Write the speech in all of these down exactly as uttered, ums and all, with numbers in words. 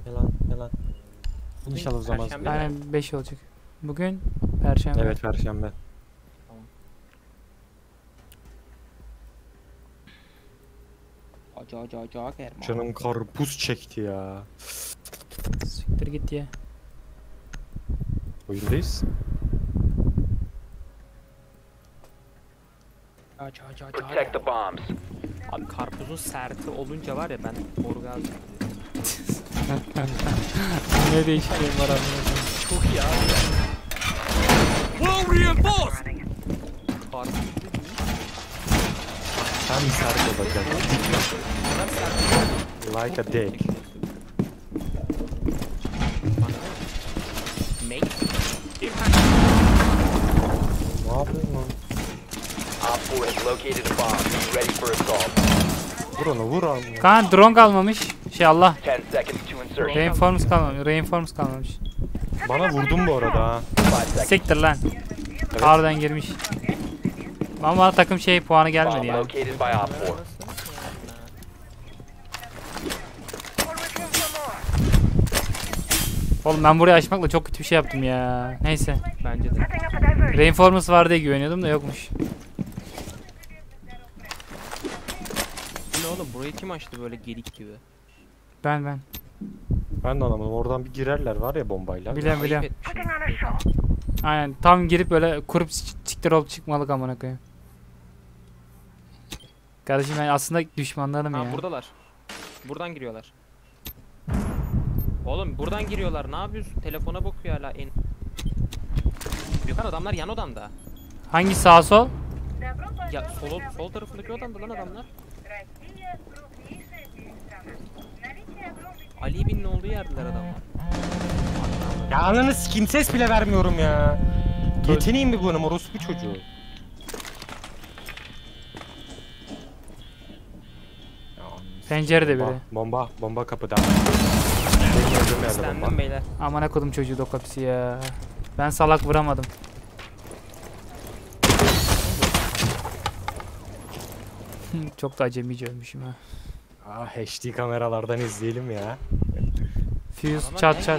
Yalan yalan. İnşallah uzamaz. Perşembe. Aynen beş olacak. Bugün Perşembe. Evet perşembe. Acı acı acı acı Erman. Canım karpuz çekti ya. Siktir git ya. Oyundayız. Acı acı acı Protect acı. the bombs. Abi karpuzun serti olunca var ya ben orgazm. Ne değişikliğim var abi. Çok iyi abi. Well reinforced. Karpuz Tam sert olacak. Like a dick. Mate. Ne yapıyorsun lan? Op four has located a bomb. Ready for assault. Vur onu vur onu. Kaan drone kalmamış. Şey Allah. Ten seconds to insertion. Reinforce kalmamış. Reinforce kalmamış. Bana vurdun bu arada ha. Five seconds. Siktir lan. Harbiden girmiş. Ama bana takım şey puanı gelmedi Bomb ya. located by Op four. Oğlum ben burayı açmakla çok kötü bir şey yaptım ya. Neyse. Bence de. Reinforce var diye güveniyordum da yokmuş. Bu ne oğlum burayı kim açtı böyle gelik gibi? Ben ben. Ben de anlamadım. Oradan bir girerler var ya bombayla. Biliyorum Ayıp biliyorum. etmişim. Aynen tam girip böyle kurup siktir olup çıkmalık amına koyayım. Kardeşim ben aslında düşmanlarım Ha ya. buradalar. Buradan giriyorlar. Oğlum buradan giriyorlar. Ne yapıyorsun? Telefona bakıyor hala en. Gökhan adamlar yan odamda. Hangi sağ sol? Ya sol sol tarafındaki odamda lan adamlar. Ali bin'in olduğu yerdiler adamlar. Ya ananı sikeyim ses bile vermiyorum ya. Yeteneğim mi bunun orospu çocuğu? Pencerede Bomba, biri. bomba, bomba kapıda. Benim öldüğüm yerde İstendim bomba. beyler. Amına kodum çocuğu dokapisi ya. Ben salak vuramadım. Çok da acemice ölmüşüm ha. Ah H D kameralardan izleyelim ya. Fuse Adamlar çat ne çat.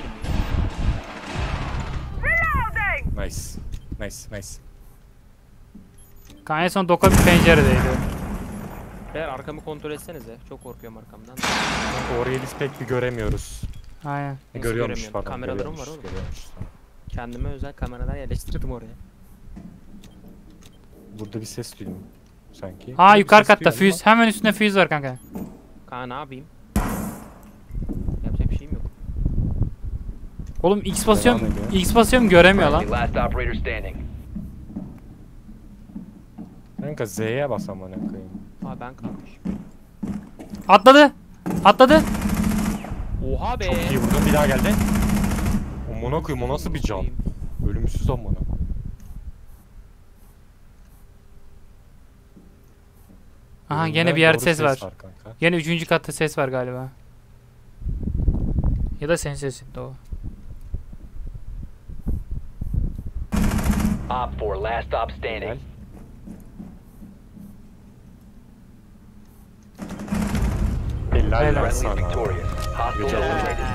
Nice. Nice, nice. Kaan en son doka bir penceredeydi. Beyler arkamı kontrol etsenize. Çok korkuyorum arkamdan. Orayı biz pek bir göremiyoruz. Aynen. E, Nasıl görüyormuş göremiyorum? pardon. Kameralarım görüyormuş, var oğlum. görüyormuş. Kendime özel kameralar yerleştirdim oraya. Burada bir ses duydum sanki. Ha Burada bir yukarı ses katta duydum fuse. Hemen üstünde fuse var kanka. Kanka ne yapayım? Yapacak bir şeyim yok. Oğlum X basıyorum. Devam ediyor. X basıyorum göremiyor lan. Friendly, last operator standing. ama. Kanka Z'ye bas amına koyayım. Aa ben kalmış. Atladı. Atladı. Oha be. Çok iyi vurdum bir daha geldi. Amına koyayım o nasıl bir can? Ölümsüz amına. Aha Ölümden gene bir yerde doğru ses var. kanka. Gene üçüncü katta ses var galiba. Ya da senin sesin de o. Op four, last stop standing. Helal. Helal Helal. lan Friendly sana. victorious. Hostile Good job. eliminated.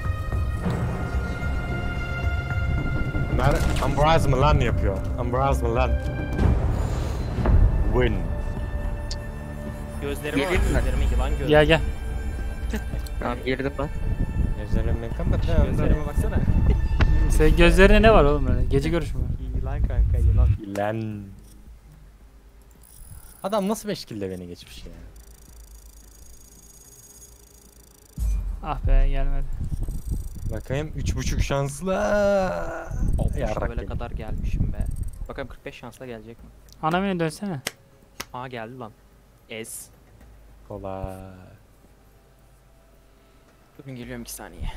Bunlar Ambraz mı lan yapıyor? Ambraz mı lan? Win. Gözlerime bak, Gelin mi? gözlerime yılan gördüm. Gel gel. Tamam girdim ben. Gözlerimi kapat. Gözlerime baksana. Senin gözlerine ne var oğlum öyle? Gece görüşü mü? Yılan kanka yılan. Lan. Adam nasıl beş kilde beni geçmiş ya? Ah be gelmedi. Bakayım üç buçuk şansla. Olmuş Yarrak böyle gibi. kadar gelmişim be. Bakalım kırk beş şansla gelecek mi? Ana menü dönsene. Aa geldi lan. Ez. Kolay. Bugün geliyorum iki saniye.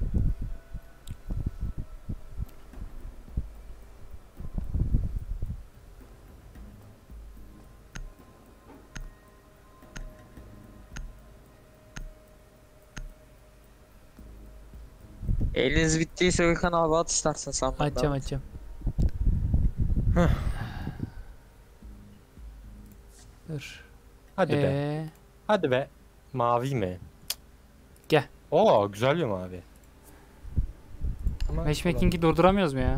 Eliniz bittiyse Gökhan abi at istersen sandım. Açacağım açacağım. Dur. Hadi be. Ee, Hadi be. Mavi mi? Gel. Oo güzel bir mavi. Ama Matchmaking'i durduramıyoruz mu ya?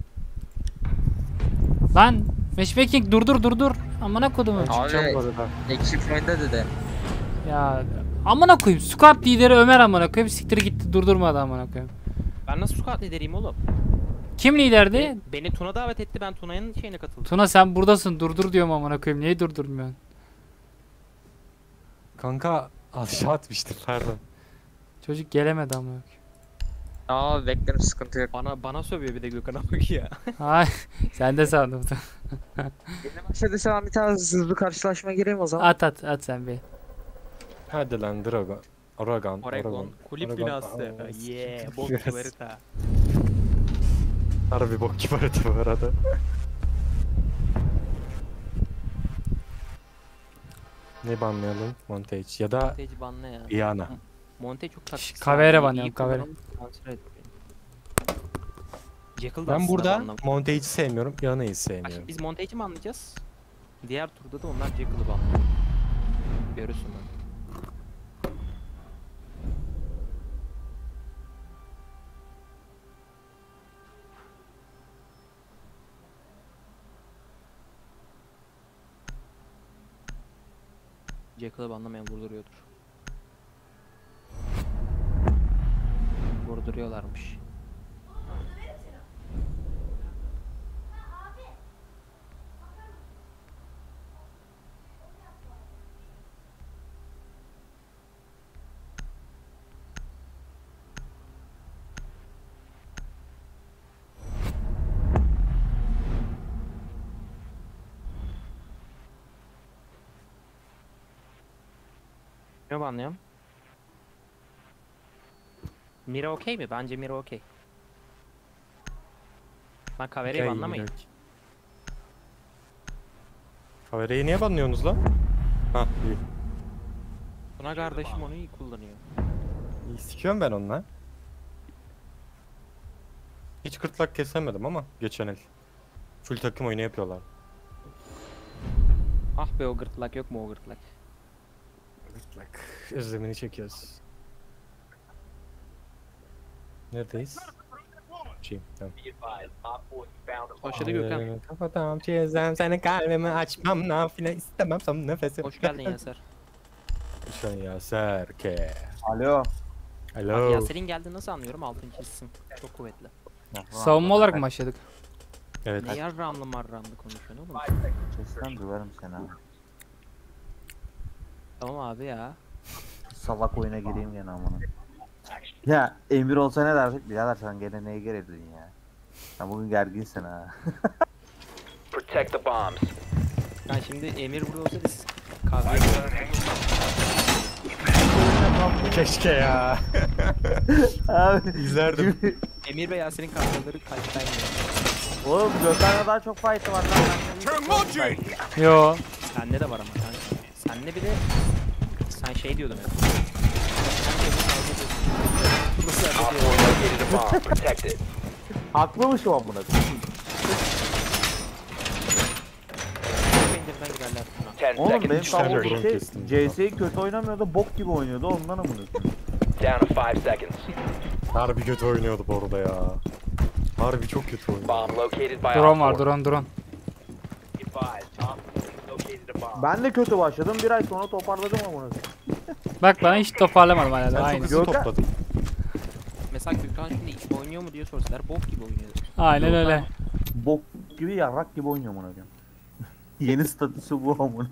Lan matchmaking durdur durdur. Amına kodumu. Ben çıkacağım Abi- bu arada. Ekşi Friend'de dedi. Ya amına koyayım. Squad lideri Ömer amına koyayım. Siktir gitti durdurmadı amına koyayım. Ben nasıl squad lideriyim oğlum? Kim liderdi? Beni, beni Tuna davet etti, ben Tuna'nın şeyine katıldım. Tuna sen buradasın. Durdur diyorum amına koyayım. Niye durdurmuyorsun? Kanka aşağı atmıştım pardon. Çocuk gelemedi amına koyayım. Aa beklerim, sıkıntı yok. Bana bana sövüyor bir de Gökhan abi ya. Ay sen de sandım. Yeni başladıysa ben bir tane hızlı karşılaşma gireyim o zaman. At at at sen bir. Hadi lan Dragon. Oregon. Oregon. Kulüp Oregon. binası. Aa, Yeah. Bok biraz. gibi harita. Harbi bok gibi harita bu arada. Ne banlayalım? Montage ya da Montage banla ya. Iana. Montage çok taktik. Kavere banlıyorum, Kavere. Jekyll da Ben aslında burada banlam- Montage'i sevmiyorum, Iana'yı Bak sevmiyorum. şimdi biz Montage'i mi anlayacağız? Diğer turda da onlar Jekyll'ı banlıyor. Görürsün lan. Jekyll'ı banlamayan vurduruyordur. Vurduruyorlarmış. Ne banlıyorum? Mira okey mi? Bence Mira okey. Ben Kavere'yi Okey, banlamayın. yok. Kavere'yi niye banlıyorsunuz lan? Hah iyi. Buna kardeşim onu iyi kullanıyor. İyi sikiyorum ben onunla. Hiç kırtlak kesemedim ama geçen el. Full takım oyunu yapıyorlar. Ah be o gırtlak, yok mu o gırtlak? Kırtlak. Özlemini çekiyoruz. Neredeyiz? Şey, tamam. Başladı Gökhan. Ay, kapatam çizem seni kalbimi açmam nafile istemem son nefesim. Hoş geldin Yaser. Şu an Yaser ke. Alo. Bak Hello. Yaser'in geldi nasıl anlıyorum? Altıncı isim. Çok kuvvetli. Savunma olarak mı başladık? Evet. Ne yarramlı marramlı konuşuyorsun oğlum? Sesten duyarım seni abi. Tamam abi ya. Salak oyuna gireyim gene amına. Ya Emir olsa ne derdik? Birader sen gene neye gerildin ya? Sen bugün gerginsin ha. Protect the bombs. Ben şimdi Emir burada olsaydı siz kahve Keşke ya. Abi İzlerdim. Emir ve Yaser'in kahveleri kalpten yiyor. oğlum Gökhan'da daha çok fight'ı var lan. Bende bir- Yo. Sende de var ama kanka. Sende bir de sen şey diyordun hep. Op four located a bomb. Protect it. Haklıymışım amına. Pencereden girerler buna. Ten Oğlum seconds benim to tane tavuğum drone şey kestim. C S'yi kötü oynamıyordu, bok gibi oynuyordu ondan amına. down to five seconds. Harbi kötü oynuyordu bu arada ya. Harbi çok kötü oynuyordu. Bomb located by Drone Op var four. drone drone. Located a bomb. Ben de kötü başladım, bir ay sonra toparladım amına. Bak bana hiç toparlamadım hala da Ben çok aynı. hızlı Gökhan- topladım. Mesela Gökhan şimdi iyi oynuyor mu diye sorsalar bok gibi oynuyor. Aynen öyle. Bok gibi yarrak gibi oynuyor amına. Yeni statüsü bu amına.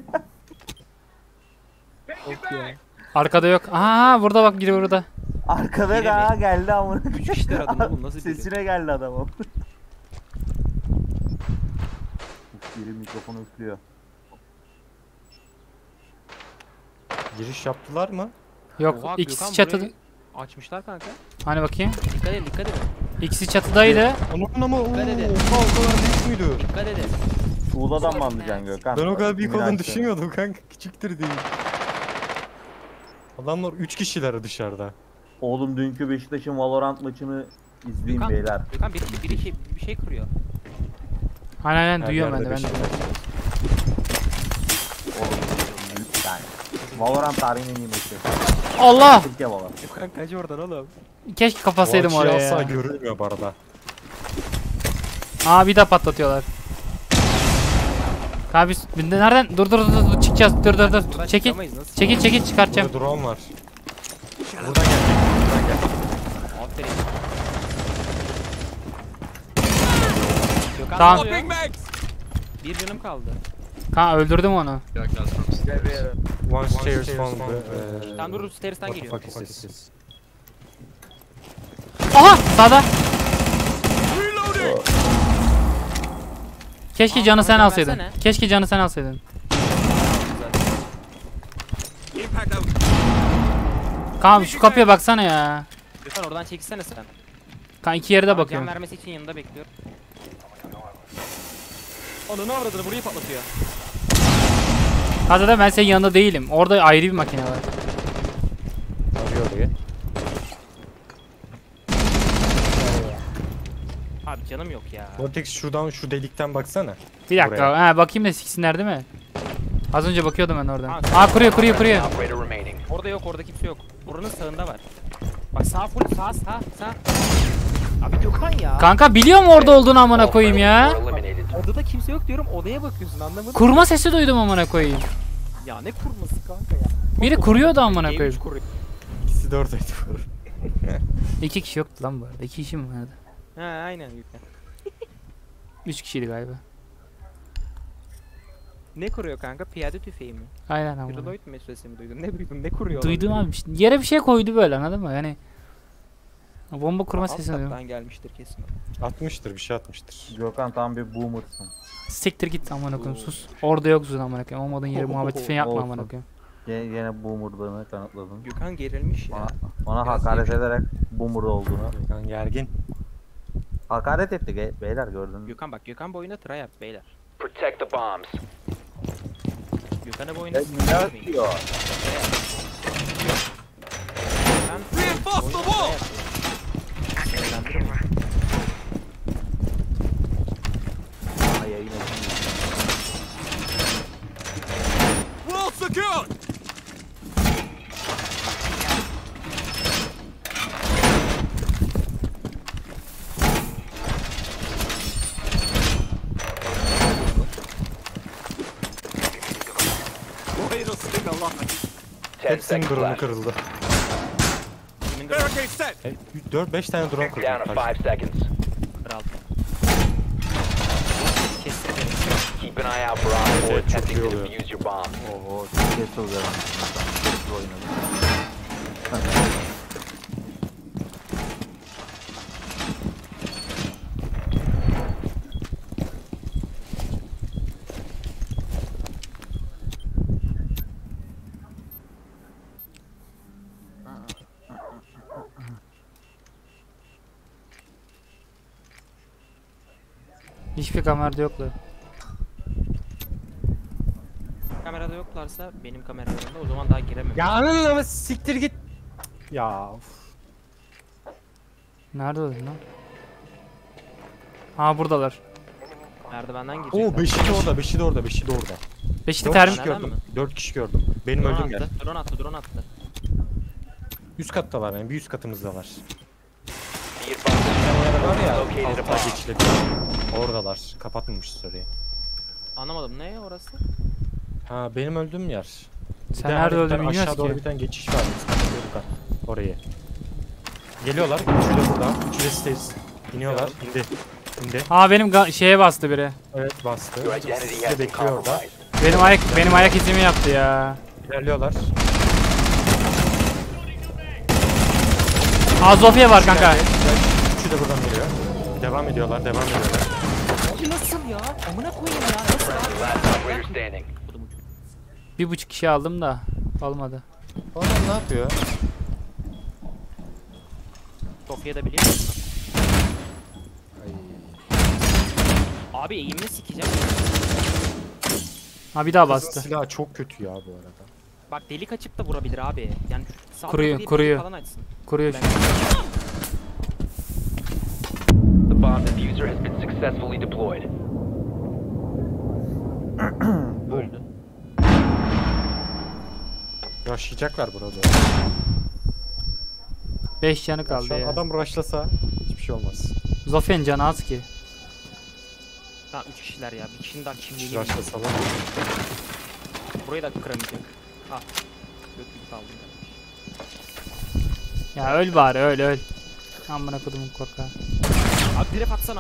Bok ya. Arkada yok. Aha burada bak biri burada. Arkada Yine daha geldi amına. Üç kişiler adım oğlum nasıl biri? Sesine geldi adam ama. Biri mikrofonu üflüyor. Giriş yaptılar mı? Yok Oha, ikisi Gökhan çatıda. burayı Açmışlar kanka. Hani bakayım. Dikkat edin dikkat edin. İkisi çatıdaydı. Onun ama ooo Dikkat edin. o kadar büyük müydü? Dikkat edin. Tuğladan mı anlayacaksın Gökhan? Ben o kadar büyük Kimin olduğunu açtığını. düşünmüyordum kanka. Küçüktür değil. Adamlar üç kişiler dışarıda. Oğlum dünkü Beşiktaş'ın Valorant maçını izleyin Gökhan, beyler. Gökhan biri, biri şey, bir şey kırıyor. Aynen aynen Her duyuyorum ben yerde de ben de. bir şey. Oğlum büyük yani. Valorant tarihinin en iyi maçı. Allah! Türkiye Valorant. Gökhan kaç oradan oğlum. Keşke kapasaydım O açıyı oraya asla ya. görülmüyor bu arada. Aa bir daha patlatıyorlar. Abi biz nereden? Dur dur dur dur çıkacağız. Dur dur dur. Buradan Çekil. çıkamayız, nasıl? Çekil çekil çıkartacağım. Burada drone var. Buradan gel. Buradan gel. Aferin. Gökhan Tamam. ne oluyor? Bir canım kaldı. Kanka öldürdüm onu. One stairs from the... Tamam dur stairs'ten What the geliyor. fuck is this? Aha sağda. Keşke Aa, canı sen bana alsaydın. versene. Keşke canı sen alsaydın. Kanka şu kapıya baksana ya. Gökhan oradan çekilsene sen. Kanka iki yere de Can bakıyorum. vermesi için yanında bekliyorum. Onu ne avradını burayı patlatıyor. Hadi de ben senin yanında değilim. Orada ayrı bir makine var. Arıyor orayı. Abi canım yok ya. Vortex şuradan şu delikten baksana. Bir dakika. Buraya. Ha bakayım da siksinler değil mi? Az önce bakıyordum ben oradan. Ha, Aa kuruyor kuruyor kuruyor. Operator remaining. Orada yok, orada kimse yok. Buranın sağında var. Bak sağ full, sağ sağ sağ. Abi Gökhan ya. Kanka biliyorum orada olduğunu amına All koyayım friendlies ya. were eliminated. Odada kimse yok diyorum, odaya bakıyorsun, anlamadın mı? Kurma sesi duydum amına koyayım. Ya ne kurması kanka ya. Biri kuruyordu amına Neymiş koyayım. kuruyor? İkisi de oradaydı. İki kişi yoktu lan bu arada. İki kişi mi vardı? He aynen Gökhan. Üç kişiydi galiba. Ne kuruyor kanka? Piyade tüfeği mi? Aynen amına. Reload meselesi mi duydun? Ne duydun? Ne kuruyor? Duydum olabilir? abi. işte Yere bir şey koydu böyle anladın mı? Yani bomba kurma Alt sesi duydum. kattan gelmiştir kesin. Atmıştır, bir şey atmıştır. Gökhan tam bir boomer'sın. Siktir git amına koyayım sus. Orada yoksun amına koyayım. Olmadığın yere muhabbeti falan yapma Olsun. amına koyayım. Yine, yine boomer'lığını kanıtladın. Gökhan gerilmiş ya. Ona, ona Biraz hakaret yemiş. ederek boomer olduğunu. Yani gergin. Hakaret etti ge- beyler gördün mü? Gökhan bak, Gökhan bu oyunda tryhard beyler. Protect the bombs. Gökhan'a bu oyunda Ne tryhard. diyor? Reinforce the wall! Ay yayın etsin. Wall secured! Wait a stick alive. Ten Hepsinin seconds drone'u left. kırıldı. Barricade set. dört beş tane drone kırıldı. Down to five seconds. Kral. Kesin benim. Keep an eye out for Op four Evet, çok attempting iyi to oluyor. defuse your bomb. Oho kes oluyor. Kes oynadı. Hiçbir kamerada yoklar. Kamerada yoklarsa benim kameralarımda o zaman daha giremem. Ya ananı ama siktir git. Ya of. Nerede oldun lan? Ha buradalar. Merdivenden girecekler. Oo beşi de orada, beşi de orada, beşi de orada. Beşli Dört term. kişi Nereden gördüm. mi? Dört kişi gördüm. Benim Drone öldüğüm yer. attı, drone attı, drone attı. Üst katta var yani, bir üst katımızda var. Be advised, Var ya, located a altta bomb. geçilebilir. Oradalar. Kapatmamışız orayı. Anlamadım, ne orası? Ha benim öldüğüm yer. Bir Sen de nerede hani bir öldüğünü tane bilmiyoruz aşağı doğru ki. bir tane geçiş var. Biz kapatıyorduk ha, orayı. Geliyorlar. Üçü de burada. Üçü de siteyiz. İniyorlar. İndi. İndi. Ha benim ga- şeye bastı biri. Evet bastı. Your identity Sizi has de been bekliyor orada. compromised. Benim ayak benim ayak izimi yaptı ya. İlerliyorlar. Aa Zofia var kanka. Üçü de buradan geliyor. Devam ediyorlar. Devam ediyorlar. Abi nasıl ya? Amına koyayım ya. Nasıl abi? Last operator standing. Bir buçuk kişi aldım da olmadı. O adam ne yapıyor? Sofya'da biliyor musun? Abi eğimle sikeceğim. Ha bir daha Kızın bastı. silahı çok kötü ya bu arada. Bak delik açıp da vurabilir abi. Yani şu sağ Kuruyor, tarafa bir kuruyor. delik falan açsın. Kuruyor. Ben- The bomb diffuser has been successfully deployed. Öldü. Yaşayacaklar burada. beş canı kaldı Şu an ya. adam rushlasa hiçbir şey olmaz. Zofya'nın canı az ki. Ha üç kişiler ya. Bir kişinin daha kimliğini Hiç rushlasalar. burayı da kıramayacak. Ha. Gök gibi kaldım. Ya öl bari öl öl. Amına kodumun korkağı. Abi direkt atsana.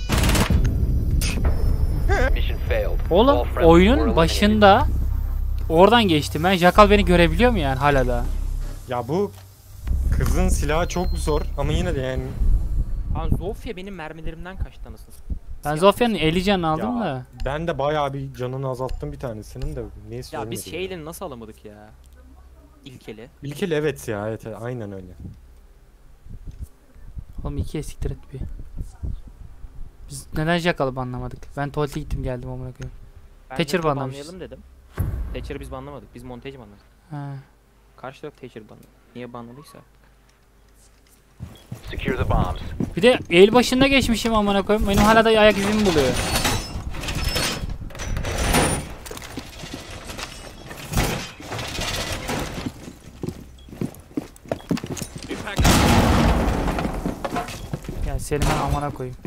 Mission failed. Oğlum All friendlies were oyunun eliminated. başında oradan geçtim ben. Jackal beni görebiliyor mu yani hala da? Ya bu kızın silahı çok zor ama yine de yani Abi Zofia benim mermilerimden kaçtı anasını. Ben Zofya'nın elli canını aldım ya, da. ben de bayağı bir canını azalttım bir tanesinin de neyse Ya ölmedi. biz şeyle nasıl alamadık ya? İlkeli. İlkeli evet ya evet aynen öyle. Oğlum ikiye siktir et bir. Biz neden Jackal'ı banlamadık? Ben tuvalete gittim geldim amına koyayım. Ben Thatcher Jackal'ı banlamışız. banlayalım dedim. Thatcher'ı biz banlamadık. Biz montajı banladık. Ha. Karşı taraf Thatcher banladı. Niye banladıysa. Secure the bombs. Bir de el başında geçmişim amına koyayım. Benim hala da ayak izimi buluyor. Ya seni ben amına koyayım.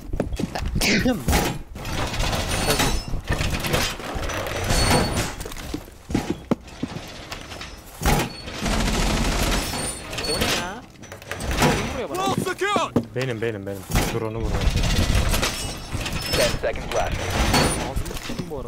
O ne ya? Kim vuruyor bana? Well secured. Benim benim benim. Drone'u vurmaya. Ten seconds left. Ağzımı sıçtım bu arada.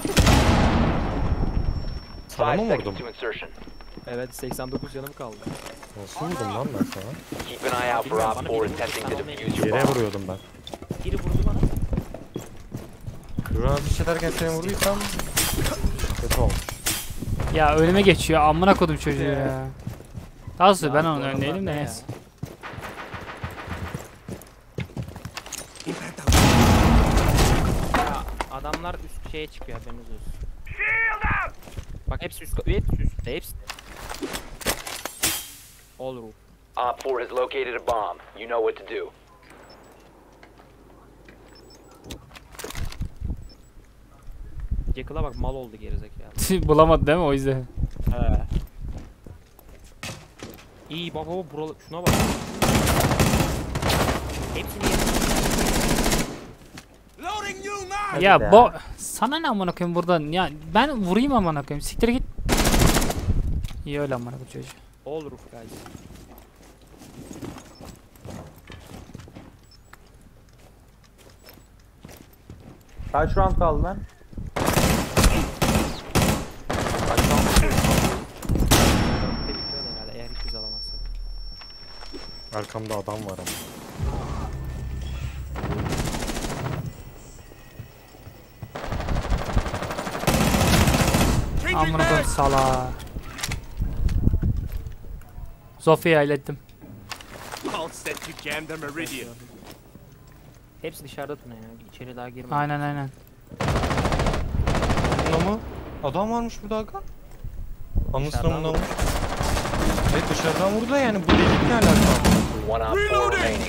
Sana Five mı seconds vurdum? to insertion. Evet seksen dokuz canım kaldı. Nasıl vurdum lan ben sana? Keep an eye out for Bilmiyorum, Op bana four biri vurdu, attempting to sen defuse your Yere bomb. vuruyordum ben. Biri vurdu bana. Drone'a ateş ederken seni vurduysam kötü olmuş. Ya önüme geçiyor amına kodum çocuğu ya. Daha doğrusu Ya ben bu onun adamlar önündeydim de ne ya? neyse. Ya adamlar üst şeye çıkıyor haberiniz olsun. Bak hepsi üst hepsi üstte hepsi. All roof. Op four has located a bomb. You know what to do. Jackal'a bak mal oldu gerizekalı. Bulamadı değil mi o yüzden? He. İyi bak baba buralı şuna bak. Hepsini yedim. Loading new mag. Hadi Ya be. bo sana ne amına koyayım buradan ya ben vurayım amına koyayım siktir git. İyi öyle amına koyayım çocuğu. All roof guys. Kaç round kaldı lan? Ve bitiyor herhalde eğer hiç yüz alamazsak. Arkamda adam var ama. Changing Amına mag. koyayım sala. Zofya'yı hallettim. All set to jam the meridian. Hepsi dışarıda Tuna ya. İçeri daha girme. Aynen aynen. Bunda mı? Adam varmış burada aga. Anısına Dışarıdan mı vurdu. almış? Evet dışarıdan vurdu da yani bu delik ne alaka? One Op four remaining.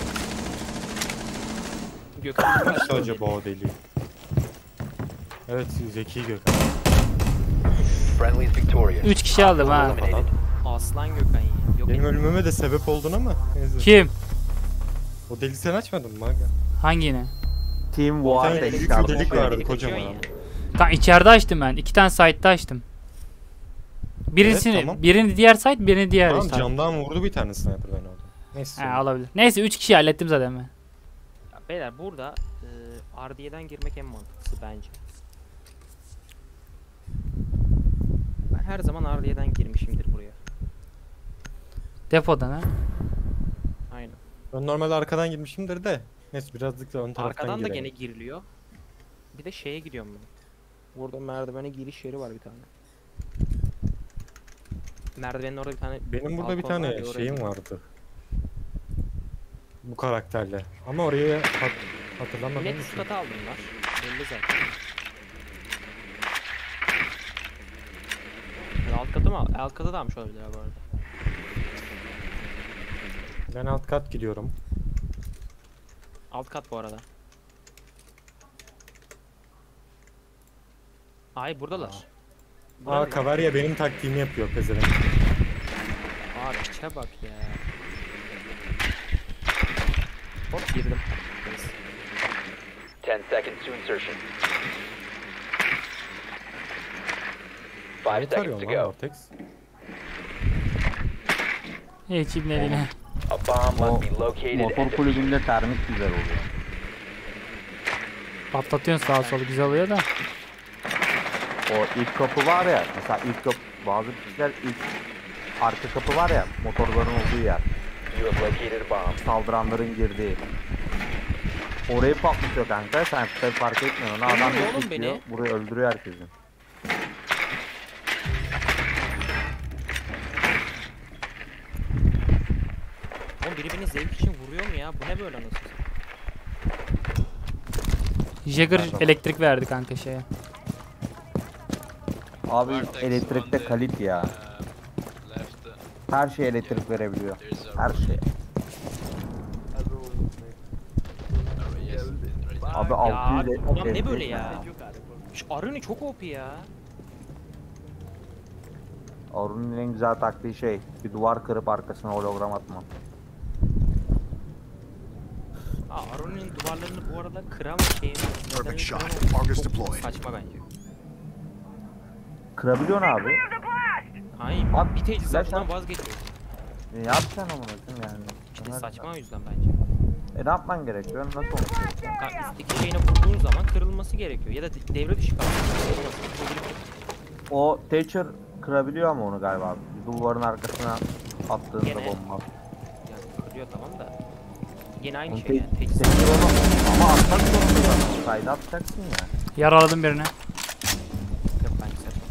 Gökhan Nasıl acaba o deliği? Evet Zeki Gökhan. Friendly's victorious. Üç kişi aldım ha. Eliminated. Aslan Gökhan ya. Yok Benim ölümüme de sebep oldun ama. Neyse. Kim? O deliği sen açmadın mı aga? Hangi yine? Team Bir War tane tek büyük kaldı. bir delik Şöyle vardı delik kocaman. açıyorsun ya. Ka içeride açtım ben. İki tane site'da açtım. Birisini, Evet, tamam. birini diğer site, birini diğer Tamam site. camdan vurdu bir tane sniper ben orada. Neyse. He olabilir. Neyse üç kişi hallettim zaten ben. Ya beyler burada e, R D'den girmek en mantıklısı bence. Ben her zaman R D'den girmişimdir buraya. Depodan ha. Aynen. Ben normalde arkadan girmişimdir de. Neyse birazcık da ön taraftan Arkadan da girelim. gene giriliyor. Bir de şeye gidiyorum ben. Burada merdivene giriş yeri var bir tane. Merdivenin orada bir tane Benim burada bir balkon var tane ya, oraya şeyim gidiyorum. vardı. Bu karakterle. Ama orayı hat hatırlamadım. Net üst kata aldımlar. Belli zaten. Ya alt katı mı? Alt katı da almış olabilir bu arada. Ben alt kat gidiyorum. Alt kat bu arada. Ay buradalar. Aa Buradalar. Kavarya benim taktiğimi yapıyor pezevenk. Abi piçe bak ya. seconds to insertion. Five Ne seconds tarıyorsun to lan go. Vortex? Ekibin eline. A bomb O must be located motor and kulübünde termik güzel oluyor. Patlatıyorsun sağa sola güzel oluyor da. O ilk kapı var ya, mesela ilk kapı, bazı kişiler ilk arka kapı var ya, motorların olduğu yer, you have located a bomb. saldıranların girdiği. Orayı patlatıyor kanka, sen tabii fark etmiyorsun. Ona adam Öldürüyor bir oğlum tutuyor, beni. burayı öldürüyor herkesi. Oğlum biri beni zevk için vuruyor mu ya? Bu ne böyle nasıl? Jagger elektrik verdi kanka şeye. Abi Vortex elektrikte on the, kalit ya. uh, left. Her şey elektrik verebiliyor. There's a Her şey. oh, yes, right. Abi Ya altı yüz adam ne elli böyle ya? Şu Aruni çok O P ya. Arun'un en güzel taktiği şey, bir duvar kırıp arkasına hologram atma. Aa, Aruni'nin duvarlarını bu arada kıran şeyin Perfect shot. kıran- Argus çok deployed. Saçma bence. Kırabiliyorsun abi. Hayır, Abi, bir teçhizattan flash at. vazgeçiyor. E, ne yapacaksın amına koyayım yani? İşte Ömer- saçma o yüzden bence. E ne yapman gerekiyor? Nasıl olmuş? Kanka üstteki şeyine vurduğun zaman kırılması gerekiyor. Ya da de- devre dışı kalması. O Thatcher kırabiliyor ama onu galiba. Duvarın arkasına attığında Gene. bomba. Yani kırıyor tamam da. Yine aynı Onu şey yani. te- Teçhizat. Thatcher onu ama atmak zorunda zaten. Kayda atacaksın ya. Yaraladım birini. Yok bence saçma.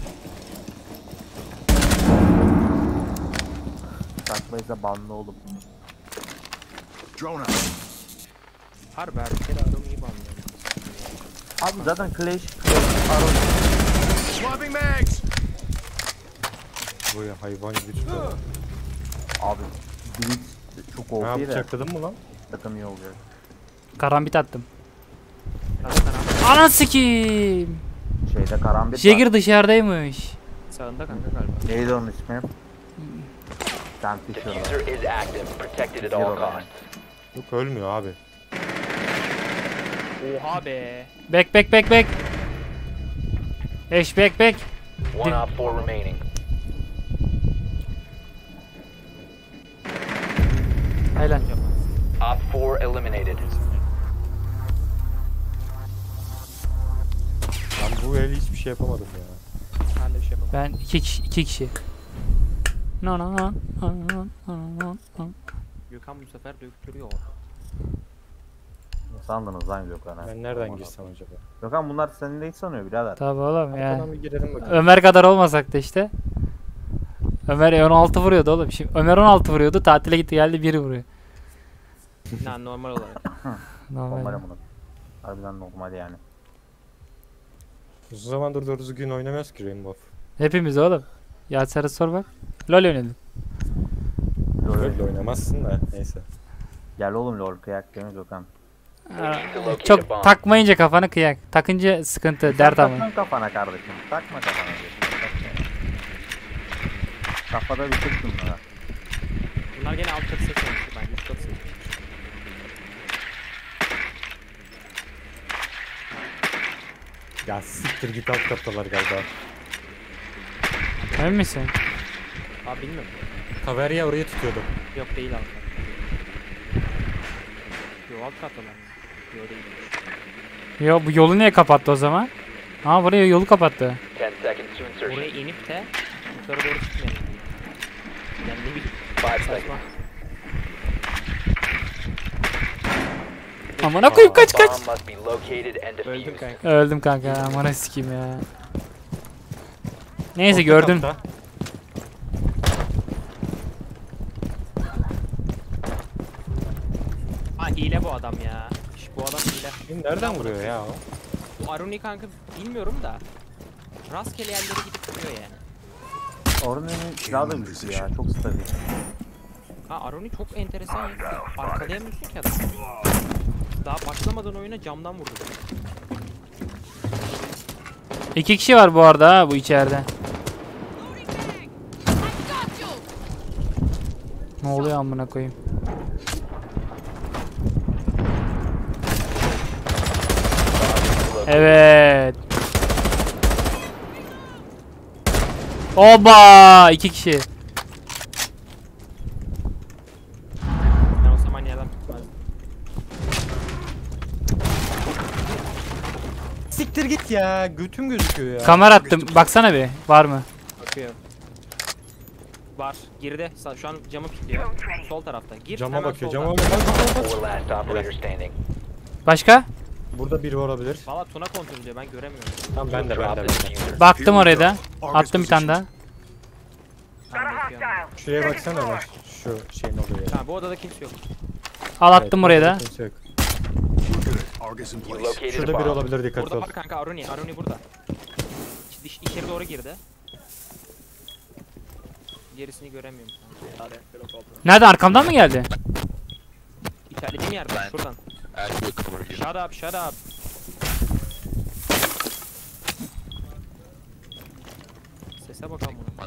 Saçmaysa banlı olup. Drone out. Harbi her kere adam iyi banlıyor. Abi zaten Clash, Clash, Arun. Swapping mags. Bu ya hayvan gibi tutuyor. Abi Blitz çok Ne O P de yapacakladın mı lan? takım iyi oluyor. Karambit attım. Tamam tamam. Ana sikiyim. Şeyde karambit var. Jagger dışarıdaymış. Sağında kanka galiba. Neydi onun ismi? Sen Fisher'da. Diffuser is active, protected at all Zero costs. Yok ölmüyor abi. Oha be. Back back back back. Eş back back. One op four remaining. Helal. Op four eliminated. Ben bu el hiçbir şey yapamadım ya. Ben de bir şey yapamam. Ben iki kişi. Iki kişi. No no no no no no no. Gökhan bu sefer döktürüyor. Ne sandınız lan Gökhan'a? Ben nereden girsem acaba? Gökhan bunlar seni ne sanıyor birader? Tabii oğlum ya. Arkadan bir girelim bakalım. Ömer kadar olmasak da işte. Ömer on altı vuruyordu oğlum. Şimdi Ömer on altı vuruyordu. Tatile gitti geldi biri vuruyor. Yani normal olarak. Normal Normal. ama. Harbiden normal yani. Uzun zamandır doğru düzgün oynamıyoruz ki Rainbow. Hepimiz oğlum. Ya sarı sor bak. LoL oynadım. LOL Öyle oynamazsın da neyse. Gel oğlum LOL kıyak değil mi Gökhan? Aa, Çok takmayınca kafanı kıyak. Takınca sıkıntı, dert ama. Takma kafana kardeşim. Takma kafana. diyorsun, takma. Kafada bir tık bunlara. Bunlar gene alt katı seçmemişti bence. Üst katı seçmiş. Ya siktir git alt kattalar galiba. Emin misin? Abi bilmiyorum. Kaverya orayı tutuyordu. Yok değil alt kat. Yok alt kattalar. Yok değil. Yo bu yolu niye kapattı o zaman? Ha buraya yolu kapattı. Ten seconds to insertion. Oraya inip de yukarı doğru çıkmayalım. Yani ne bileyim. Five Saçma. seconds. Amına koyayım kaç kaç. Bomb must be located and Öldüm defused. kanka. Öldüm kanka. Amına sikeyim ya. Neyse Orta gördün. katta. Ha hile bu adam ya. Şş, bu adam hile. Beni nereden vuruyor ya o? Bu Aruni kanka bilmiyorum da. Rastgele yerlere gidip vuruyor yani. Orun'un silahı da güçlü ya. Çok stabil. Ha Aruni çok enteresan ya. Arkalayamıyorsun ki adam. Daha başlamadan oyuna camdan vurdu. İki kişi var bu arada ha bu içeride. Ne oluyor amına koyayım? Evet. Oba! İki kişi. Ben o zaman yalan tutmazdım. Siktir git ya. Götüm gözüküyor ya. Kamera attım. Baksana bir. Var mı? Bakıyorum. Var. Girdi. Sa- Şu an camı kilitliyor. Sol tarafta. Gir. Cama hemen bakıyor. soldan. Cama bakıyor. Bak, bak, bak. Four last operator standing. Başka? Burada biri olabilir. Valla Tuna kontrol ediyor. Ben göremiyorum. Tamam ben de ben Drop de. the Ben de. diffuser. Baktım oraya da. Attım bir tane daha. Tamam bekliyorum. Şuraya baksana Ömer. Şu şeyin olduğu yere. Ha bu odada kimse yok. Al Evet, attım oraya da. burada kimse yok. Good. Argus in You place. located a Şurada biri bomb. olabilir, dikkatli Burada ol. var kanka Aruni. Aruni burada. İç, içeri doğru girdi. Gerisini göremiyorum. Nerede? Arkamdan mı geldi? İçerideki yerde. Şuradan. Shut up, shut up. Sese bakalım bunu.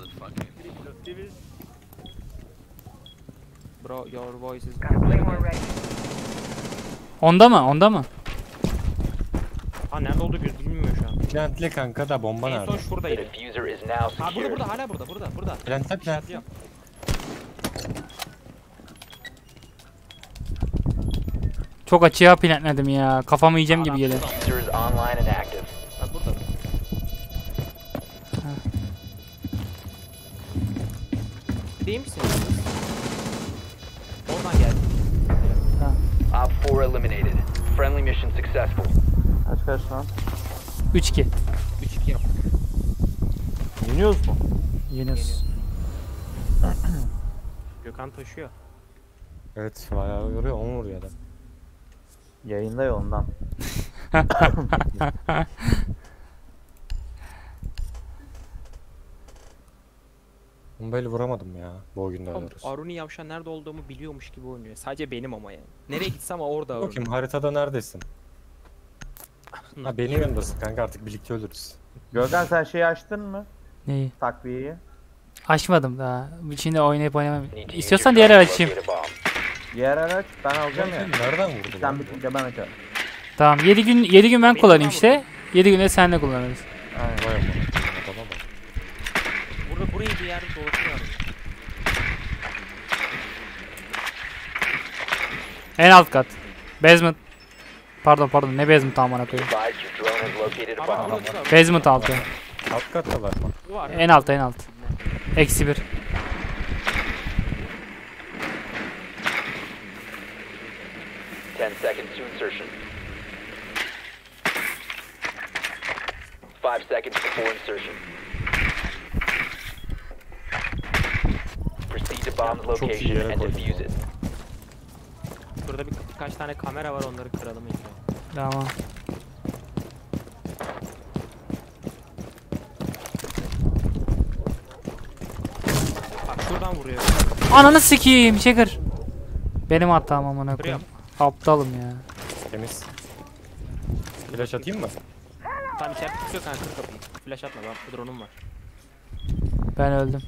Bro, your voice is Onda mı? Onda mı? Ha nerede olduğu göz bilmiyor şu an. Plantli kanka da bomba En son nerede? The şuradaydı. diffuser is now Ha burada secured. burada hala burada burada burada. Plantli plantli. Yok. Çok açığa plantledim ya. Kafamı yiyeceğim gibi geliyor. Diffuser is online and active. Ha burada. Değil misin? Oradan geldi. Op four eliminated. Friendly mission successful. Kaç kaç lan? üç iki. üç iki yap. Yeniyoruz mu? Yeniyoruz. Gökhan taşıyor. Evet bayağı yoruyor. on vuruyor adam. Yayında ya ondan. Bombayla vuramadım ya. Bu oyunda Oğlum, doğrusu. Aruni Yavşan nerede olduğumu biliyormuş gibi oynuyor. Sadece benim ama yani. Nereye gitsem orada Aruni. Bakayım haritada neredesin? Ha benim yanındasın kanka, artık birlikte ölürüz. Gökhan sen şeyi açtın mı? Neyi? Takviyeyi. Açmadım daha. İçinde oynayıp oynamam. Need to use İstiyorsan your diğer drone el to açayım. locate a bomb. Diğer araç ben alacağım ya. Nereden vurdu Sen lan? bitince ben açarım. Tamam. yedi gün yedi gün ben Benim kullanayım var işte. yedi günde sen de kullanırız. Aynen. Vay amına. Adama bak. Burada burayı bir yerde dolaşıyor Aruni. En alt kat. Basement. Pardon pardon ne basement amına koyayım. Advise your drone has located a Ama bomb. burada burada. Basement altı. Alt kattalar mı? Bu var. En alt en alt. Eksi bir. Ten seconds to insertion. Five seconds before insertion. Proceed to bomb's Çok iyi location yere and koydum defuse bu it. Burada bir, birkaç tane kamera var, onları kıralım ilk. Tamam. Bak şuradan vuruyor. Ananı sikeyim Şeker. Benim hatam amına koyayım. Kırıyorum. Aptalım ya. Temiz. Flash atayım mı? Tamam içeride tutuyor kanka, kır kapıyı. Flash atma, ben drone'um var. Ben öldüm.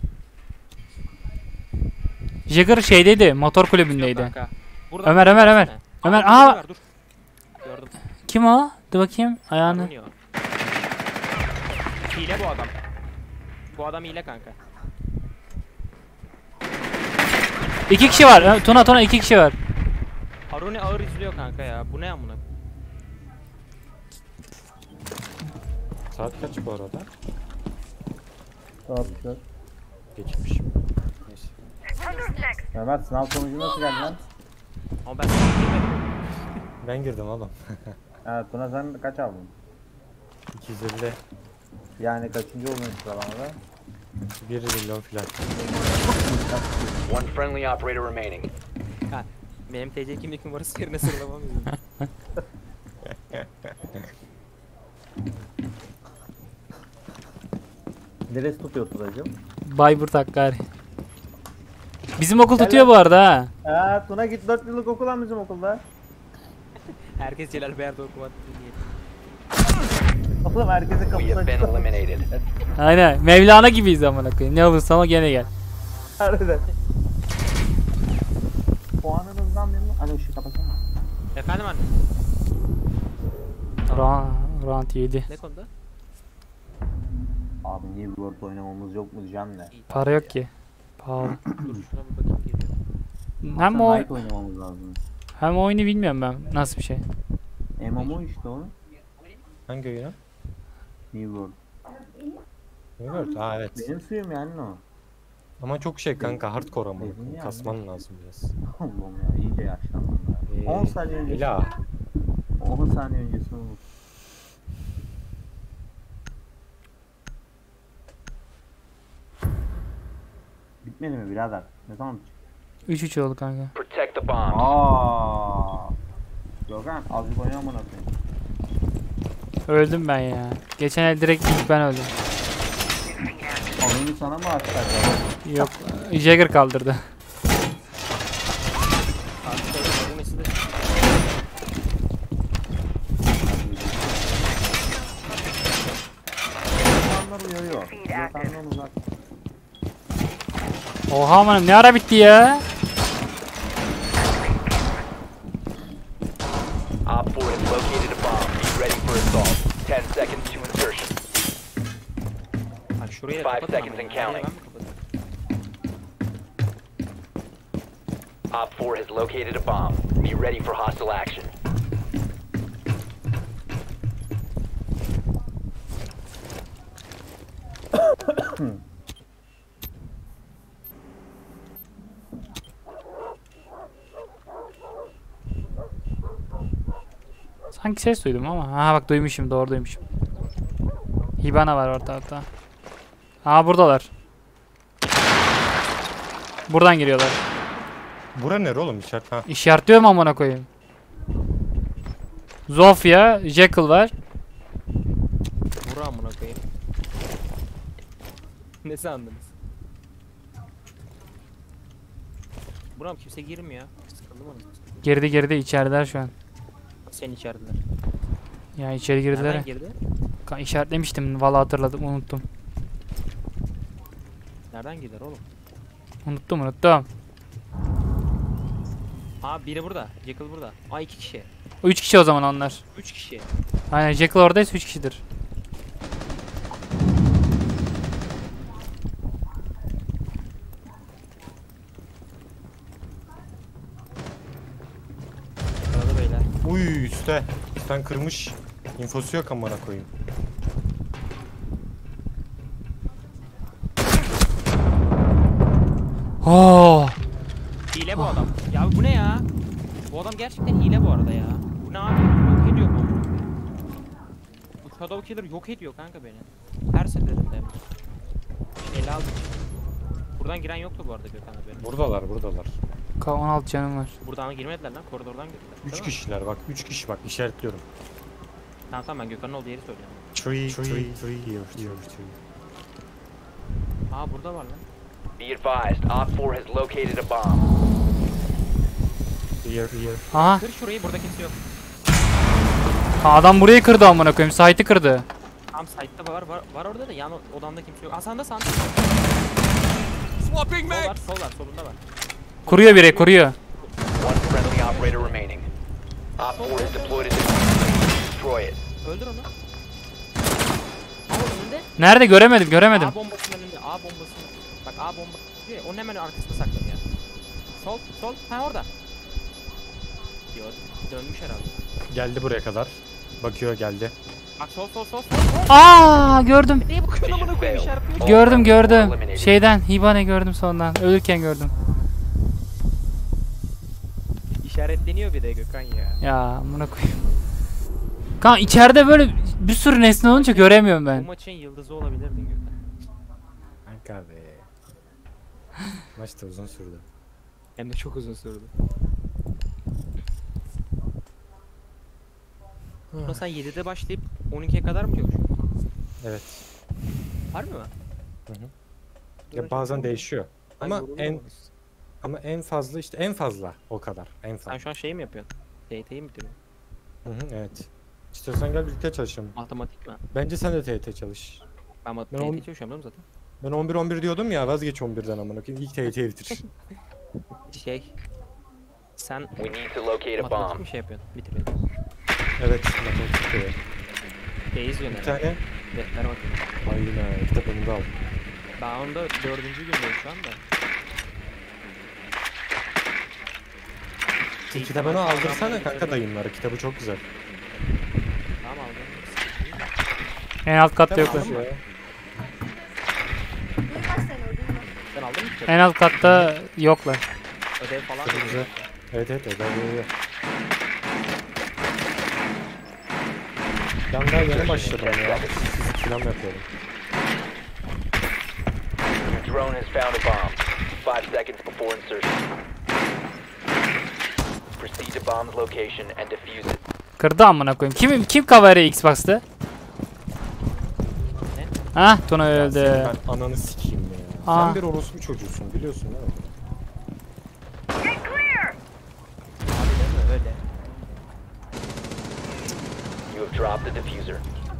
Jagger şeydeydi, motor kulübündeydi. Kanka. Buradan Ömer, Ömer, Ömer. Aa, Ömer, dur, aa! dur, dur. Gördüm. Kim o? Dur bakayım ayağını. Aruni o. Hile bu adam. Bu adam hile kanka. İki kişi var. Ö- Tuna Tuna iki kişi var. Aruni ağır izliyor kanka ya. Bu ne amına? Saat kaç bu arada? Tamam. Geçmiş. Neyse. Ömer sınav sonucu nasıl geldi lan? Ama ben sana girmedim. Ben girdim oğlum. Ha, Tuna sen kaç aldın? iki yüz elli. Yani kaçıncı oldun sıralamada? bir milyon filan. One friendly operator remaining. Ha, benim T C kimlik numarası yerine sıralamam lazım. Neresi tutuyor Tunacığım? Bayburt Hakkari. Bizim okul tutuyor bu arada ha. Ha, Tuna git dört yıllık okul lan bizim okulda. Herkes Celal Beyer'de okumak diye. Oğlum herkesin We kapısı have been açık. eliminated. Aynen. Mevlana gibiyiz amına koyayım. Ne olursa ama gene gel. Harbiden. Puanınızdan memnun. Hani ışığı kapatsana. Efendim anne. Ra Round yedi. Ne konuda? Abi New World oynamamız yok mu diyeceğim de. Para yok ki. Pahalı. Dur şuna bir bakayım geliyor. Hem o Night oynamamız lazım. hem o oyunu bilmiyorum ben. Nasıl bir şey? M M O işte o. Hangi oyunu? New World. Evet. Ha evet. Benim suyum yani o. Ama çok şey kanka hardcore ama. Dedin ya. Kasman lazım biraz. Allah'ım ya iyice yaşlandım ya. Ee, on saniye önce. Ela. on saniye öncesi olmuş. Bitmedi mi birader? Ne zaman bitecek? üç üç oldu kanka. Protect the bomb. Aaa. Yok lan azıcık oynayalım bunu atayım. Öldüm ben ya. Geçen el direkt ilk ben öldüm. Oyunu sana mı açtılar? Yok. Jagger kaldırdı. Artık ölmesi de İnsanlar uyarıyor. Yakandan uzak. Oha aman ne ara bitti ya? Op four has located a bomb. Be ready for assault. ten seconds to insertion. Bak şuraya Five kapatın seconds ama and ya. counting. Ben mi kapatayım? Op four has located a bomb. Be ready for hostile action. Sanki ses duydum ama. Ha bak duymuşum, doğru duymuşum. Hibana var orada hatta. Aa buradalar. Buradan giriyorlar. Bura nere oğlum içeride? Ha. İşaretliyorum amına koyayım. Zofia, Jekyll var. Vur amına koyayım. Ne sandınız? Buram kimse girmiyor. Sıkıldım onu. Geride geride içerideler şu an. Sen içerideler. Ya içeri girdiler. Nereden ya. girdi? Ka- İşaretlemiştim. Vallahi hatırladım, unuttum. Nereden girdiler oğlum? Unuttum, unuttum. Aa biri burada. Jekyll burada. Aa iki kişi. O üç kişi o zaman onlar. Üç kişi. Aynen Jekyll oradaysa üç kişidir. Sırada beyler. Uy üstte. Üstten kırmış. İnfosu yok amına koyayım. Oh! Hile bu adam. Ya bu ne ya? Bu adam gerçekten hile bu arada ya. Bu ne abi? Yok ediyor bu. Bu Shadow Killer yok ediyor kanka beni. Her seferinde. Ele aldım. Buradan giren yoktu bu arada Gökhan benim. Buradalar buradalar. Ka on altı canım var. Buradan girmediler lan. Koridordan girdiler. Üç Değil mi? kişiler bak. Üç kişi bak işaretliyorum. Tamam tamam ben Gökhan'ın olduğu yeri söylüyorum. Tree, tree, tree, here, here, tree. Aa burada var lan. Be advised, Op four has located a bomb. Here, here. Aha. Kır şurayı, burada kimse yok. Ha, adam burayı kırdı amına koyayım. Site'ı kırdı. Tam site'da var, var, var orada da yan odamda kimse yok. Aa sağında sağında. Swapping Sol mag! var, sol var, solunda var. Kuruyor biri, kuruyor. One friendly operator remaining. Op four has deployed a diffuser. Destroy it. Öldür onu. Aa önünde. Nerede göremedim, göremedim. A bombasının önünde, A bombasının. Bak A bomba. Diyor ya, onun hemen arkasında saklanıyor. Sol, sol. Ha orada. Diyor. Dönmüş herhalde. Geldi buraya kadar. Bakıyor geldi. Bak sol, sol, sol, sol. Aa gördüm. Neye bakıyorsun amına Mission koyayım failed. işaretliyor. All Gördüm friendlies are gördüm. eliminated. Şeyden Hibane gördüm sondan. Ölürken gördüm. İşaretleniyor bir de Gökhan ya. Ya amına koyayım. Kan içeride böyle bir sürü nesne olunca göremiyorum Bu ben. maçın yıldızı olabilirdin Gökhan. Kanka be. Maç da uzun sürdü. Hem de çok uzun sürdü. Buna sen yedide başlayıp on ikiye kadar mı çalışıyorsun? Evet. Harbi mi? Hı hı. Ya bazen değişiyor. Ama en ama en fazla işte en fazla o kadar. En Sen fazla. şu an şey mi yapıyorsun? T T'yi mi bitiriyorsun? Hı hı, evet. İstiyorsan gel birlikte çalışalım. Matematik mi? Bence sen de T Y T çalış. Ben Ben matematik on- çalışıyorum değil mi zaten? Ben on bir on bir diyordum ya vazgeç on birden amına koyayım. İlk T Y T'yi bitir. Şey... Sen We need to locate a matematik bomb. mi şey yapıyorsun? Bitiriyorsun. Evet. matematik de. Beyz Bir yöneli. tane. Defter bakayım. Aynen kitabını da al. Ben onda dördüncü gündeyim şu anda. Şu kitabını aldırsana kanka dayımları. Kitabı çok güzel. Tamam aldım. En alt katta Kitap yoklar. aldın mı? Sen aldın mı kitabı? En alt katta yoklar. Ödev falan Çok yok. güzel. Evet evet özel öyle. Ben daha yeni başladım ya. Fizik falan yapıyorum. Your drone has found a bomb. Five seconds before insertion. Proceed to bomb's location and defuse it. Kırdı amına koyayım. Kim kim cover'ı Xbox'ta? Ha, Tuna Ya senin öldü. ben ananı sikeyim ya. Aa. Sen bir orospu çocuğusun biliyorsun değil mi? Abi değil mi? Öyle. You have dropped the diffuser.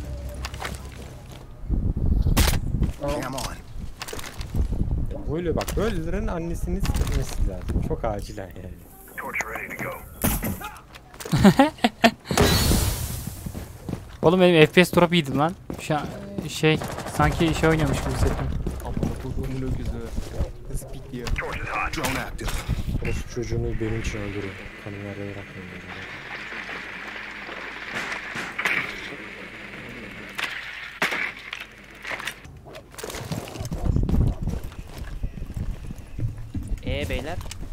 Cam on. Böyle bak böylelerin annesini sikmesi lazım. Çok acilen yani. Torch ready to go. Oğlum benim F P S drop iyiydi lan. Şu an şey sanki şey oynuyormuş gibi hissettim. Amına koyduğumun öküzü. Nasıl pikliyor? Torch is hot. Drone active. Orospu çocuğunu benim için öldürün. Kanını araya bırakmayın. Ee beyler.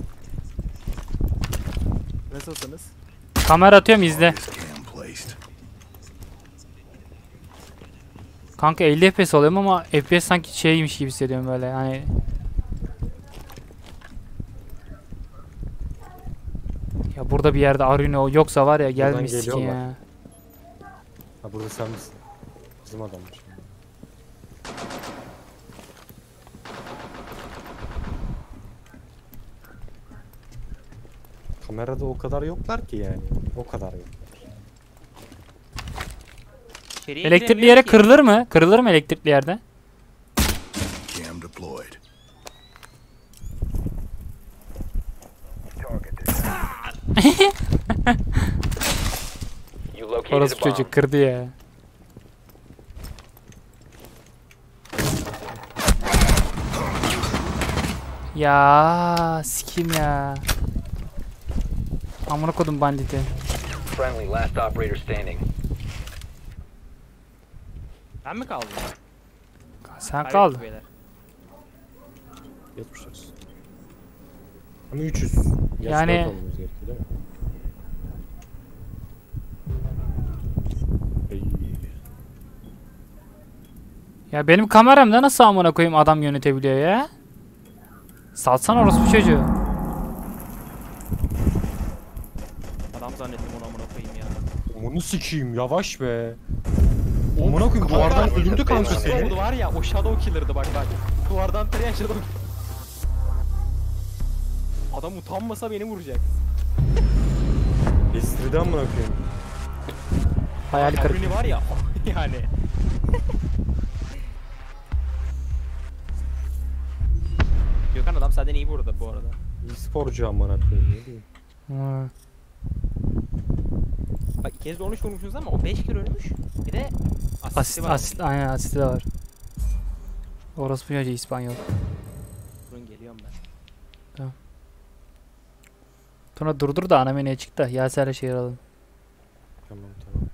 Nasılsınız? Kamera atıyorum izle. This cam placed. Kanka elli F P S oluyorum ama F P S sanki şeymiş gibi hissediyorum böyle hani. Ya burada bir yerde Arino yoksa var ya gelmiş ki geliyorlar. ya. Ha burada sen misin? Bizim adammış. Kamerada o kadar yoklar ki yani. O kadar yok. İçeriye Elektrikli giremiyor yere ki. kırılır mı? Kırılır mı elektrikli yerde? Cam deployed. You located Orası a bomb. çocuk kırdı ya. Ya sikim ya. Amına kodum banditi. Friendly, last operator standing. Ben mi kaldım? Sen Kaybettik kaldın. beyler. Geçmiş olsun. Ama üç yüz. Yani- Yani... olmamız gerekiyor değil mi? İyi. Ya benim kameramda nasıl amına koyayım adam yönetebiliyor ya? Salsana orospu çocuğu. Adam zannettim onu amına koyayım ya. Onu sikeyim yavaş be. Amına koyayım duvardan öldürdü kanka Ne seni. oldu var ya o Shadow Killer'dı bak bak. Duvardan tarayan Shadow Killer. Adam utanmasa beni vuracak. Estirdi amına koyayım. Hayali kırık. Kabrini var ya yani. Gökhan adam senden iyi vurdu bu arada. İyi sporcu amına koyayım ne diyeyim. Hı. Bak ikiniz de on üç vurmuşsunuz ama o beş kere ölmüş. Bir de asisti Asit, var. asit, aynen asisti de var. Orospu çocuğu İspanyol. Durun geliyorum ben. Tuna durdur da ana menüye çık da Yaser'le şey alalım. Tamam tamam.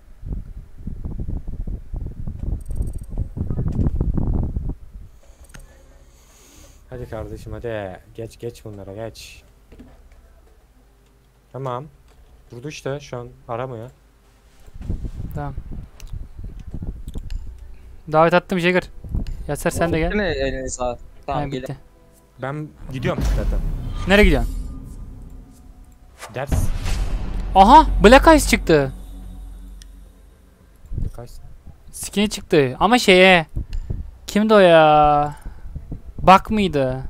Hadi kardeşim hadi geç geç bunlara geç. Tamam. Durdu işte şu an aramıyor. Tamam. Davet attım Jagger. Yaser sen de gel. Ne eliniz var? Tamam Ha, gelin. bitti. Ben gidiyorum zaten. Nereye gidiyorsun? Ders. Aha Black Eyes çıktı. Kaç? Skin'i çıktı ama şeye. Kimdi o ya? Bak mıydı?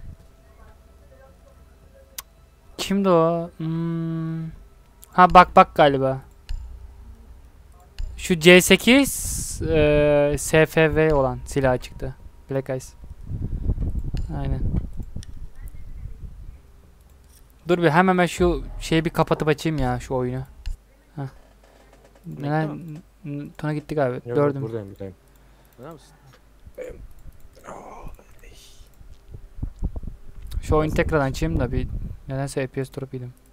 Kimdi o? Hmm. Ha bak bak galiba. Şu C sekiz eee, S F V olan silah çıktı. Black Eyes. Aynen. Dur bir hemen ben şu şeyi bir kapatıp açayım ya şu oyunu. Heh. Neler, mi? Hmm, Tuna gitti galiba. Yok, Gördüm. buradayım buradayım. Burada mısın? Şu oyunu tekrardan açayım da bir nedense F P S durup yedim.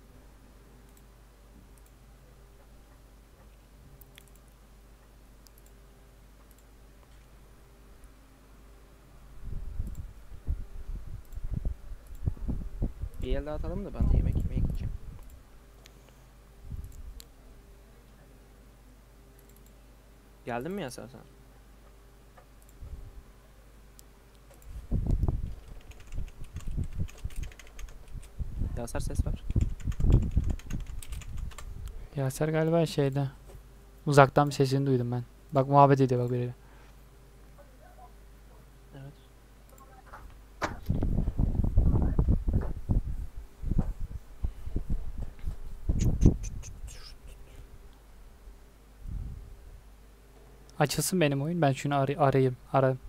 Bir el daha atalım da ben de yemek yemeye gideceğim. Geldin mi ya sen sen? Yaser ses var. Yaser galiba şeyde. Uzaktan bir sesini duydum ben. Bak muhabbet ediyor bak biriyle. Evet. Açılsın benim oyun. Ben şunu aray arayayım. Arayayım.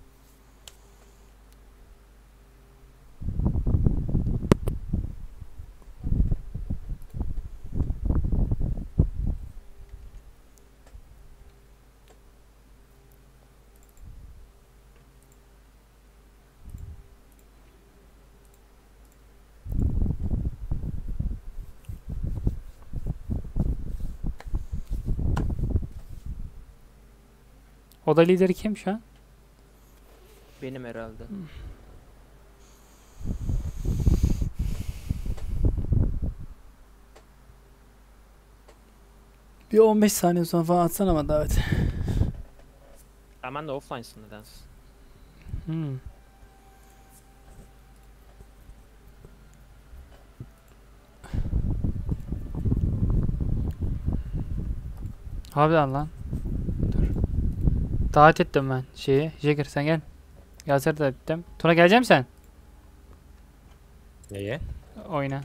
Oda lideri kim şu an? Benim herhalde. Bir on beş saniye sonra falan atsana ama davet. Hemen de offline'sın nedense. Hmm. Harbiden lan. Dur. Davet ettim ben şeyi. Jagger sen gel. Yaser de ettim. Tuna gelecek misin sen? Neye? Oyna.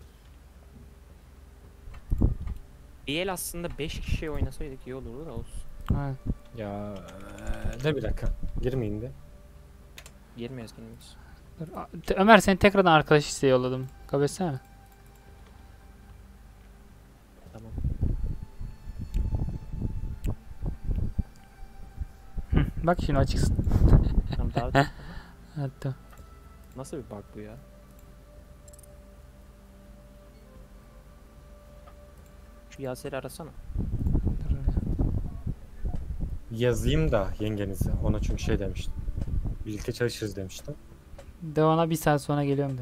Bir el aslında beş kişi oynasaydık iyi olurdu da olsun. Ha. Ya ne bir dakika. Girmeyin de. Girmiyoruz kendimiz. Dur. A- Te- Ömer seni tekrardan arkadaş isteği yolladım. Kabul etsene. Tamam. Hı, bak şimdi açıksın. Tamam davet. Hatta. Nasıl bir bug bu ya? Şu Yaser'i arasana. Yazayım da yengenize. Ona çünkü şey demiştim. Birlikte çalışırız demiştim. De ona bir saat sonra geliyorum de.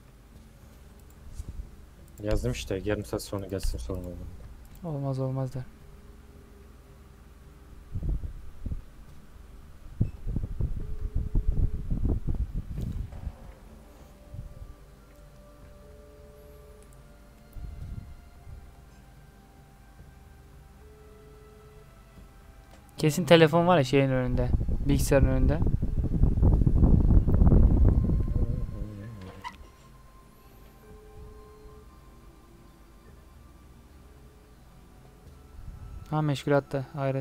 Yazdım işte. Yarım saat sonra gelsin sorun olmadı. Olmaz olmaz der. Kesin telefon var ya şeyin önünde. Bilgisayarın önünde. Ha meşgulatta. Hayır.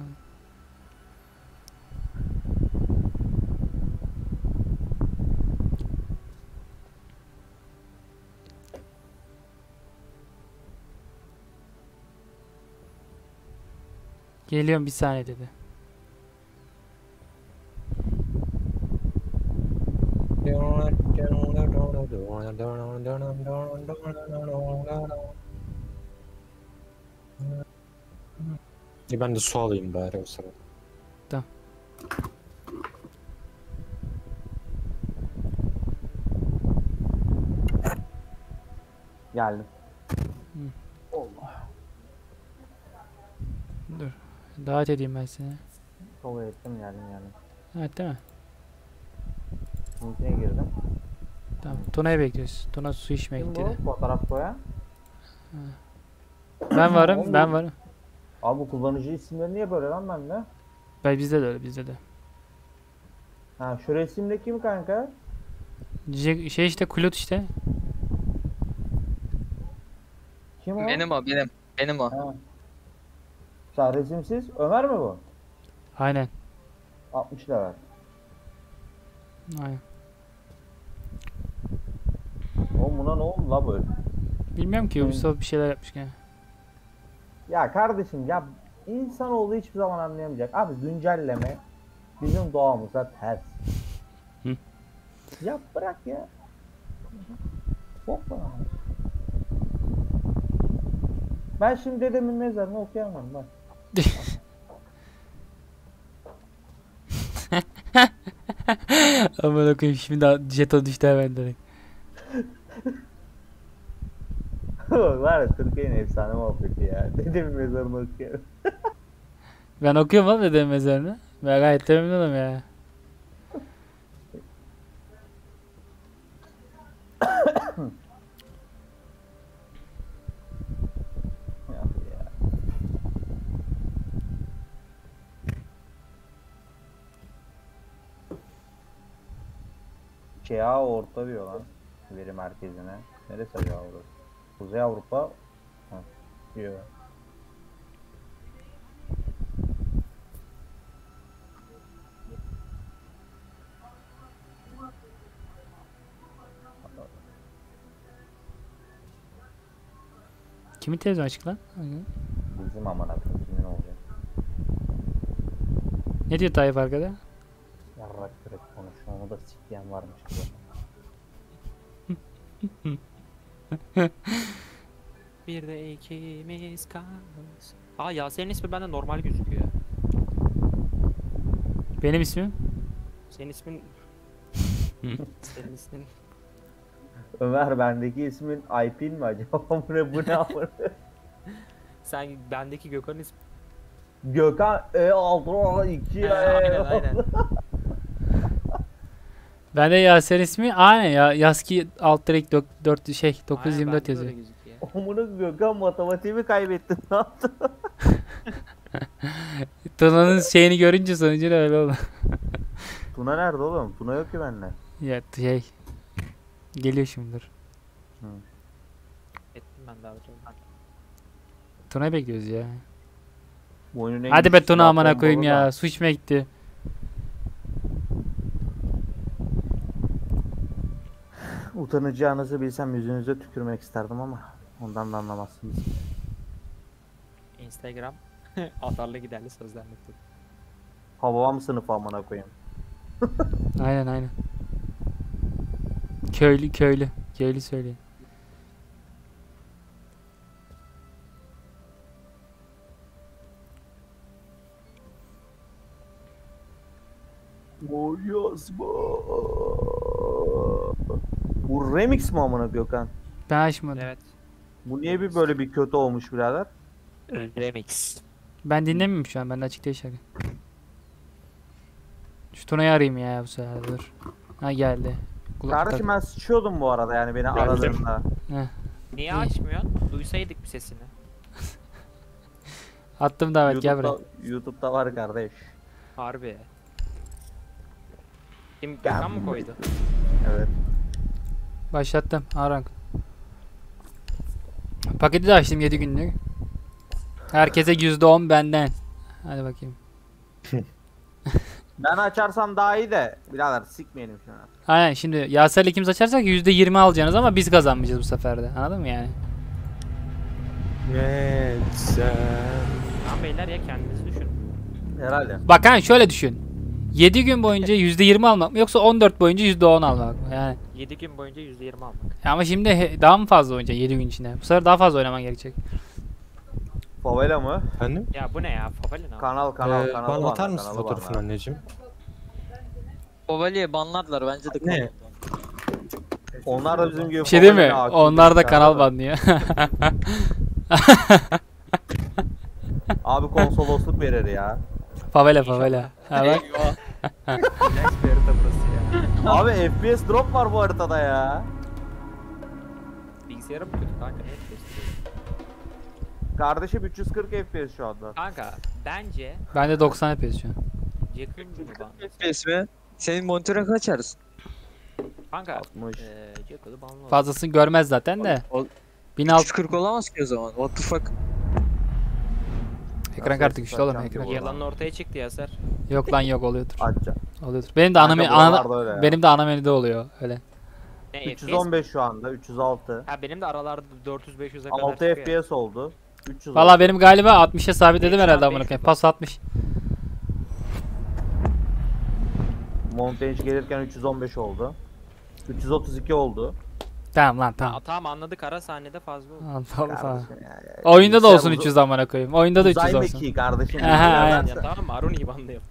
Geliyorum bir saniye dedi. E ben de su alayım bari o sırada. Tamam. Geldim. Dur. Davet edeyim ben seni. Sola ettim geldim geldim. Evet değil mi? Linkine girdim. Tamam. Tuna'yı bekliyoruz. Tuna su içmeye Kim gitti de. bu? Fotoğraf koyan. Ben varım. Ben varım. Abi bu kullanıcı isimleri niye böyle lan bende? Ben bizde de öyle bizde de. Ha şu resimde kim kanka? Jack- Şey işte Kulut işte. Kim o? Benim o benim. Benim o. Ha. Sen resimsiz. Ömer mi bu? Aynen. altmış level. Aynen. Oğlum buna ne oldu la böyle? Bilmiyorum ki Hı. Ubisoft bir şeyler yapmış gene. Ya kardeşim ya insanoğlu hiçbir zaman anlayamayacak. Abi güncelleme bizim doğamıza ters. Hı. Yap bırak ya. Hoppa. Ben şimdi dedemin mezarını okuyamam bak. Aman okuyayım şimdi daha jeton düştü hemen direkt. Var ya Türkiye'nin efsane muhabbeti ya. Dedemin mezarını okuyorum. Ben okuyorum lan dedemin mezarını. Ben gayet de memnunum ya. Ya, ya. Şea orta diyor lan veri merkezine. Neresi acaba orası? Kuzey Avrupa. Ha, diyor. Kimin televizyon açık lan? Bizim amına koyayım kimin olacak? Ne diyor Tayyip arkada? Yarrak direkt konuşuyor. Onu da sikleyen varmış gibi. Bir de ikimiz kalırız. Aa Yaser'in ismi bende normal gözüküyor. Benim ismim? Senin ismin... Senin ismin... Ömer bendeki ismin Aypin mi acaba? Bu ne bu ne amına? Sen bendeki Gökhan'ın ismi... Gökhan E altı iki Ha, aynen aynen. Bende Yaser ismi aynen ya Yaski alt direkt dört şey dokuz yüz yirmi dört Aynen, bende yazıyor. öyle gözüküyor. Amına Gökhan matematiğimi kaybettim ne yaptın? Tuna'nın şeyini görünce sonucu öyle oldu. Tuna nerede oğlum? Tuna yok ki bende. Ya şey geliyor şimdi dur. Ettim ben daha önce. Tuna'yı bekliyoruz ya. Bu oyunun en Hadi be güçlü Tuna silahı amına koyayım bombalı da. ya. Su içmeye gitti. Utanacağınızı bilsem yüzünüze tükürmek isterdim ama ondan da anlamazsınız. Instagram atarlı giderli sözler nokta. Havam sınıfı amına koyayım. Aynen aynen. Köylü köylü. Köylü söyleyin. O yazma. Bu remix mi amına Gökhan? Ben açmadım. Evet. Bu niye bir böyle bir kötü olmuş birader? Remix. Ben dinlemiyorum şu an. Bende açık değil şarkı. Şu Tuna'yı arayayım ya bu sefer dur. Ha geldi. Kulak Kardeşim ben sıçıyordum bu arada yani beni aradığında. Heh. Niye İyi. açmıyorsun? Duysaydık bir sesini. Attım davet gel buraya. YouTube'da, YouTube'da var kardeş. Harbi. Kim Gökhan mı koydu? Evet. Başlattım. Arank. Paketi de açtım yedi günlük. Herkese yüzde on benden. Hadi bakayım. Ben açarsam daha iyi de birader sikmeyelim şunu. Aynen şimdi Yaser'le ikimiz açarsak yüzde yirmi alacaksınız ama biz kazanmayacağız bu sefer de. Anladın mı yani? Geçsen. Tamam beyler ya kendinizi düşünün. Herhalde. Bak hani şöyle düşün. yedi gün boyunca yüzde yirmi almak mı yoksa on dört boyunca yüzde on almak mı? Yani yedi gün boyunca yüzde yirmi almak. ama şimdi he- daha mı fazla oynayacaksın yedi gün içinde? Bu sefer daha fazla oynaman gerekecek. Favela mı? Efendim? Ya bu ne ya? Favela ne? Kanal kanal Ee, kanal. bana var, atar mısın kanalı fotoğrafını var. anneciğim? Ovali'ye banladılar bence de. Ne? Onlar da bizim gibi Bir şey değil mi? Favela'ya hakim Onlar da değiller kanal abi. banlıyor. Abi konsolosluk verir ya. Favela favela. Ha bak. Relax bir harita burası ya. Abi F P S drop var bu haritada ya. Bilgisayarım mı kötü kanka? Ne yapıyorsun? Kardeşim üç yüz kırk F P S şu anda. Kanka bence Ben de doksan yapıyoruz şu an. yakın mı ban? F P S mi? Senin monitörün kaç hertz? Kanka altmış. eee Jackal'ı banlı oldu. Fazlasını görmez zaten de. O- bin altı üç yüz kırk olamaz ki o zaman. What the fuck? ekran kartı güçlü oğlum ekran. Yalan. Yalanın ortaya çıktı Yaser. Yok lan yok oluyordur. Açacağım. Oluyordur. Benim de ana, Kanka menü- ana buralarda öyle ya. benim de ana menüde oluyor öyle. Ne üç yüz F P S? on beş şu anda üç yüz altı. Ha benim de aralarda dört yüz beş yüze kadar altı çıkıyor. F P S oldu. üç yüz Valla oldu. benim galiba altmışa sabitledim Beş herhalde şu an amına beş koyayım. bu. Pas altmış. Montage gelirken üç yüz on beş oldu. üç yüz otuz iki oldu. Tamam lan Ha, tamam. tamam anladık, ara sahnede fazla oldu. Tamam tamam. tamam. Kardeşim ya, ya. Oyunda da Sen olsun uza- üç yüz amına koyayım. Oyunda da üç yüz Uzay olsun. mekiği kardeşim. Aha, aynen. Ya tamam mı? Arun iyi banlayalım.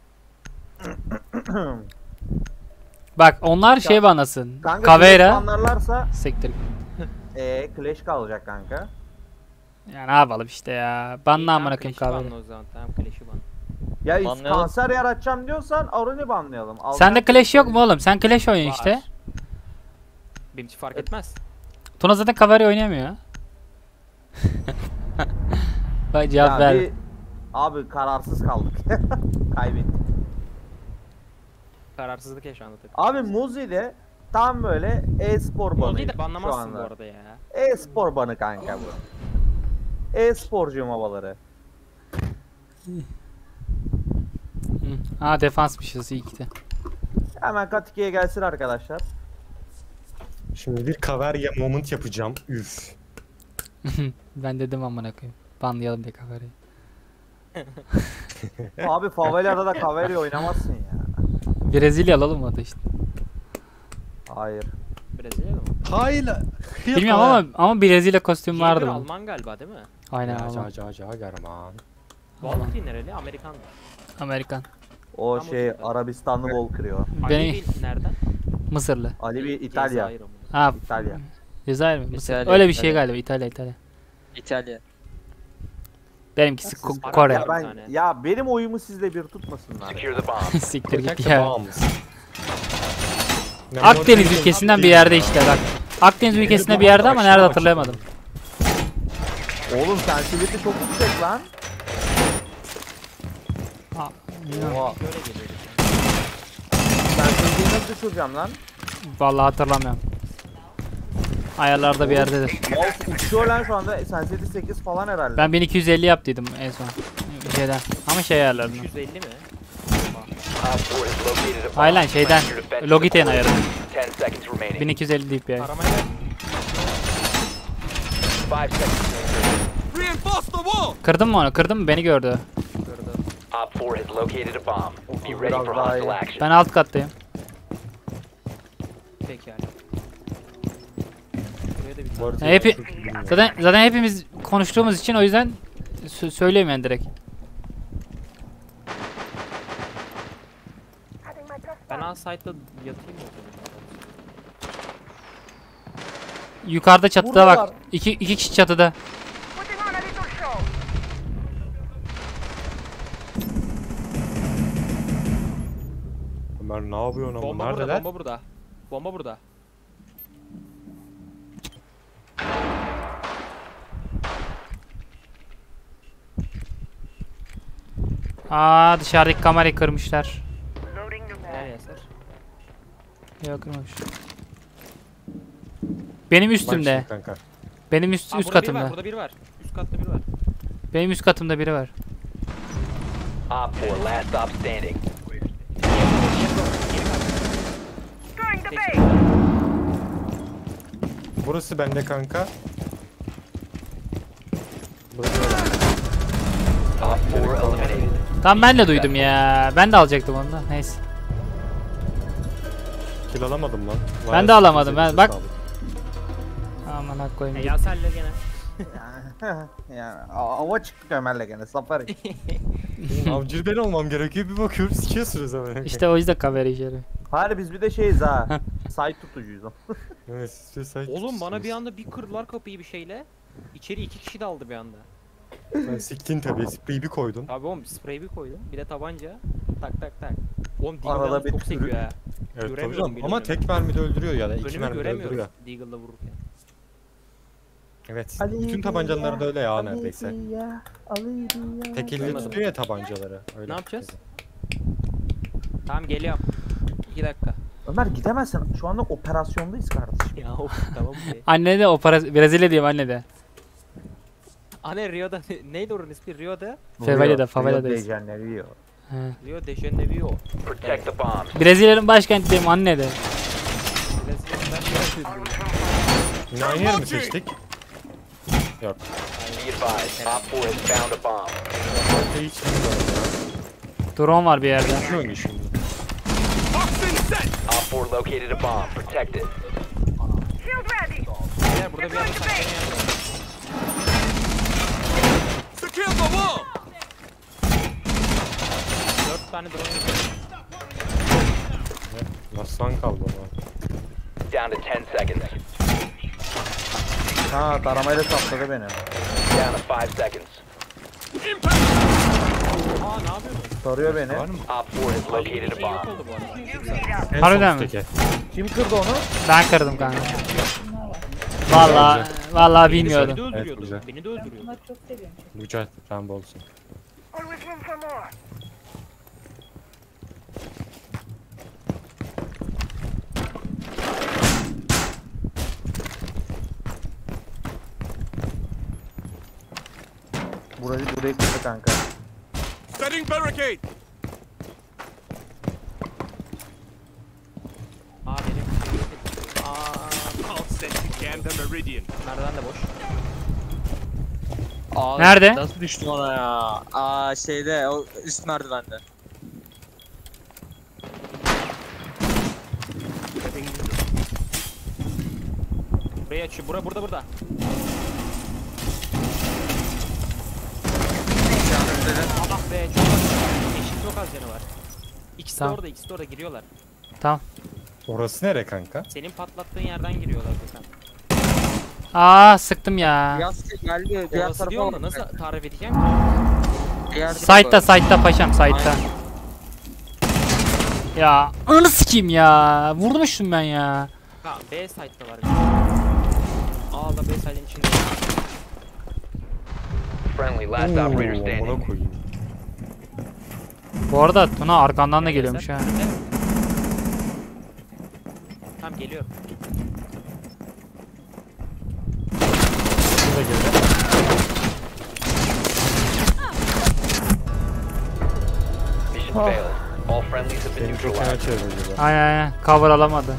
Bak onlar şey banlasın. Kanka Caveira. anlarlarsa Siktir. eee Clash kalacak kanka. Ya ne yapalım işte ya. İyi, Banla tamam, amına koyayım Clash'i Caveira. banla o zaman. Tamam Clash'i ban. Ya Banlayalım. kanser yaratacağım diyorsan Arun'i banlayalım. Sende Alacak- Clash yok mu oğlum? Sen Clash oyna Var. işte. Benim için fark etmez. Tuna zaten Caveira oynayamıyor. Bak cevap Ya ver. bir- Abi kararsız kaldık. Kaybettik. Kararsızlık ya şu anda tabii. Abi Muzi de tam böyle e-spor banı. Moldy'yi de şu banlamazsın anda. bu arada ya. E-spor banı kanka bu. E-sporcu havaları. Hı. Ha defansmışız iyi ki de. Hemen Kat ikiye gelsin arkadaşlar. Şimdi bir Kaverya moment yapacağım. Üf. Ben dedim amına koyayım. Banlayalım diye Caveira'yı. Abi favelada da Kaverya oynamazsın ya. Brezilya alalım mı da işte. Hayır. Brezilya'da mı? Hayla. Bilmiyorum ama ama Brezilya kostüm vardı Jagger bunun. Alman galiba değil mi? Aynen Ya Alman. ca ca ca german. Valkyrie nereli? Amerikan mı? Amerikan. O Tam şey o kadar. Arabistanlı bol kırıyor. Ali Beni Bil nereden? Mısırlı. Ali bir İtalya. Cezayir ama. Ha İtalya. Cezayir mi? Mısır. İtalya, Öyle bir şey İtalya. galiba İtalya İtalya. İtalya. Benimkisi Ko- Arap Kore. ya. Ya ben tane. ya benim oyumu sizle bir tutmasınlar. Secure the bomb. Siktir git Protect the ya. bombs. Akdeniz ülkesinden bir yerde işte bak. Akdeniz ülkesinde bir yerde ama nerede hatırlayamadım. Oğlum sensitivity çok yüksek lan. Ha, Oha. Böyle geliyor. Sensitivity'yi nasıl düşüreceğim lan? Vallahi hatırlamıyorum. Ayarlarda bir yerdedir. Mouse uçuyor lan şu anda. Sensitivity sekiz falan herhalde. Ben bin iki yüz elli yaptıydım en son. Bir şeyden. Ama şey ayarlardım. üç yüz elli mi? Op four has located a bomb. Aynen şeyden. Plan your defense Logitech'in ayarı. ten seconds remaining. bin iki yüz elli deyip ya. Aramaya gel. Five seconds remaining. Kırdın mı onu? Kırdın mı? Beni gördü. Gördüm. Op four has located a bomb. Be ready Biraz for daha iyi. hostile action. Ben alt kattayım. Pekala. Buraya da bir Bu tane. arada Hepi- çok iyi bilmiyorum. Zaten zaten hepimiz konuştuğumuz için o yüzden sö- söyleyeyim yani direkt. Ben outside'da yatayım mı? Yukarıda çatıda Buradalar. bak. İki, iki kişi çatıda. Ömer ne yapıyorsun ama? Bomba burada, Neredeler? bomba burada. Bomba burada. Aa dışarıdaki kamerayı kırmışlar. Nereye eser? Yok kırmamış. Benim Bak üstümde. şimdi kanka. Benim üst, Aa, üst burada biri var, katımda. burada biri var. Üst katta biri var. Benim üst katımda biri var. Op four, last stop standing. Tek- Burası bende kanka. Burası Op four eliminated. Tamam ben de duydum ya. Ben de alacaktım onu da. Neyse. kill alamadım lan. Ben de alamadım, ben- bak- Sağlık. Aman hak E, koyayım. Yaser'le gene. yani ava çıktık Ömer'le gene safari. Avcı ben olmam gerekiyor bir bakıyorum sikiyorsunuz ama. İşte o yüzden kamera işi yarıyor. Hayır biz bir de şeyiz ha. Site tutucuyuz. Evet, siz Oğlum bana bir anda bir kırdılar kapıyı bir şeyle. İçeri iki kişi daldı bir anda. Sen siktin tabii. Spreyi bir koydun. Abi oğlum sprey bir koydum. Bir de tabanca. Tak tak tak. Oğlum Arada Deagle'dan bir çok sekiyor sürü- ha. Evet tabii Göremiyorum canım. bile Ama önümü. tek mermide öldürüyor ya da iki Önümü mermide göremiyoruz öldürüyor. Deagle'la vururken. Evet. Ali Bütün tabancalarda öyle ya neredeyse. ya, Ali ya. Tek elle Görmedim. tutuyor ya tabancaları. Öyle. Ne yapacağız? Tamam geliyorum. iki dakika. Ömer gidemezsin. Şu anda operasyondayız kardeşim. Ya of tamam be. Anne de opera Brezilya diyeyim anne de. Anne Rio'da neydi oranın ismi Rio'da? Favela'da, Rio faveladayız. de Janeiro. He. Rio de Janeiro. Protect the bombs. Brezilya'nın başkenti diyeyim anne de. Brezilya'dan bir Yine aynı yer mi seçtik? Yok. Be advised, Op four has found a bomb. Orada hiç bilmiyorum ya. Drone var bir yerde. Ne oynuyor şimdi? Op four located a bomb. Protect it. Beyler burada bir yerde saklanıyor. Dört tane drone yapıyor. Aslan kaldı ama. Down to ten seconds. Ha taramayla sapladı beni. Down to five seconds. Aa ne yapıyorsun? Soruyor beni. Var mı? Op four has located a Şey yok bomb. oldu bu arada. En Harbiden son mi? üstteki. Kim kırdı onu? Ben kırdım kanka. Vallahi vallahi Beni bilmiyordum. de Evet, öldürüyordu. güzel. Beni de öldürüyordu. Güzel. Rambo olsun. Burayı burayı kırdı kanka. Setting barricade. Aa benim. Aa I'll set to cam the meridian. merdiven de boş. Aa, Nerede? Nasıl düştüm ona ya? Aa şeyde o üst merdivende. Burayı açıyor. Bura burada burada. Allah be çok az. Eşit çok az canı var. İkisi Tamam. de orada, ikisi de orada giriyorlar. Tamam. Orası nere kanka? Senin patlattığın yerden giriyorlar zaten. Aa sıktım ya. Yaz geldi diğer Orası tarafa diyor da bak. nasıl tarif edeceğim ki? Diğer Site'da site'da paşam site'da. Ya anı sikeyim ya. Vurmuştum ben ya. Ha B site'da var. Aa da B site'in içinde. Friendly last operator Oo, standing. amına koyayım. Bu arada Tuna arkandan da geliyormuş ha. Tamam geliyorum. Burada girdi. Mission failed. All friendlies have been Benim çok fena neutralized. çevirdi. Aynen aynen. Cover alamadı.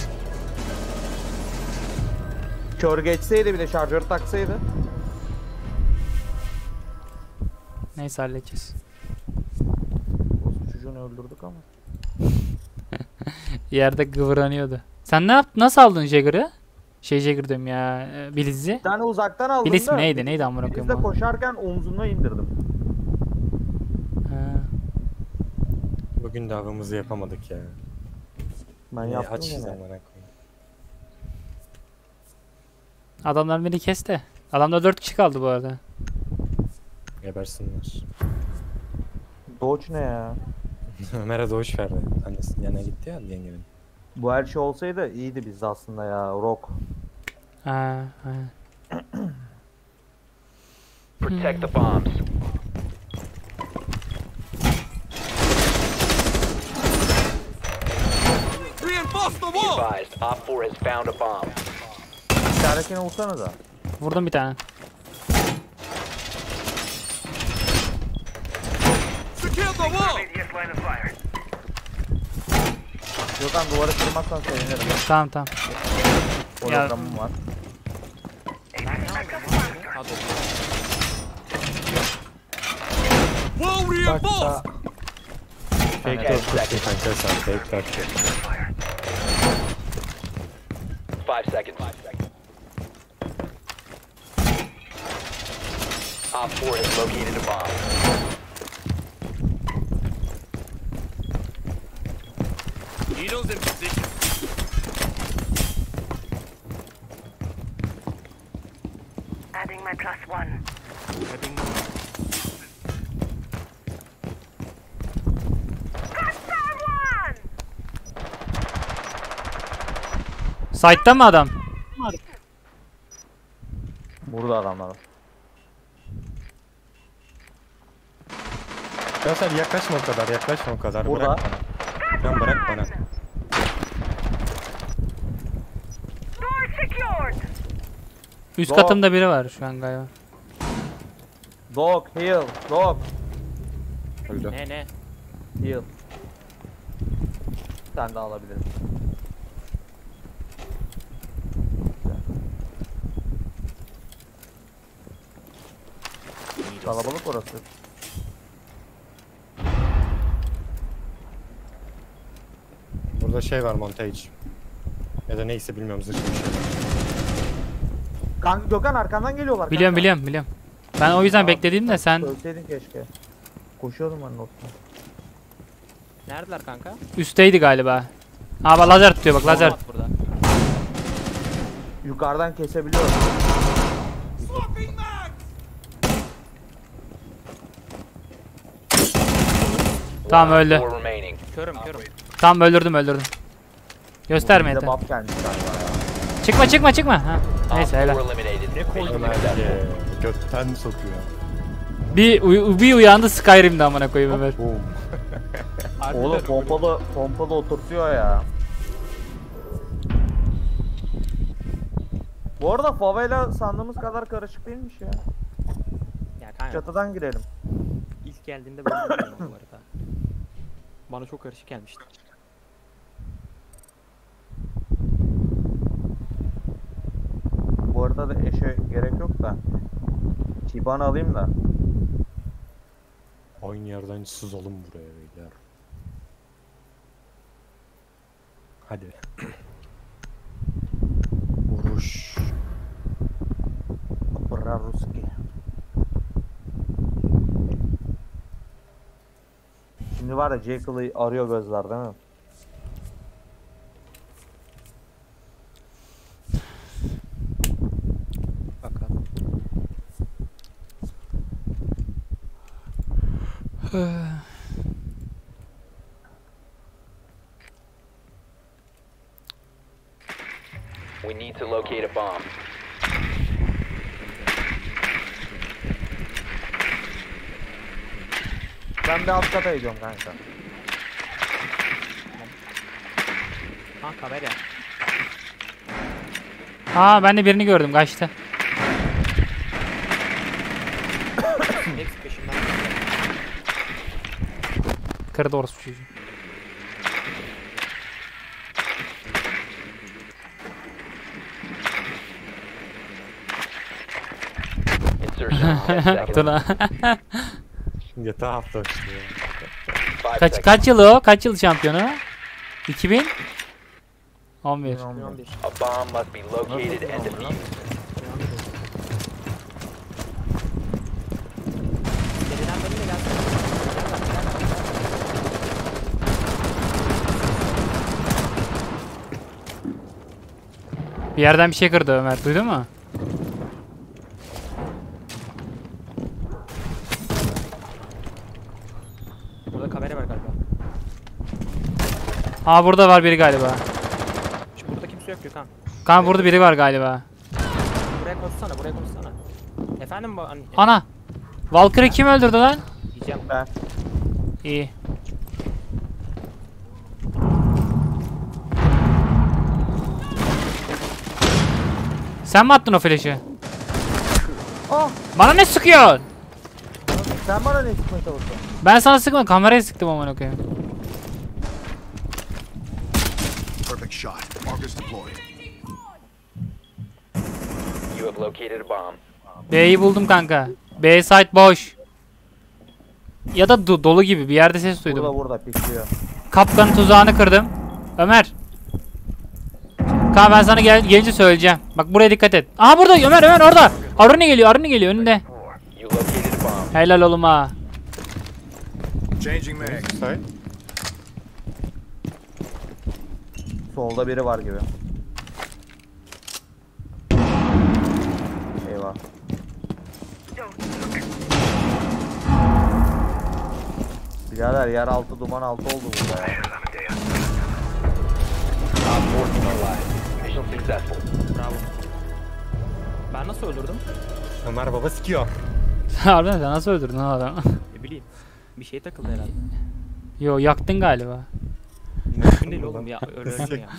Kör geçseydi bir de şarjör taksaydı. Neyse halledeceğiz. O çocuğunu öldürdük ama. Yerde kıvranıyordu. Sen ne yaptın? Nasıl aldın Jagger'ı? Şey Jagger diyorum ya. e, Blitz'i. Bir tane uzaktan aldım Blitz da. mi neydi? Neydi amına Biz de koyayım? o? koşarken omzuna indirdim. Ha. Bugün de avımızı yapamadık ya. Ben İyi, yaptım aç yine. zamana koyayım. Adamlar beni kesti. Adamda dört kişi kaldı bu arada. Gebersinler. Dodge ne ya? Ömer'e doğuş verdi. Annesi yanına gitti ya yengenin. Bu her şey olsaydı iyiydi bizde aslında ya. Rock. Ha, ha. Protect the bombs. Reinforce the Be wall. advised, Op four has found a bomb. İçeridekine vursana da. Vurdum bir tane. Secure the wall. Gökhan duvarı kırmazsan sevinirim. Tamam tamam. Hologramım var. Hadi. Wall reinforced. Fake dört kırk kanka sen fake dört kırk. Five seconds. Op four has located a bomb. Needles in position. Adding my plus one. Got someone! Site'da mı adam? Burada adamlar. Ya sen yaklaşma o kadar, yaklaşma o kadar. Burada. Bırak bana. Lan bırak bana. Door secured! Üst Go. katımda biri var şu an galiba. Dog, heal, dog, Öldü. Ne ne? heal. Sen de alabilirim. Kalabalık orası. Burada şey var, montage. Ya da neyse bilmiyorum, zırhlı bir şey. Kanka Gökhan arkandan geliyorlar. Biliyorum kanka. biliyorum biliyorum. Ben o yüzden Tamam, bekledim de sen Ölseydin keşke. Koşuyordum ben notla. Neredeler kanka? üstteydi galiba. Aa bak lazer tutuyor bak lazer. Bomba at burada. Yukarıdan kesebiliyorum. Swapping mag! Tamam One öldü. four remaining. Körüm körüm. Tamam öldürdüm öldürdüm. Gösterme Bir de yeter. bab kendisi galiba ya. Çıkma çıkma çıkma. Ha. Op Neyse four helal. eliminated. Mission Ömer successful. ye, götten sokuyor. Bir, uy- bir uyandı Skyrim'de amına koyayım Ömer. Boom. Oğlum pompalı pompalı oturtuyor ya. Bu arada favela sandığımız kadar karışık değilmiş ya. Ya kanka Çatıdan girelim. ilk geldiğinde böyle bilmiyorum bu arada. Bana çok karışık gelmişti. Bu arada da eşe gerek yok da. Tiban'ı alayım da. Aynı yerden sızalım buraya beyler. Hadi. Vuruş. Braruski. Şimdi var ya Jekyll'ı arıyor gözler değil mi? Bakalım. We need to locate a bomb. Ben bir alt kata gidiyorum kanka. Ha kamera. Aa ben de birini gördüm kaçtı. Hepsi peşimden. Kırdı orospu çocuğu. Insertion in ten seconds. Tuna. Geçen hafta işte ya. Five kaç seconds. kaç yılı o? Kaç yıl şampiyonu? iki bin on bir. on bir. A bomb must be located and defused. Geriden benimle gelsene. Bir yerden bir şey kırdı Ömer. Duydun mu? Burada kamera var galiba. Aa burada var biri galiba. Şu burada kimse yok Gökhan. Kan burada biri var galiba. Buraya konuşsana, buraya konuşsana. Efendim bu an Ana. Valkyrie kim öldürdü lan? diyeceğim. Ben. İyi. Sen mi attın o flash'ı? Ah! Bana ne sıkıyorsun? Sen bana ne sıkmaya çalışıyorsun? Ben sana sıkmadım, kameraya sıktım amına koyayım. Perfect shot. Marcus deployed. You have located a bomb. B'yi buldum kanka. B site boş. Ya da do- dolu gibi bir yerde ses Burada duydum. burada pikliyor. Kapkanın tuzağını kırdım. Ömer. Kanka ben sana gel gelince söyleyeceğim. Bak buraya dikkat et. Aha burada Ömer Ömer orada. Aruni geliyor Aruni geliyor önünde. You located a bomb. Helal oğlum ha. Changing mag. Say. Solda biri var gibi. Eyvah. Birader yer altı duman altı oldu burada ya. Op four neutralized. Mission successful. Bravo. Ben nasıl öldürdüm? Ömer baba sikiyor. Harbiden sen nasıl öldürdün lan adamı? Ne bileyim. Bir şey takıldı herhalde. Yo yaktın galiba. Mümkün değil oğlum ya. Öyle ölmüyor yani.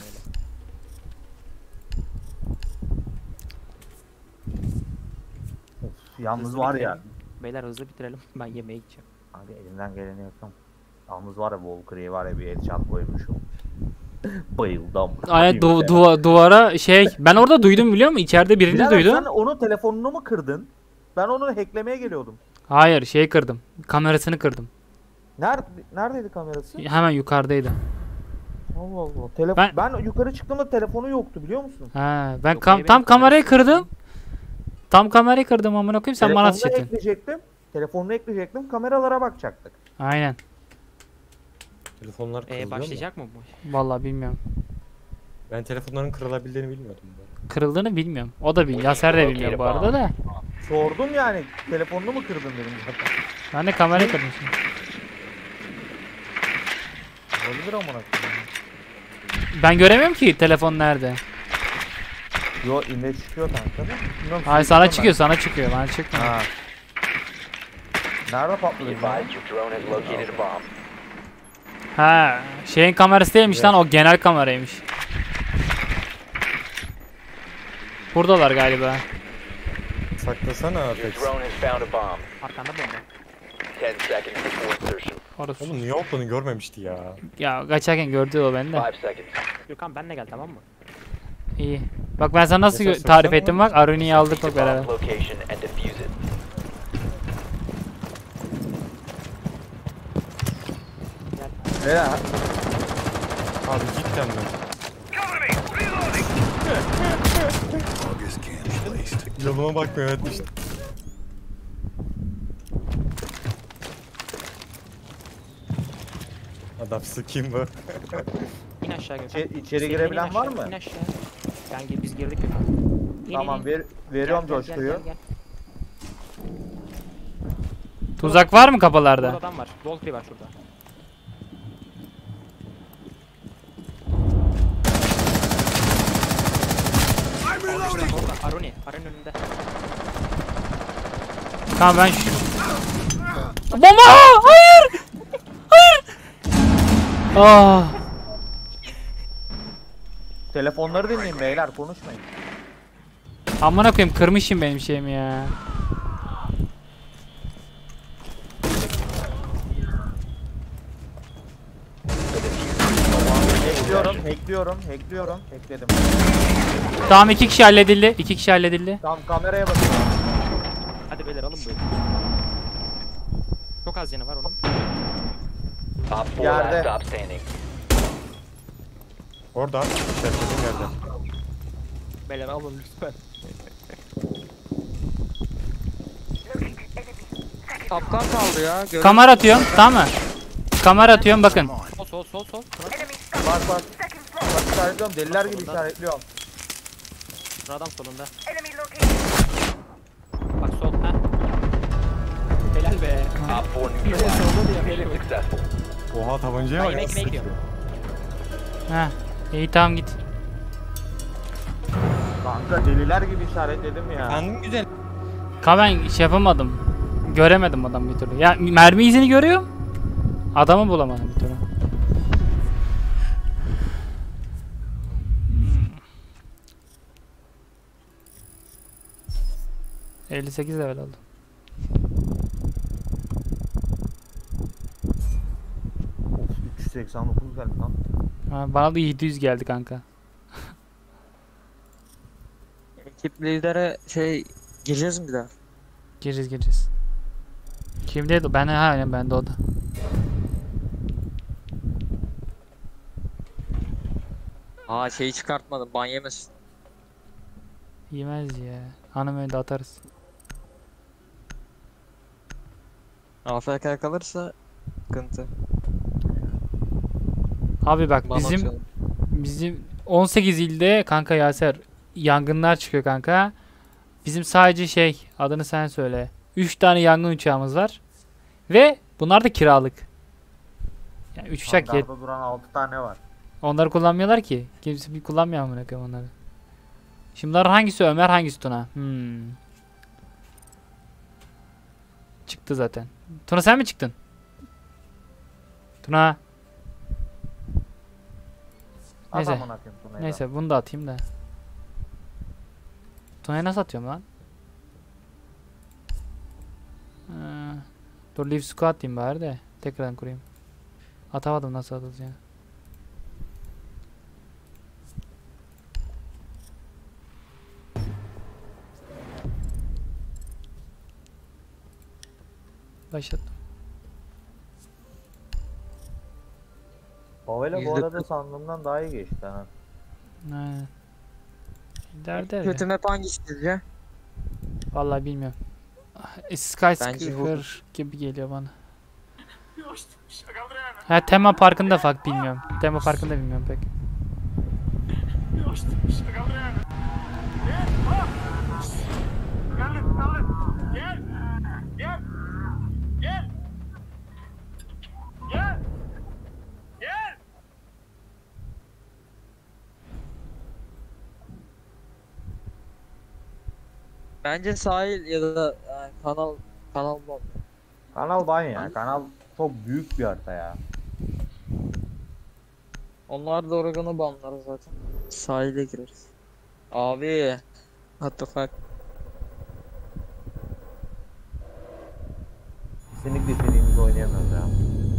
Of, yalnız Hızlı var ya. bitirelim. Beyler hızlı bitirelim. Ben yemeğe gideceğim. Abi elimden geleni yapıyorum. Yalnız var ya Valkyrie'ye var ya bir headshot koymuşum. Bayıldım. Ay du- duva- duvara şey ben orada duydum biliyor musun? İçeride birini Birader duydum. sen onun telefonunu mu kırdın? Ben onu hacklemeye geliyordum. Hayır şeyi kırdım. Kamerasını kırdım. Nerede neredeydi kamerası? Hemen yukarıdaydı. Allah Allah. Telefon Ben- ben... yukarı çıktığımda telefonu yoktu biliyor musun? Ha, ben Yok, kam- benim tam kamerayı kamerası- kırdım. Tam kamerayı kırdım amına koyayım sen bana Telefonunu sıçtın. ekleyecektim. Telefonunu ekleyecektim. Kameralara bakacaktık. Aynen. Telefonlar kırılıyor Ee, mu? başlayacak mı bu? Vallahi bilmiyorum. Ben telefonların kırılabildiğini bilmiyordum. bu arada. Kırıldığını bilmiyorum. O da bilmiyor. Yaser de bilmiyor bu arada da. Sordum yani. Telefonunu mu kırdın dedim zaten. Ben de kamerayı kırdım şimdi. Olabilir amına koyayım. Ben göremiyorum ki telefon nerede. Yo inle çıkıyor kanka da. Bilmiyorum, Hayır sürüklüyorum sana ben. çıkıyor sana çıkıyor. Bana çıkmıyor. Ha. Nerede Be patladı? bu? advised your drone has located a bomb. Ha, şeyin kamerası değilmiş lan o genel kameraymış. Buradalar galiba. Saklasana Your Apex. drone has found a bomb. Arkanda bomba. Ten seconds before insertion. Orası. Oğlum niye olduğunu görmemişti ya. Ya kaçarken gördü o beni de. Five seconds. Gökhan benle gel tamam mı? İyi. Bak ben sana nasıl Mesela gö- tarif sorsana. ettim bak. Aruni'yi aldık Proceed bak to beraber. bomb's location and defuse it. Beyler, Abi cidden mi? August can placed. Yoluma bakmıyor evet işte. Adam kim bu? İn aşağı Gökhan. İçe- içeri Senin girebilen in var aşağı, mı? İn aşağı. Ben gir, biz girdik Gökhan. İn, tamam in, in. ver, veriyorum Gel, gel, coşkuyu. gel, gel, gel. Tuzak var mı Burada kapılarda? adam var. Volkri var şurada. Orada Aruni. Aruni önünde. Tamam ben şu... Bomba! Hayır! Hayır! Ah! Telefonları dinleyin beyler konuşmayın. Amına koyayım kırmışım benim şeyimi ya. Hackliyorum, hackliyorum, hackliyorum, hackledim. Tamam iki kişi halledildi. İki kişi halledildi. Tamam kameraya bakın. Hadi beyler alın bu evi. Çok az yanı var onun. Op four Yerde. last stop standing. Orada. İşaretledim yerde. Beyler alın lütfen. Kaptan kaldı ya. Gör Kamera atıyorum tamam mı? Kamera atıyorum bakın. Sol sol sol sol. Bak bak. Bak işaretliyorum, deliler gibi işaretliyorum. Şurada adam solunda. Enemy located. Bak sol ha. Helal be. Op four neutralized. Mission successful. Oha tabancaya Ben bak. yemek yemeye gidiyorum. Heh. İyi tamam git. Kanka deliler gibi işaretledim ya. Efendim güzel. Ka ben şey yapamadım. Göremedim adamı bir türlü. Ya mermi izini görüyorum. Adamı bulamadım bir türlü. elli sekiz level oldu. Of üç yüz seksen dokuz geldi lan. Ha, bana da yedi yüz geldi kanka. ekip lidere şey gireceğiz mi bir daha? Gireceğiz gireceğiz. Kimdeydi o? Ben ha aynen bende o da. Aa şeyi çıkartmadım. Ban yemesin. Yemez ya. Hanım önünde atarız. A F K kalırsa sıkıntı. Abi bak Ban bizim atıyorum. bizim on sekiz ilde kanka Yaser yangınlar çıkıyor kanka. Bizim sadece şey adını sen söyle. üç tane yangın uçağımız var. Ve bunlar da kiralık. Yani üç uçak yet. Hangarda duran altı tane var. Onları kullanmıyorlar ki. Kimse bir kullanmıyor amına koyayım onları. Şimdi bunlar hangisi Ömer hangisi Tuna? Hmm. Çıktı zaten. Tuna sen mi çıktın? Tuna. Neyse. Adamın hakim Tuna'yı da. Neyse bunu da atayım da. Tuna'yı nasıl atıyorum lan? Ee, dur leave squad atayım bari de. Tekrardan kurayım. Atamadım nasıl atılacağını. Başlattım. Favela bu Yüzde arada sandığımdan daha iyi geçti ha. Aynen. Derdi Kötü map hangisi sizce? Vallahi bilmiyorum. Bence Skyscraper gibi geliyor bana. Ha, tema parkında fark bilmiyorum. Tema parkında bilmiyorum pek. Bence sahil ya da yani kanal kanal bom. Kanal ban ya. Kanal çok büyük bir harita ya. Onlar da Oregon'u banlar zaten. Sahile gireriz. Abi. What the fuck? Kesinlikle istediğimizi oynayamıyoruz ya.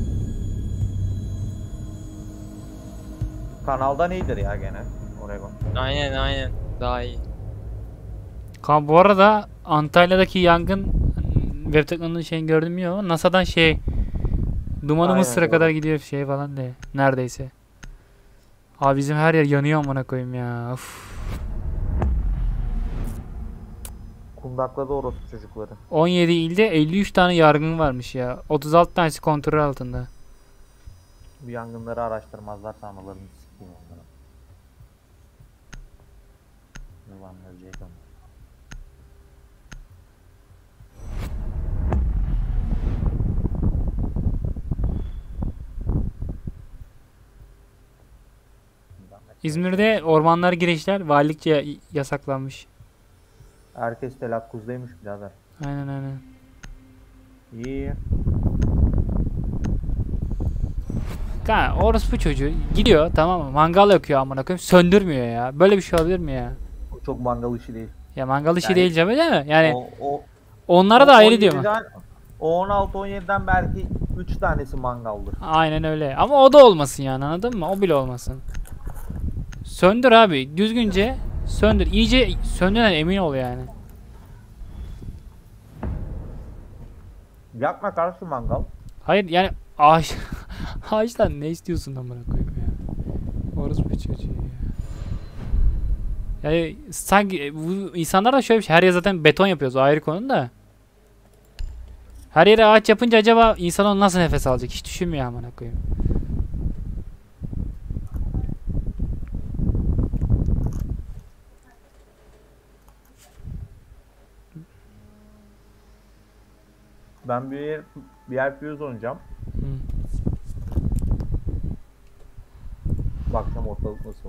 Kanaldan iyidir ya gene Oregon. Aynen aynen. Daha iyi. Ka bu arada Antalya'daki yangın web teknolojinin şeyini gördüm ya ama NASA'dan şey dumanı Aynen, Mısır'a doğru. kadar gidiyor şey falan diye. Neredeyse. Abi bizim her yer yanıyor amına koyayım ya. Uf. Kundakladı orospu çocukları. on yedi ilde elli üç tane yargın varmış ya. otuz altı tanesi kontrol altında. Bu yangınları araştırmazlarsa analarını sikeyim onlara. Ulan ölecek ama. İzmir'de ormanlar girişler valilikçe ya- yasaklanmış. Herkes telakkuzdaymış birader. Aynen aynen. İyi. Kanka orospu çocuğu gidiyor tamam mı? Mangal yakıyor amına koyayım söndürmüyor ya. Böyle bir şey olabilir mi ya? O çok mangal işi değil. Ya mangal işi Yani- değil canım değil mi? Yani o, o, onlara da o ayrı diyor mu? on yediden O on altı on yediden belki üç tanesi mangaldır. Aynen öyle. Ama o da olmasın yani anladın mı? O bile olmasın. Söndür abi. Düzgünce söndür. İyice söndüren emin ol yani. Yakma karşı mangal. Hayır yani ağaç ağaçtan ne istiyorsun amına koyayım ya. Orası bir çocuğu ya. Yani sanki bu insanlar da şöyle bir şey. Her yer zaten beton yapıyoruz. O ayrı konu da. Her yere ağaç yapınca acaba insan onu nasıl nefes alacak? Hiç düşünmüyor amına koyayım. Ben bir yer, bir yer fuse oynayacağım. Hı. Bakacağım ortalık nasıl.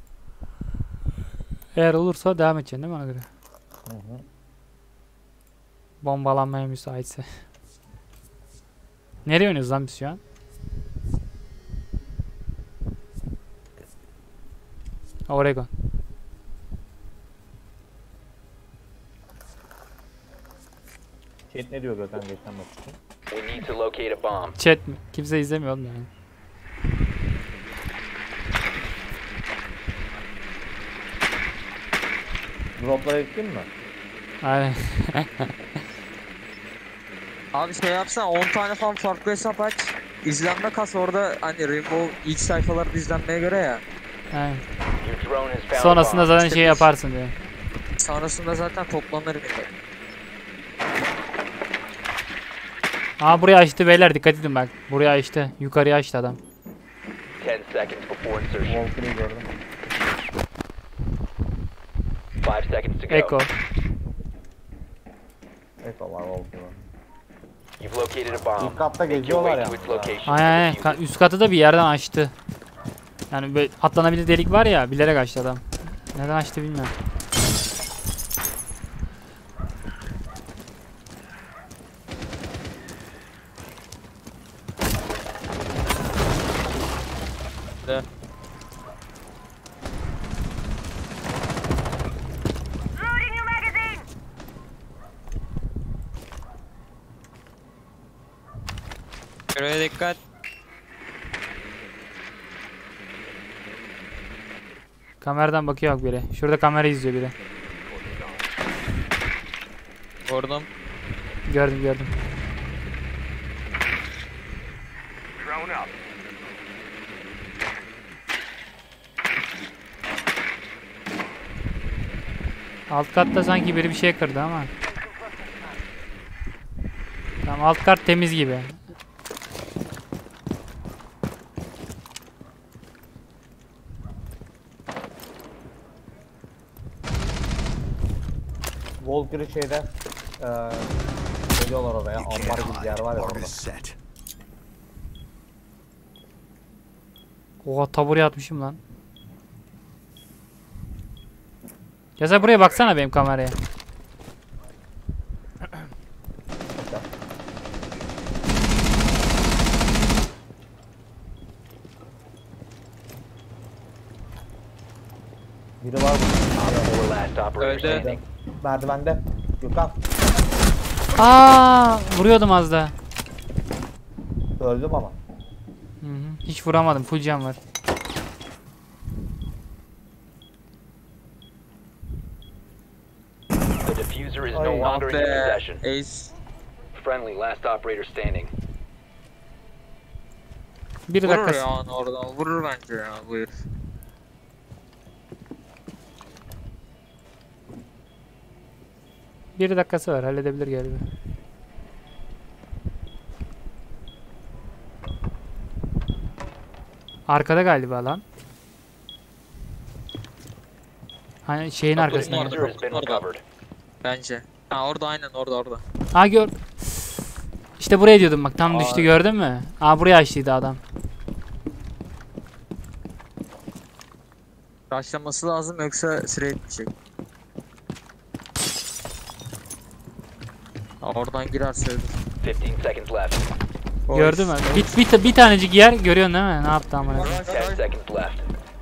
Eğer olursa devam edeceksin değil mi ona göre? Hı hı. Bombalanmaya müsaitse. Nereye oynuyoruz lan biz şu an? Oregon. Chat ne diyor Gökhan geçen maç için? We need to locate a bomb. Chat mi? Kimse izlemiyor oğlum yani. Droplara gittin mi? Aynen. Abi şey yapsan on tane falan farklı hesap aç. İzlenme kas orada hani Rainbow ilk sayfalarda izlenmeye göre ya. Aynen. Your drone has found a Sonrasında bomb. zaten İşte şey biz- yaparsın diye. Sonrasında zaten toplanır millet. Aa buraya açtı beyler dikkat edin bak. Buraya açtı. Yukarıya açtı adam. Ten seconds before insertion. Volkan'ı gördüm. Five seconds to go. Eko. Eko var Volkan var. You've located a bomb. İlk katta Make your geziyorlar way ya. to its location. Aynen aynen. Defuse Ka- it. Üst katı da bir yerden açtı. Yani böyle atlanabilir delik var ya bilerek açtı adam. Neden açtı bilmiyorum. Loading new magazine. Göreve dikkat. Kameradan bakıyor bak biri. Şurada kamera izliyor biri. Oradan. Gördüm gördüm. Drone up. Alt katta sanki biri bir şey kırdı ama. Tamam, alt kat temiz gibi. Walker'ı şeyde eee geliyorlar oraya. You Ambar can't gibi bir yer hide. var ya Alarm orada. is set. Oha, taburaya atmışım lan. Ya sen buraya baksana benim kameraya. Biri var burada. Four last operator Öldü. standing. Merdivende. Gökhan. Aa, vuruyordum az da. Öldüm ama. Hı hı. Hiç vuramadım. Full can var. The diffuser is no Ay. Ah longer in your be. possession. Ace. Friendly, last operator standing. Bir Vurur dakika. ya onu oradan. Vurur bence ya bu herif. Bir dakikası var. Halledebilir galiba. Arkada galiba lan. Hani şeyin Kapının arkasında. orada. Diffuser has been Orada. recovered. Bence. Ha orada aynen orada orada. Aa, gör. İşte buraya diyordum bak, tam Aa, düştü, evet. gördün mü? Aa, buraya açtıydı adam. Başlaması lazım yoksa süre yetmeyecek. Ha, oradan girerse ölür. fifteen seconds left. Gördün mü? Bir, bir, bir tanecik yer görüyorsun değil mi? Ne yaptı amına? Bak, koyayım? bak, ten bak. seconds left.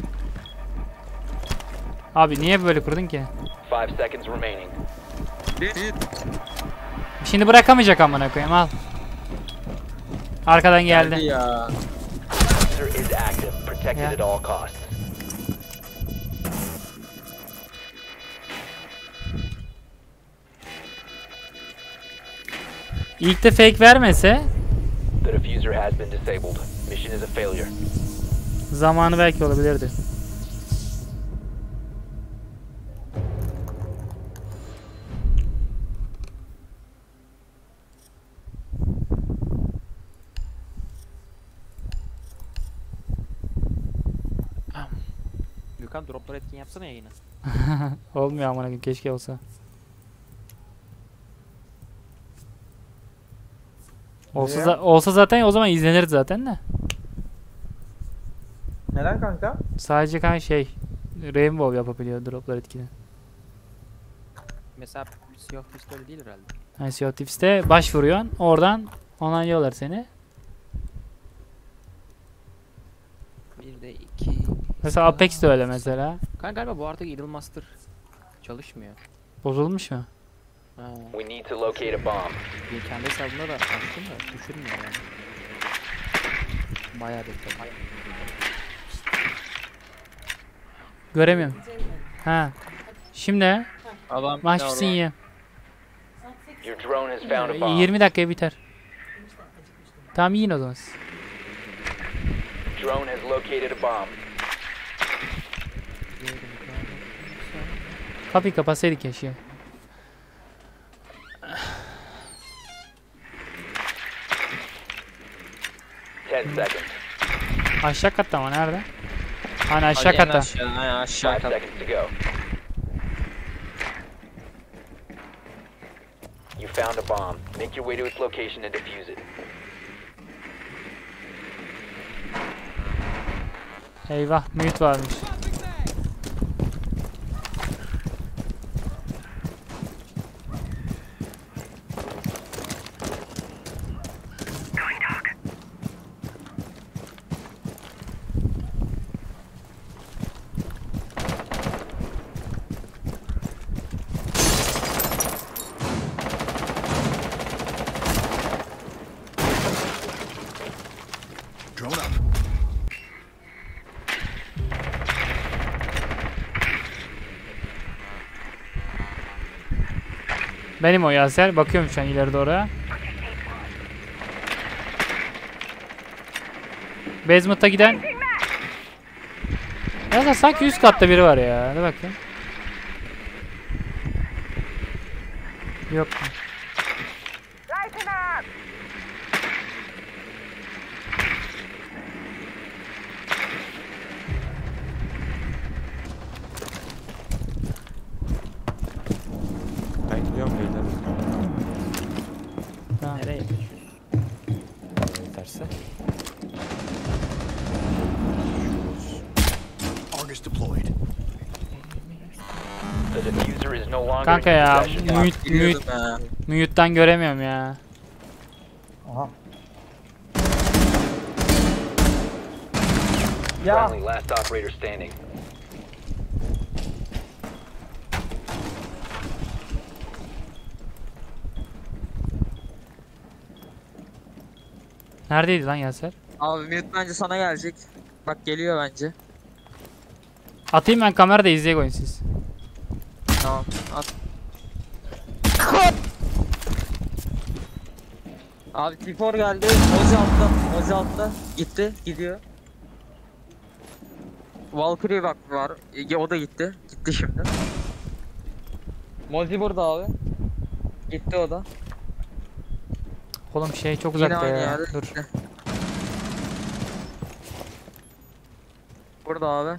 Abi niye böyle kurdun ki? five seconds remaining. Bir- Şimdi bırakamayacak amına koyayım, al. Arkadan geldi. Geldi ya. Diffuser is active. Protected Yeah. at all costs. İlk de fake vermese The diffuser has been disabled. Mission is a failure. zamanı belki olabilirdi. Gökhan droplar etkin yapsana yayını. Olmuyor amına koyayım, keşke olsa. Olsa, za- olsa zaten o zaman izlenir zaten de. Neden kanka? Sadece kan şey Rainbow yapabiliyor droplar etkili. Mesela siyah pistol değil herhalde. Yani Sea of Thieves'te başvuruyorsun, oradan onaylıyorlar seni. Bir de iki. Mesela Apex de öyle mesela. Kanka galiba bu artık Idle Master çalışmıyor. Bozulmuş mu? Ha. We need to locate a bomb. Bir kendi hesabımda da açtım da düşürmüyor yani. Bayağı bekledim. Göremiyorum. Ha. Şimdi Adam maç bir de bitsin orada. ye. Your drone has found a bomb. yirmi dakikaya biter. Tamam, yiyin o zaman siz. Drone has located a bomb. Kapıyı kapatsaydık keşke. ten seconds. Aşağı katta mı, nerede? Hani aşağı Hadi en katta. aşağı, aynen aşağı Five kat. seconds to go. You found a bomb. Make your way to its location and defuse it. Eyvah, mute varmış. Drone up. Benim o Yaser. Bakıyorum şu an ileri doğru. Basement'a giden. Ya sanki üst katta biri var ya. Hadi bakayım. Yok. Lighten up. Ben gidiyorum beyler. Tamam. Nereye? Yeterse. Argus deployed. The diffuser is no longer Kanka in ya. possession. Mute, mute, Giriyordum ya. mute'dan göremiyorum ya. Aha. Ya. Friendly, last operator standing. Neredeydi lan Yaser? Abi mute bence sana gelecek. Bak geliyor bence. Atayım ben kamerada izleyek oyun siz. Tamam at. Abi T dört geldi. Mozi altta. Mozi altta. Gitti. Gidiyor. Valkyrie bak var. E, O da gitti. Gitti şimdi. Mozi burada abi. Gitti o da. Oğlum şey çok Yine uzakta aynı ya. yerde Dur. gitti. Burada abi.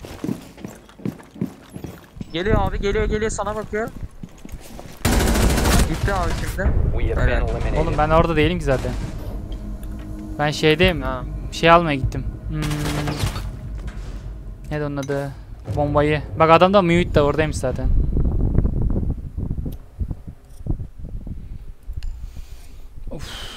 Geliyor abi, geliyor geliyor sana bakıyor. Gitti abi şimdi. We have been Evet. eliminated. Oğlum ben orada değilim ki zaten. Ben şeydeyim. Ha. Şey almaya gittim. Hmm. Neydi onun adı? Bombayı. Bak adam da mute de oradaymış zaten. Of.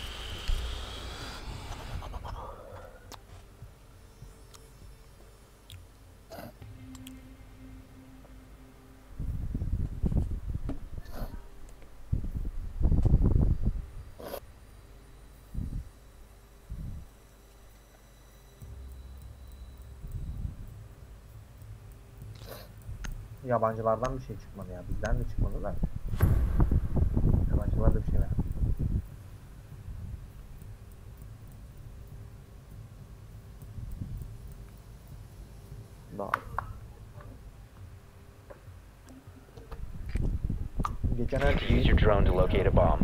Yabancılardan bir şey çıkmadı ya. Bizden de çıkmadı da. Yabancılar da bir şey ver. Daha. Geçen Need to use your drone to locate a bomb.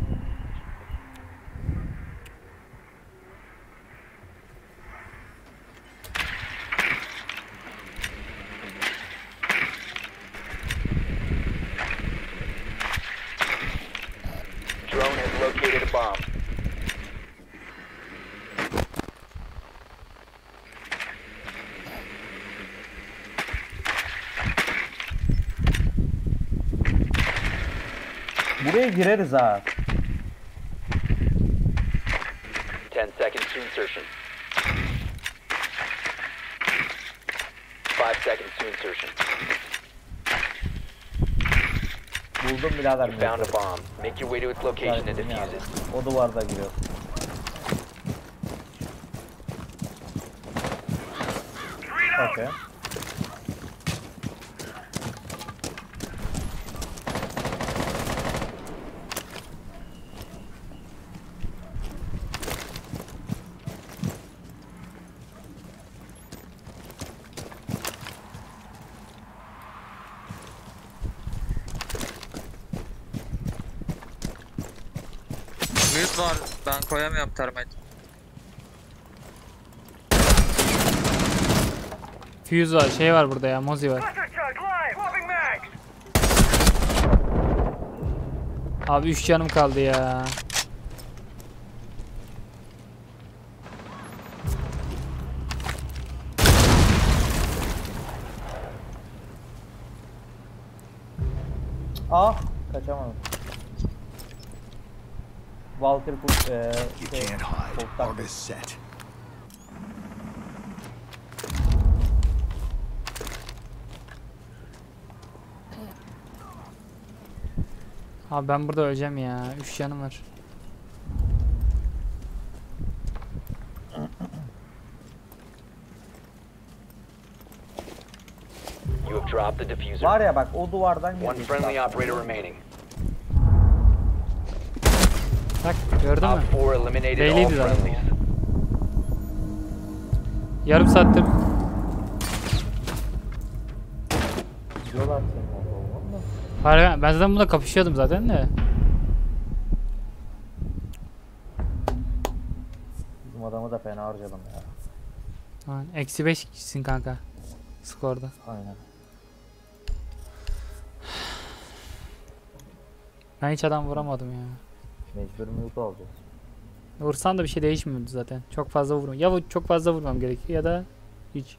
Drone has located a bomb. buraya gireriz ha. Ten seconds to insertion. Five seconds to insertion. Buldum birader. You found a bomb. Make your way to its location and defuse it. O duvarda giriyor. Okay. Mute var. Ben koyamıyorum termite. Fuse var, şey var burada ya, Mozi var. Cluster charge live. Swapping mags. Abi üç canım kaldı ya. Ah, kaçamadım. Valkyrie kurt eee You şey, can't hide. koltuktan- Argus set. Abi ben burada öleceğim ya. üç canım var. You have dropped the diffuser. Var ya bak o duvardan One girdik. friendly bak. operator remaining. Bak gördün mü? Op four eliminated all Belliydi zaten. friendlies. Yarım saattir Diyorlar senin orada olman da. Hayır, ben zaten bununla kapışıyordum zaten de. Bizim adamı da fena harcadım ya. Aynen. Eksi beş kişisin kanka. Skorda. Aynen. Ben hiç adam vuramadım ya. Mecbur mute alacağız. Vursam da bir şey değişmiyordu zaten. Çok fazla vurmam. Ya bu- çok fazla vurmam gerekiyor ya da hiç.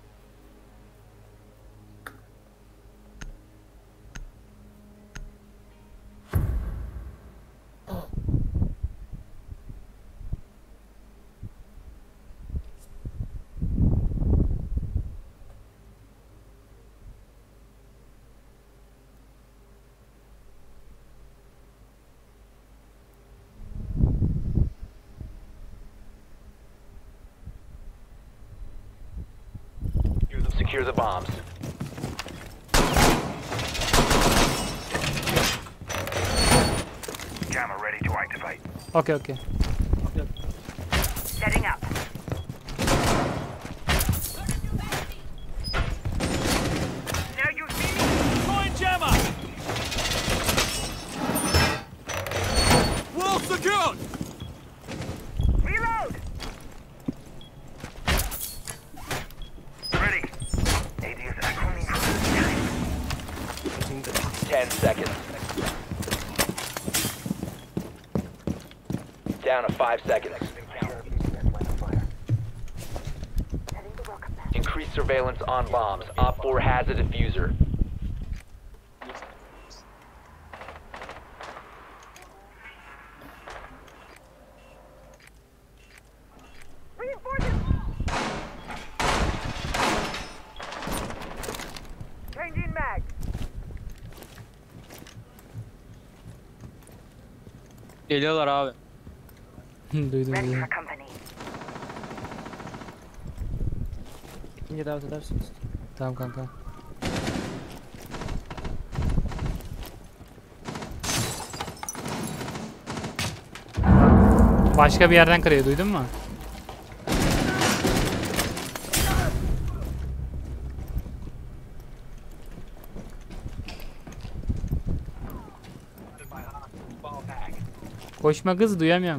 Secure the bombs. Jammer ready to activate. Okey okey. Setting up. Now you see me. Deploying jammer. Wall secured. Reload. Ready. A D is acronym for Ten seconds. Down to five seconds. Increase surveillance on bombs. Op four has a diffuser. Changing mag. Geliyorlar abi. Duydum Ready duydum. for company. İkinci davet edersiniz. Tamam kanka. Başka bir yerden kırıyor, duydun mu? Koşma kız, duyamıyorum.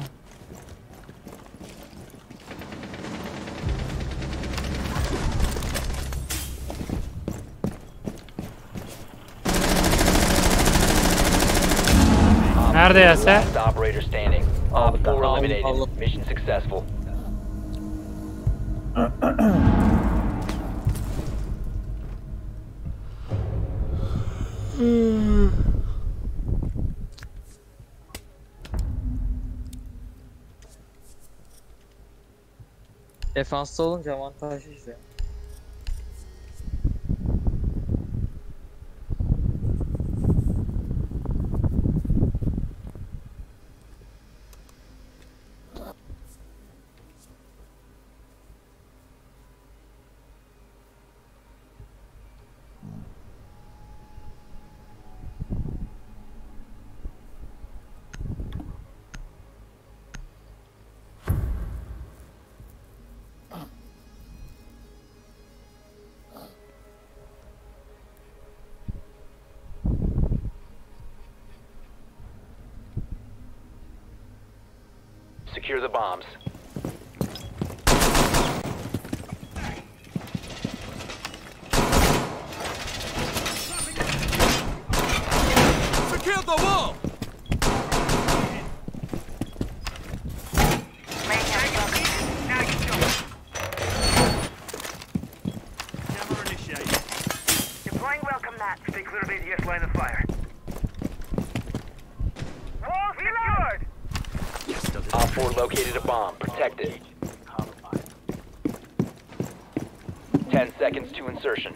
Nerede Yaser? Last operator standing. Op four eliminated. Mission successful. Defansta olunca avantajlı işte. Secure the bombs. Secure the wall. Now you go. Jammer initiated. Deploying welcome mat. Stay clear of A D S line of fire. Wall secured. Op four located a bomb. Protect it. Ten seconds to insertion.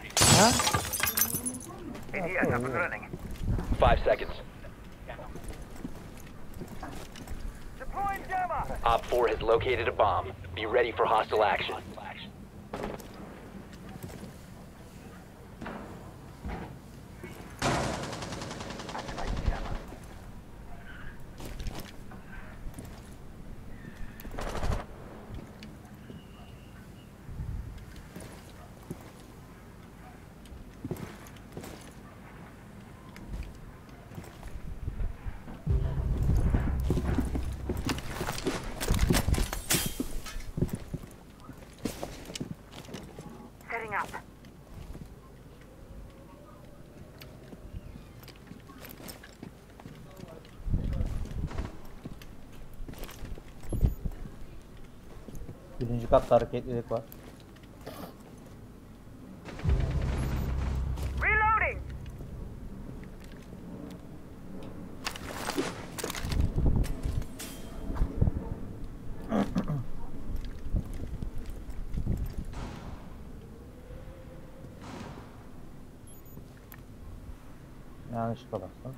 A D S up and running. Five seconds. Deploying jammer. Op four has located a bomb. Be ready for hostile action. Birinci katta hareketlilik var. Reloading! Yanlışlıkla bastım.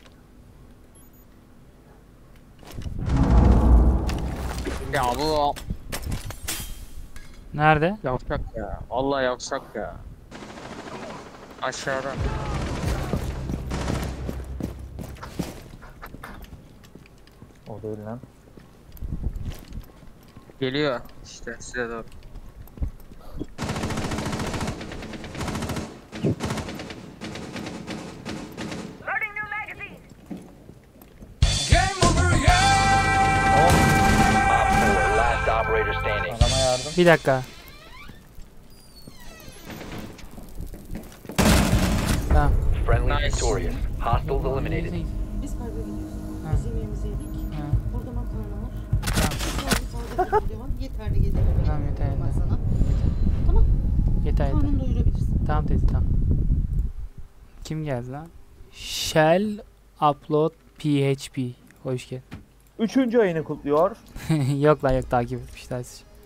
Ya bu Nerede? yavşak ya. Vallahi yavşak ya. Aşağıda. O değil lan. Geliyor işte size doğru. Loading new magazine! Op four, last operator standing. Adama yardım. Bir dakika. Tamam. Friendly Nice. victorious. Hostiles eliminated. Biz parka gidiyoruz. Ha. Biz yemeğimizi yedik. Ha. Burada makarna var. Sonra bir sağlık devam. Yeterli yeterli. Tamam, yeter, Ben yeter. sana. Tamam. Yeter yeter. Karnını doyurabilirsin. Tamam teyze tamam. Kim geldi lan? Shell Upload P H P. Hoş geldin. Üçüncü ayını kutluyor. Yok lan yok takip etmişler.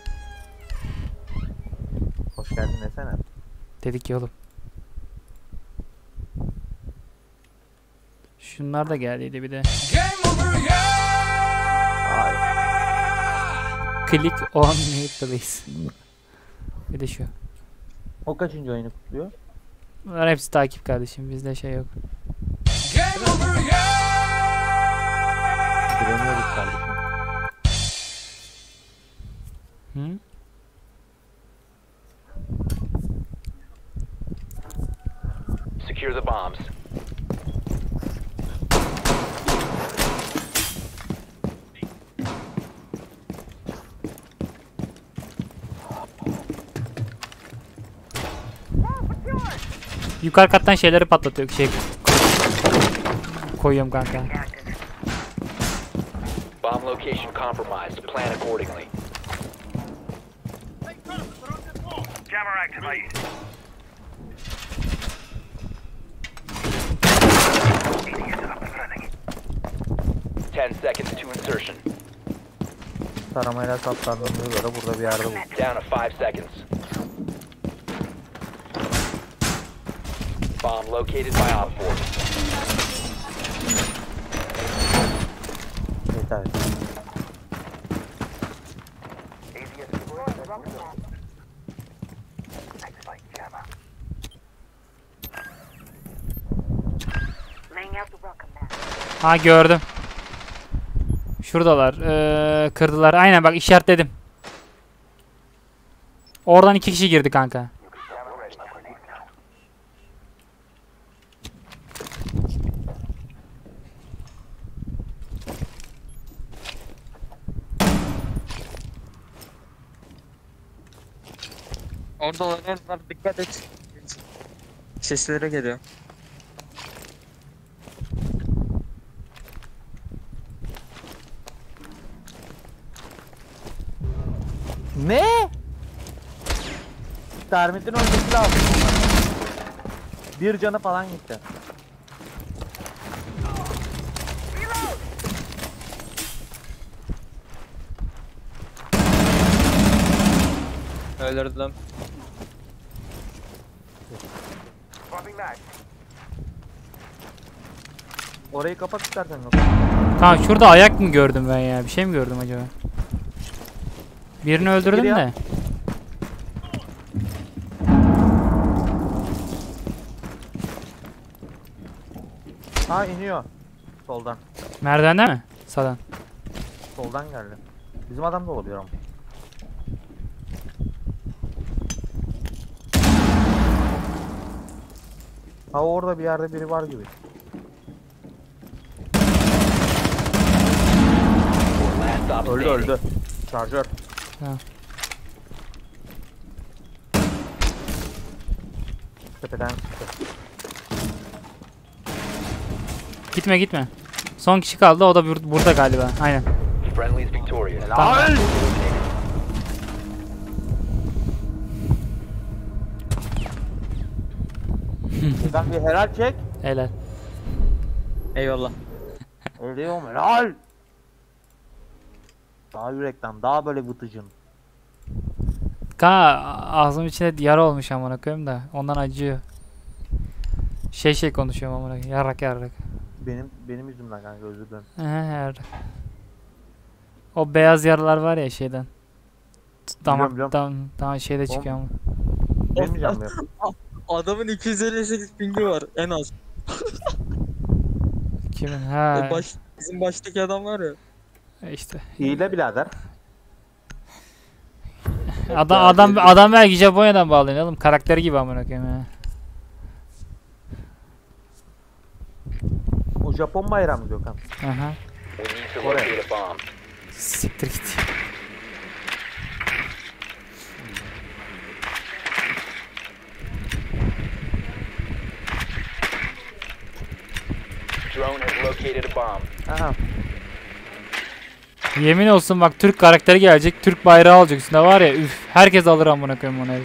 Hoş geldin desene. Dedik ya oğlum. Şunlar da geldiydi bir de. Ay. Click on me please. Bir de şu. O kaçıncı ayını kutluyor? Bunlar hepsi takip kardeşim. Bizde şey yok. Direniyoruz kardeşim. Hı? Secure the bombs. Yukarı kattan şeyleri patlatıyor. Şey koyuyorum kanka. Bomb location compromised. Plan accordingly. Jammer activated. Idiot up and running. Ten seconds to insertion. Taramayla saptandığımıza göre burada bir yerde bu. Down to five seconds. Bomb located by Op four. Yeter. Activate jammer. Laying out the welcome mat. Ha gördüm. Şuradalar. Ee, kırdılar. Aynen bak işaretledim. Oradan iki kişi girdi kanka. Orada olanlar dikkat et. Seslere geliyor. Ne? Termitin öncesi lazım. Bir canı falan gitti. Öldürdüm. Swapping mag. Orayı kapat istersen. Tamam şurada ayak mı gördüm ben ya? Bir şey mi gördüm acaba? Birini öldürdüm Giriyor. de. Ha iniyor. Soldan. Merdivende mi? Sağdan. Soldan geldi. Bizim adam da olabilir ama. Ha orada bir yerde biri var gibi. Last op Öldü standing. öldü. Şarjör. Ha. Tepeden çıktı. Gitme gitme. Son kişi kaldı o da bur- burada galiba. Aynen. Friendly's victorious. Helal. Gökhan bir helal çek. Helal. Eyvallah. Ölüyorum helal. Daha yürekten, daha böyle vıtıcın. Kanka ağzım içinde yara olmuş amına koyayım da ondan acıyor. Şey şey konuşuyorum amına koyayım. Yarrak yarrak. Benim benim yüzümden kanka, özür dilerim. He yarrak. O beyaz yaralar var ya şeyden. biliyorum. Damaktan tam şeyde çıkıyor ama. Demeyeceğim ya. Adamın iki yüz elli sekiz pingi var en az. Kimin? Ha. E baş, bizim baştaki adam var ya. işte. Hile birader. Adam adam adam belki Japonya'dan bağlanıyor oğlum. Karakteri gibi amına koyayım ya. O Japon bayrağı mı Gökhan? Aha. We need to locate a bomb. Siktir git. Drone has located a bomb. Aha. Yemin olsun bak Türk karakteri gelecek. Türk bayrağı olacak üstünde var ya. Üf. Herkes alır amına koyayım onu.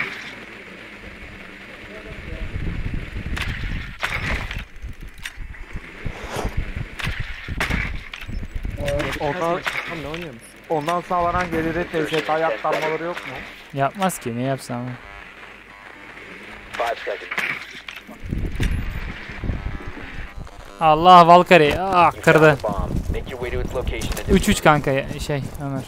Ondan, Ne oynuyor musun? ondan sağlanan geliri T S K yaptırmaları yok mu? Yapmaz ki ne yapsam. ama. Five seconds. Allah Valkyrie. Ah You kırdı. found the bomb. Make your way to its location and üç üç kanka ya- şey Ömer.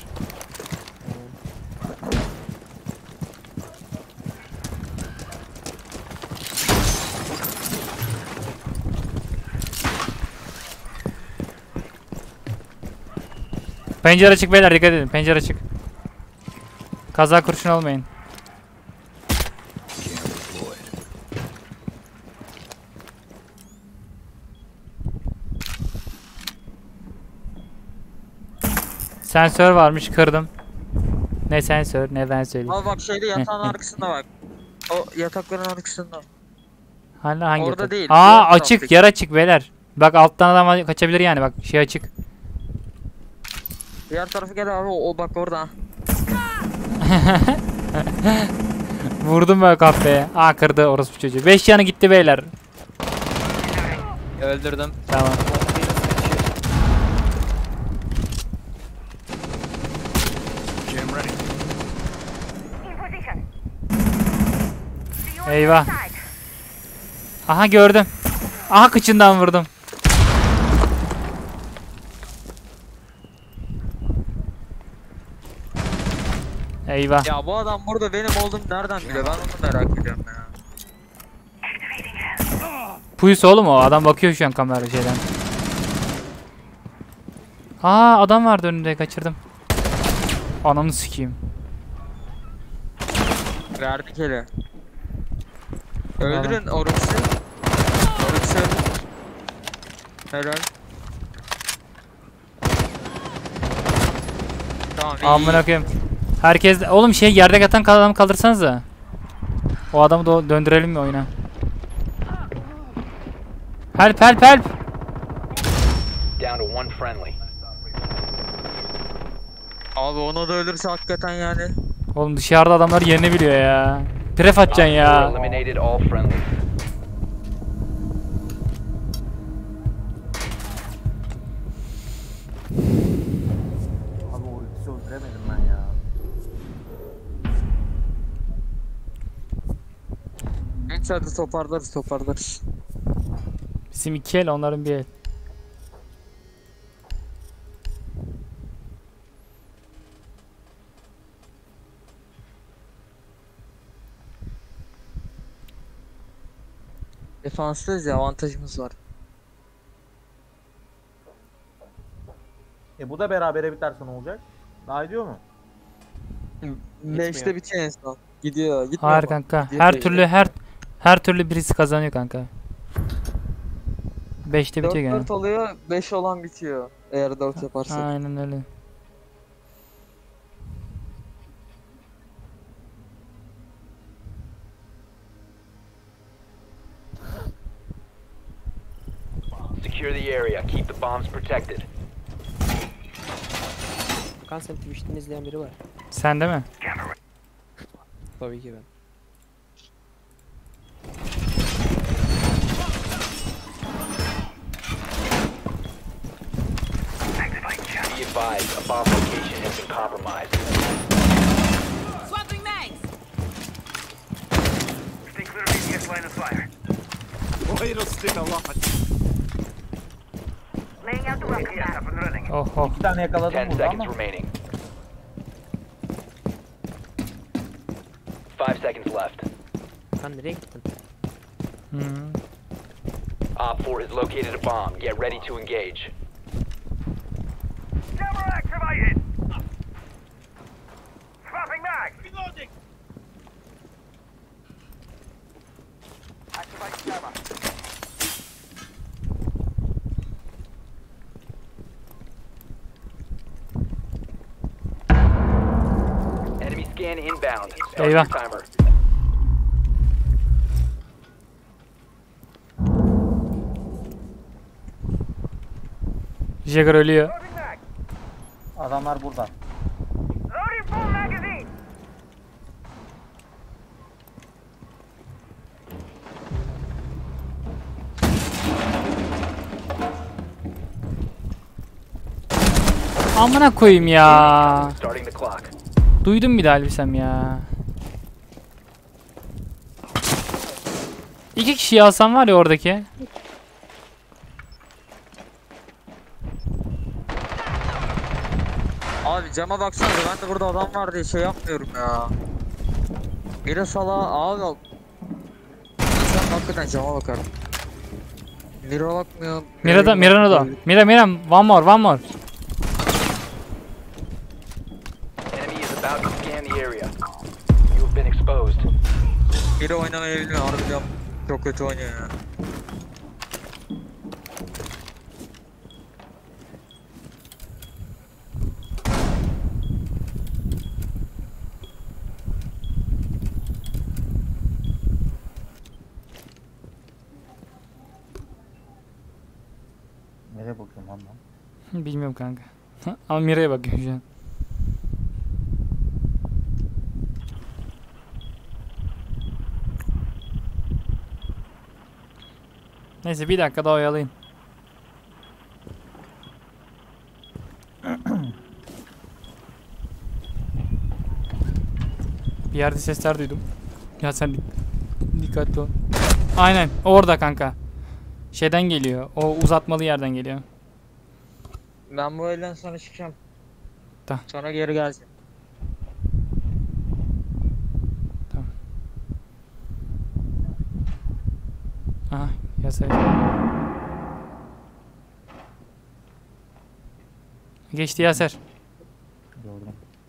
Pencere açık beyler, dikkat edin. Pencere açık. Kaza kurşun almayın. Sensör varmış, kırdım. Ne sensör ne ben söyleyeyim. Al bak şeyde yatağın Heh, arkasında bak. O yatakların arkasında. Hala hangi Orada yatak? değil, Aa diğer açık, taraftaki. yer açık beyler. Bak alttan adam kaçabilir yani, bak şey açık. Diğer tarafı gel abi, o, o bak orada. Vurdum böyle kafeye. Aa kırdı orospu çocuğu. beş yanı gitti beyler. Öldürdüm. Tamam. Jam ready. In position. Eyvah. Aha gördüm. Aha kıçından vurdum. Eyvah. Ya bu adam burada benim olduğumu nereden biliyor? Ben onu merak ediyorum ya. Puyus oğlum o. Adam bakıyor şu an kamera şeyden. Aa adam vardı önümde, kaçırdım. Ananı sikeyim. Verdik hele. Öldürün Orux'u. Orux'u öldür. Helal. Tamam iyi. Amına koyayım. Herkes oğlum şey yerde yatan adamı kaldırsanıza. O adamı da döndürelim mi oyuna? Help help help. down to one friendly. Abi ona da ölürse hakikaten yani. Oğlum dışarıda adamlar yerini biliyor ya. Pref atacaksın Op four ya. eliminated all friendlies. Abi o ikisi öldüremedim ben ya. Neyse hadi toparlarız toparlarız. Bizim iki el, onların bir el. Defanslıyız ya, avantajımız var. E bu da berabere biterse ne olacak? Daha ediyor mu? beşte bitiyor en son. Gidiyor gitmiyor. Hayır mu? kanka. Gidiyor, Her gidiyor. türlü her her türlü birisi kazanıyor kanka. beşte dört bitiyor gene. dört oluyor, beş olan bitiyor. Eğer dört yaparsak. Aynen öyle. Secure the area. Keep the bombs protected. Kan sen Twitch'ten izleyen biri var. Sen de mi? Tabii ki ben. advised, a bomb location has been compromised. Swapping mags. Stay clear of easiest line of fire. Laying out the welcome Yes, mat. up and running. Oh oh. Bir tane yakaladım Ten burada seconds ama. remaining. Five seconds left. Sen nereye gittin? Hmm. Op four has located a bomb. Get ready to engage. Camera activated. Swapping mag. Reloading. Activate camera. Enemy scan inbound. Start Eyvah. your timer. Jagger ölüyor. Loading mag. Adamlar burada. Loading full magazine. Amına koyayım ya. Starting the clock. Duydum bir daha Elbisem ya. İki kişiyi alsam var ya oradaki. Abi cama baksanıza, ben de burada adam var diye şey yapmıyorum ya. Mira sala abi. Sen hakikaten cama bakarım. Mira bakmıyor. Mira'da, Mira'na da. Mira, Mira, one more, one more. Enemy is about to scan the area. You have been exposed. Mira oynamayı bilmiyor harbiden. Çok kötü oynuyor ya. Nereye bakıyorum lan ben? Bilmiyorum kanka. Ama Mira'ya bakıyorum şu an. Neyse bir dakika daha oyalayın. Bir yerde sesler duydum. Ya sen dik- dikkatli ol. Aynen orada kanka. Şeyden geliyor. O uzatmalı yerden geliyor. Ben bu elden sonra çıkacağım. Tamam. Sonra geri geleceğim. Aha Yaser. Geçti Yaser. Gördüm.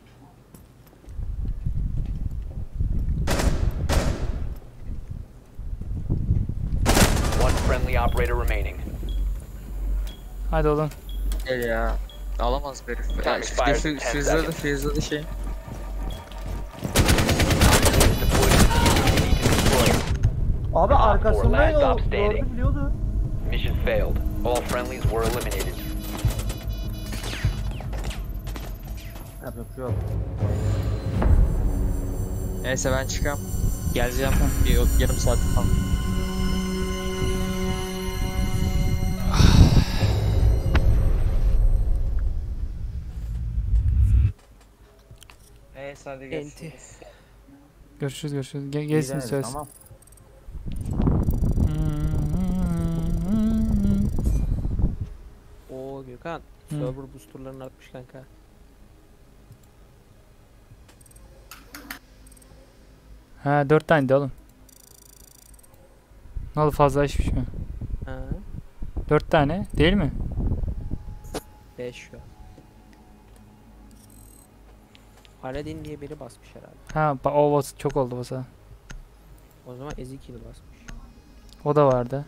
One friendly operator remaining. Hadi oğlum. Gel ya. Alamaz bir herif. Time Ya, expires şu in ten füzladı seconds. füzladı şey. Deploy the diffuser you need to destroy it. Abi Op four, arkasında last yol. stop standing. Gördü biliyordu. Mission failed. All friendlies were eliminated. Yapacak bir şey yok. Neyse ben çıkam. Geleceğim. Bir yarım saat falan. Neyse hadi görüşürüz. Görüşürüz görüşürüz. Ge gelsin İyi, söz. Tamam. Oo Gökhan. Hı. Server boosterlarını atmış kanka. Ha dört tane de oğlum. Ne oldu fazlalaşmış mı? Ha. Dört tane değil mi? beş şu an. Paladin diye biri basmış herhalde. Ha ba- o bas çok oldu basa. O zaman Ezekiel basmış. O da vardı.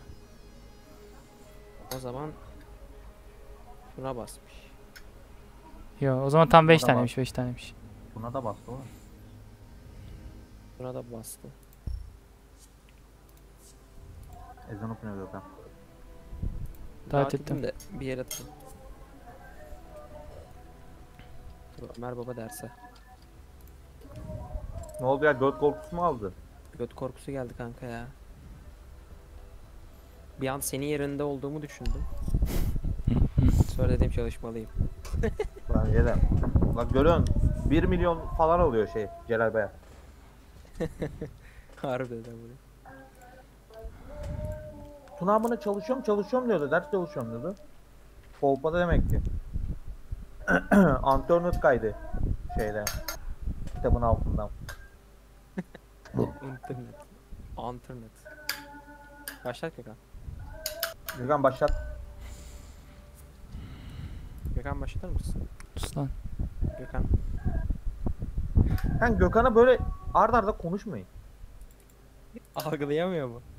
O zaman buna basmış. Yo o zaman tam beş O da var. taneymiş beş taneymiş. Buna da bastı oğlum. Buna da bastı. Ezan okunuyor Gökhan. Davet ettim ettim. de bir yere atayım. Dur, Ömer Baba derse. Ne oldu ya, göt korkusu mu aldı? Göt korkusu geldi kanka ya. Bir an senin yerinde olduğumu düşündüm. Sonra dedim çalışmalıyım. Bence de. Bak görüyorsun bir milyon falan oluyor şey Celal Bey. Harbiden bunu. Tuna abone çalışıyorum çalışıyorum diyordu. Ders çalışıyorum diyordu. Kolpada demek ki. Antörnöt kaydı şeyde. Kitabın altından. İnternet. Internet. Başlat Gökhan. Gökhan başlat. Gökhan başlatır mısın? Sus lan. Gökhan. Sen Gökhan'a böyle ard arda konuşmayın. Algılayamıyor mu?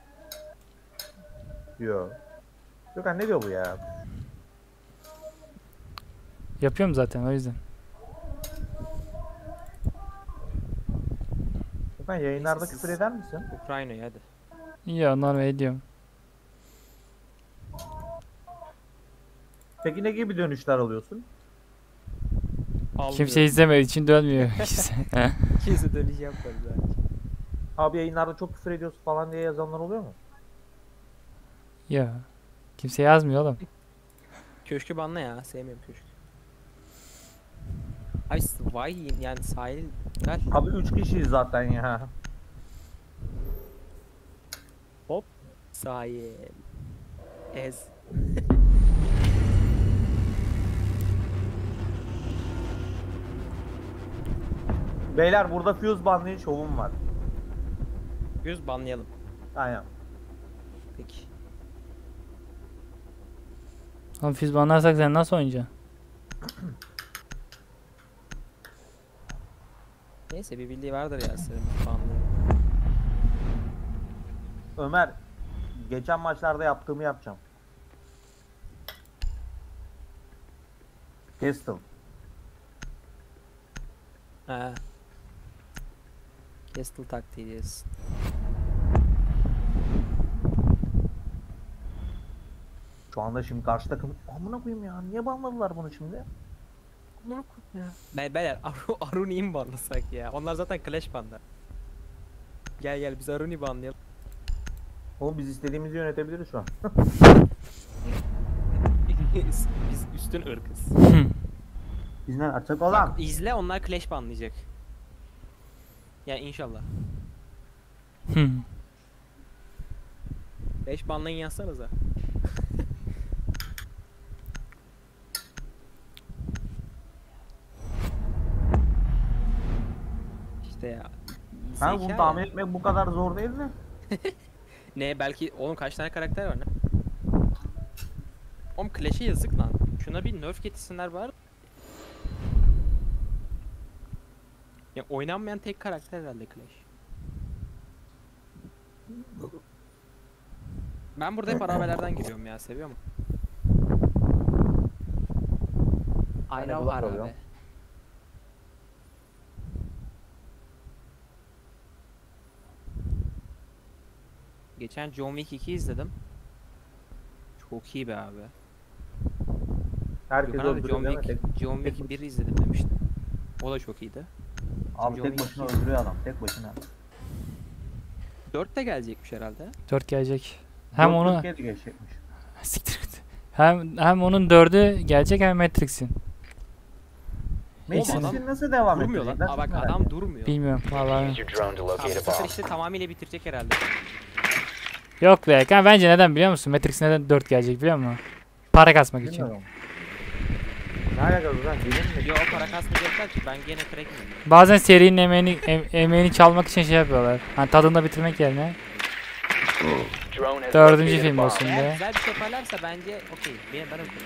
Diyor. Gökhan ne diyor bu ya? Yapıyorum zaten o yüzden. Gökhan yayınlarda Siz- küfür eder misin? Ukrayna'ya hadi. Ya normal ediyorum. Peki ne gibi dönüşler alıyorsun? Kimse izlemediği için dönmüyor. Kimse dönüş yapmadı zaten. Abi yayınlarda çok küfür ediyorsun falan diye yazanlar oluyor mu? Ya. Kimse yazmıyor oğlum. Köşkü banla ya. Sevmiyorum köşkü. Ay vay yani sahil gel. Abi üç kişiyiz zaten ya. Hop. Sahil. Ez. Beyler burada Fuse Banlı'nın şovum var. Yüz banlayalım. Aynen. Peki. Oğlum füz banlarsak sen nasıl oynayacaksın? Neyse bir bildiği vardır ya senin banlayalım. Ömer, geçen maçlarda yaptığımı yapacağım. Kestim. Ha. Castle taktiği diyorsun. Şu anda şimdi karşı takım amına koyayım ya. Niye banladılar bunu şimdi? Amına koyayım ya. Be beyler Aru Aruni'yi mi banlasak ya? Onlar zaten Clash banda. Gel gel biz Aruni banlayalım. Oğlum biz istediğimizi yönetebiliriz şu an. biz üstün ırkız. Biz ne açacak olan? İzle onlar Clash banlayacak. Ya inşallah. Clash banlayın yazsanıza. İşte ya. Ben zeka bunu ya. tahmin etmek bu kadar zor değil mi? Ne belki oğlum kaç tane karakter var ne? Oğlum Clash'e yazık lan. Şuna bir nerf getirsinler var. Ya oynanmayan tek karakter herhalde Clash. Ben burada hep arabelerden giriyorum ya, seviyorum. I Ben de love Burak arabe. alıyorum. Geçen John Wick iki izledim. Çok iyi be abi. Herkes Gökhan abi öldürüyor John değil mi? Wick, Tek, John tek Wick bir izledim demiştim. O da çok iyiydi. abi John tek Wick başına iki. öldürüyor adam. Tek başına. dört de gelecekmiş herhalde. dört gelecek. Hem Dört onu Türkiye'de geçecekmiş. siktir git. Hem hem onun dördü gelecek hem Matrix'in. Matrix'in adam nasıl devam Durmuyor edecek? lan. Ben Aa, bak çok merak adam ettim. durmuyor. Bilmiyorum vallahi. Use your drone to Abi locate bu a sefer bomb. işte tamamıyla bitirecek herhalde. Yok be. Kan bence neden biliyor musun? Matrix neden dört gelecek biliyor musun? Para kasmak için. Bilmiyorum. Ne alakası lan? Bilim mi? Yo para kasmayacaklar ki ben gene crack miyim? Bazen serinin emeğini em- emeğini çalmak için şey yapıyorlar. Hani tadında bitirmek yerine. Drone has Dördüncü located a film bomb. olsun Eğer diye. güzel bir şey yaparlarsa bence okey. Benim bana okey.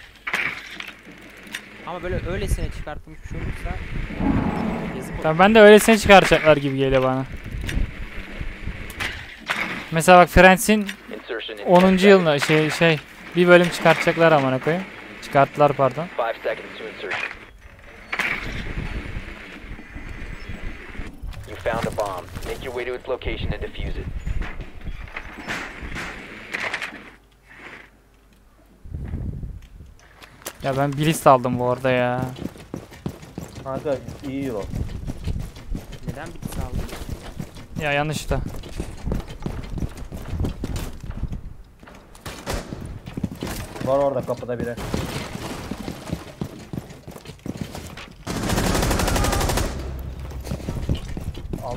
Ama böyle öylesine çıkartılmış bir şey olursa yazık olur. Tamam ben de öylesine çıkaracaklar gibi geliyor bana. Mesela bak Friends'in Insertion in onuncu ten yılında şey şey bir bölüm çıkartacaklar amına koyayım. Çıkarttılar pardon. seconds. Five seconds to insertion. You found a bomb. Make your way to its location and defuse it. Ya ben bir list aldım bu arada ya. Kanka iyi o. Neden bitti sağlık? Ya yanlışta. Var orada kapıda biri.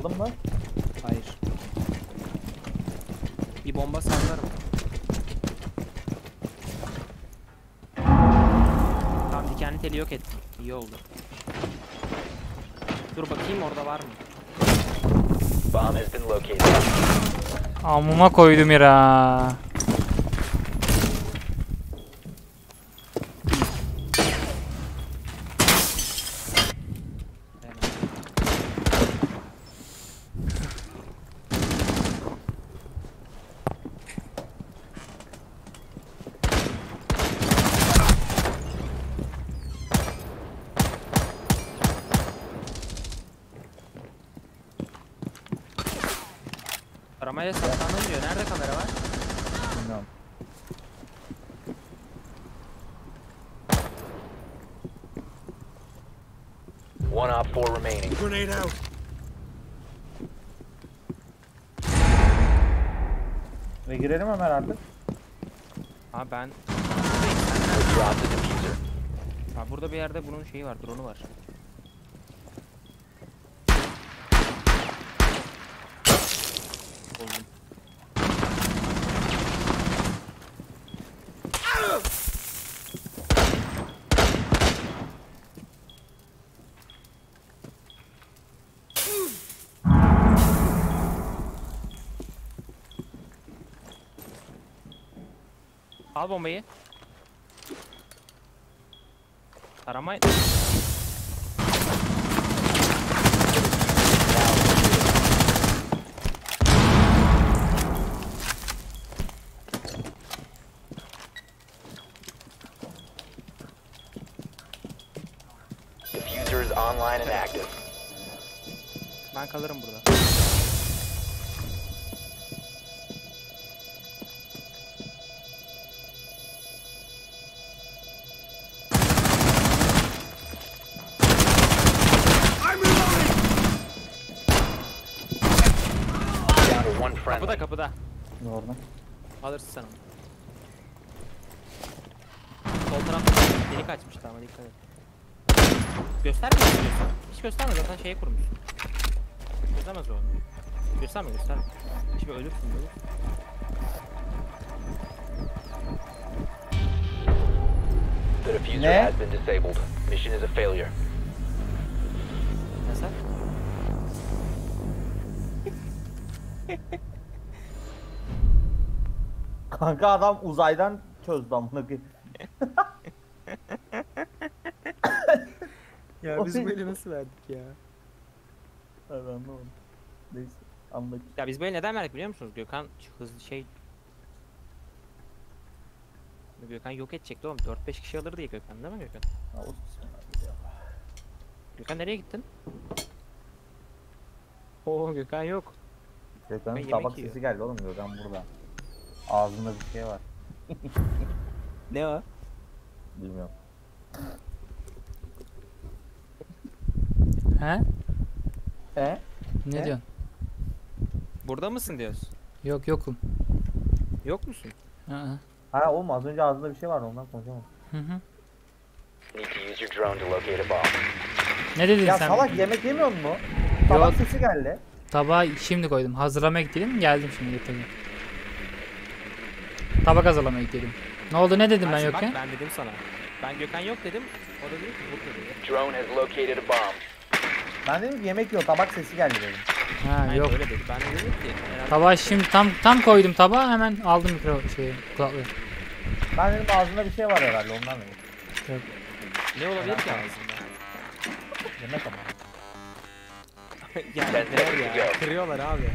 Aldın mı? Hayır. Bir bomba sallarım. Tamam dikenli teli yok ettim. İyi oldu. Dur bakayım orada var mı? Bomb has been located. Amuma koydum ya. Aramaya saklanın diyor. Nerede kamera var? Bilmiyorum. One op four remaining. Grenade out. Ve girelim hemen artık. Abi ben... Drop the diffuser. Ha, burada bir yerde bunun şeyi var, drone'u var. Buldum. Al bombayı. Aramayın. Diffuser is online and active. Ben kalırım burada. Down to one friendly. Kapıda kapıda. Orada. Alırsın sen onu. Sol tarafta delik açmıştı ama dikkat et. Göstermiyor musun diyorsun? Hiç gösterme zaten şeye kurmuşsun. Göstermez o onu. Gösterme gösterme. Şimdi ölürsün böyle. The diffuser Ne? has been disabled. Mission is a failure. Nasıl? Kanka adam uzaydan çözdü amına koyayım. Ya O biz ne? böyle nasıl verdik ya? Abi anlamadım. Neyse anladık. Ya biz böyle neden verdik biliyor musunuz? Gökhan hızlı şey... Gökhan yok edecekti oğlum. dört beş kişi alır diye Gökhan değil mi Gökhan? Ha, olsun bismillah. Gökhan nereye gittin? Oo Gökhan yok. Ben Gökhan'ın yemek tabak yiyor. sesi geldi oğlum, Gökhan burada. Ağzında bir şey var. Ne o? Bilmiyorum. He? E? Ne Ne? diyorsun? Burada mısın diyoruz? Yok yokum. Yok musun? Hı hı. Ha oğlum az önce ağzında bir şey vardı, ondan konuşamadım. Hı hı. Need to use your drone to locate a bomb. Ne dedin Ya sen? salak yemek yemiyor mu? Tabak Yok. sesi geldi. Tabağı şimdi koydum. Hazırlamaya gittim. Geldim şimdi getirdim. Tabak hazırlamaya gittim. Ne oldu, ne dedim ben Bak, yokken? Ben dedim sana. Ben Gökhan yok dedim. O da dedi ki bu dedi. Drone has located a bomb. Ben dedim ki yemek yok, tabak sesi geldi dedim. Ha Hayır, yok. öyle dedi. Ben de dedim ki. herhalde- Tabağı şimdi tam tam koydum tabağa, hemen aldım mikro şeyi, kulaklığı. Ben dedim ağzında bir şey var herhalde, ondan dedim. Ne olabilir ki ağzında? Yemek ama. Yani Ten neler seconds ya? to go. Kırıyorlar abi.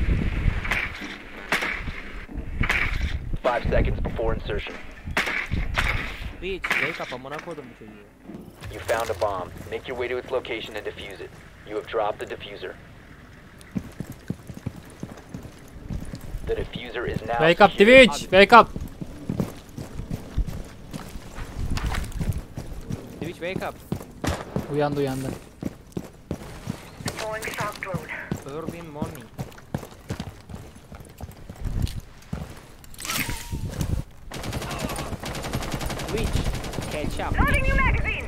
Five seconds before insertion. Bitch, wake up amına koydum bu çocuğu. You found a bomb. Make your way to its location and defuse it. You have dropped the diffuser. The diffuser is now Wake up secure. Twitch, wake up. Twitch wake up. Uyandı uyandı. Deploying shock drone. Early morning. Twitch, catch up. Loading new magazine.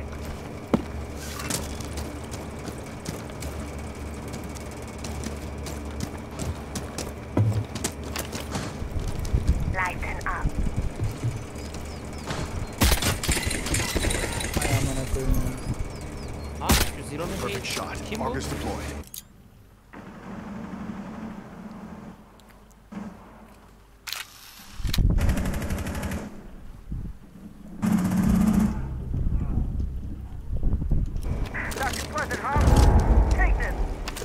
Targets deployed. Doctor Pleasant, huh? Take this.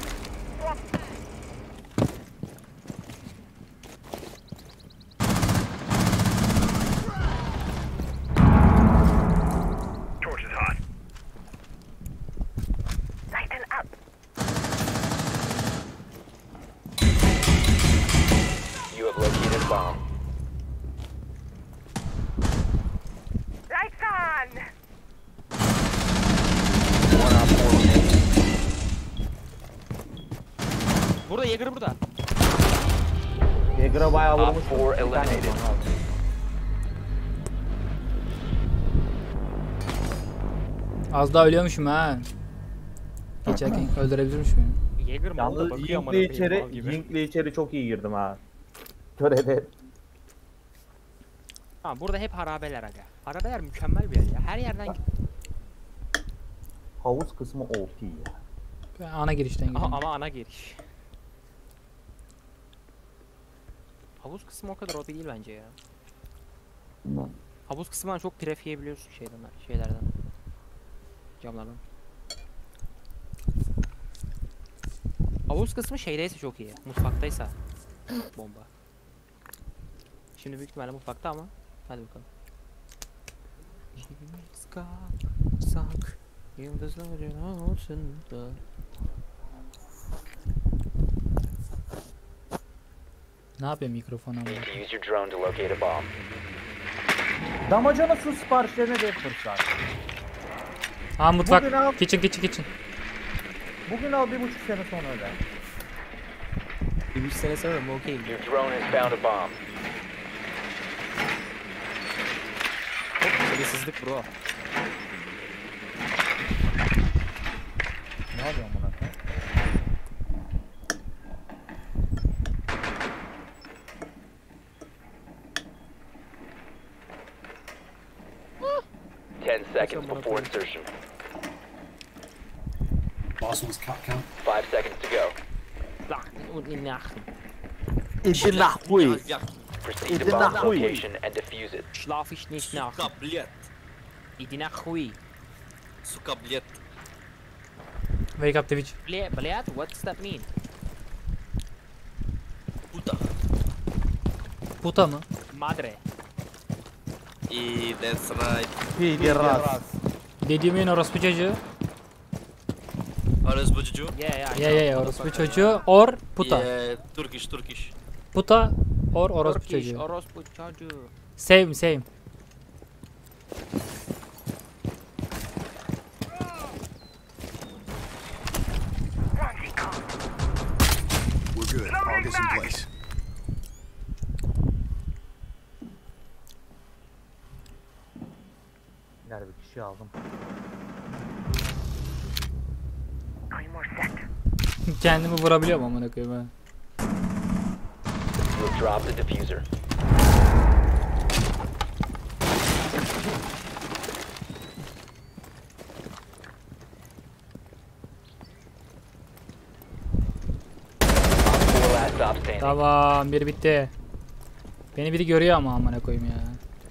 Torch is hot. Lighten up. You have located a bomb. Lights on. One op four remaining. Burada Jäger burada. Yeager'a bayağı Op vurmuş. four eliminated. Az daha ölüyormuşum ha. Geçerken öldürebilirmiş beni. Jäger mi orada Yalnız bakıyor amına Yink'le koyayım mal içeri, gibi. Yink'le içeri çok iyi girdim ha. Körede. Tamam burada hep harabeler aga. Harabeler mükemmel bir yer ya. Her yerden Havuz kısmı O P ya. Ben ana girişten Aha, gidiyorum. ama ana giriş. Havuz kısmı o kadar O P değil bence ya. Havuz kısmından çok tref yiyebiliyorsun şeyden, şeylerden. Camlardan. Havuz kısmı şeydeyse çok iyi. Mutfaktaysa bomba. Şimdi büyük ihtimalle mutfakta ama hadi bakalım. Sak yıldızların altında. Ne yapıyor mikrofonu ama? Need to use your drone to locate a bomb. Damacana su siparişlerine de fırsat. Ha mutfak. Bugün al. Kitchen kitchen kitchen. Bugün al bir buçuk sene sonra öder. Bir üç sene sonra mı okeyim? Your drone has found a bomb. Hırsızlık bro. Ne yapıyorsun buna sen? Ten seconds before insertion. Last one's cut count. Five seconds to go. İşin nahvi. Proceed to Idina bomb Hui. location and defuse it. Schlaf ich nicht nach. Idina Hui. Wake up Twitch. Ble- Bled? What does that mean? Puta mı? Madre. Pideras. Dediğimin orospu çocuğu. Yeah yeah. I Ya know. ya ya orospu çocuğu or puta. Turkish, Turkish. Puta or orospu Turkish, çocuğu. orospu çocuğu. Same same. We're good. Targets in place. Nerede bir kişi aldım. Claymore set. Kendimi vurabiliyorum amına koyayım ha. You have dropped the diffuser. Four last stop standing. Tamam biri bitti. Beni biri görüyor ama amına koyayım ya.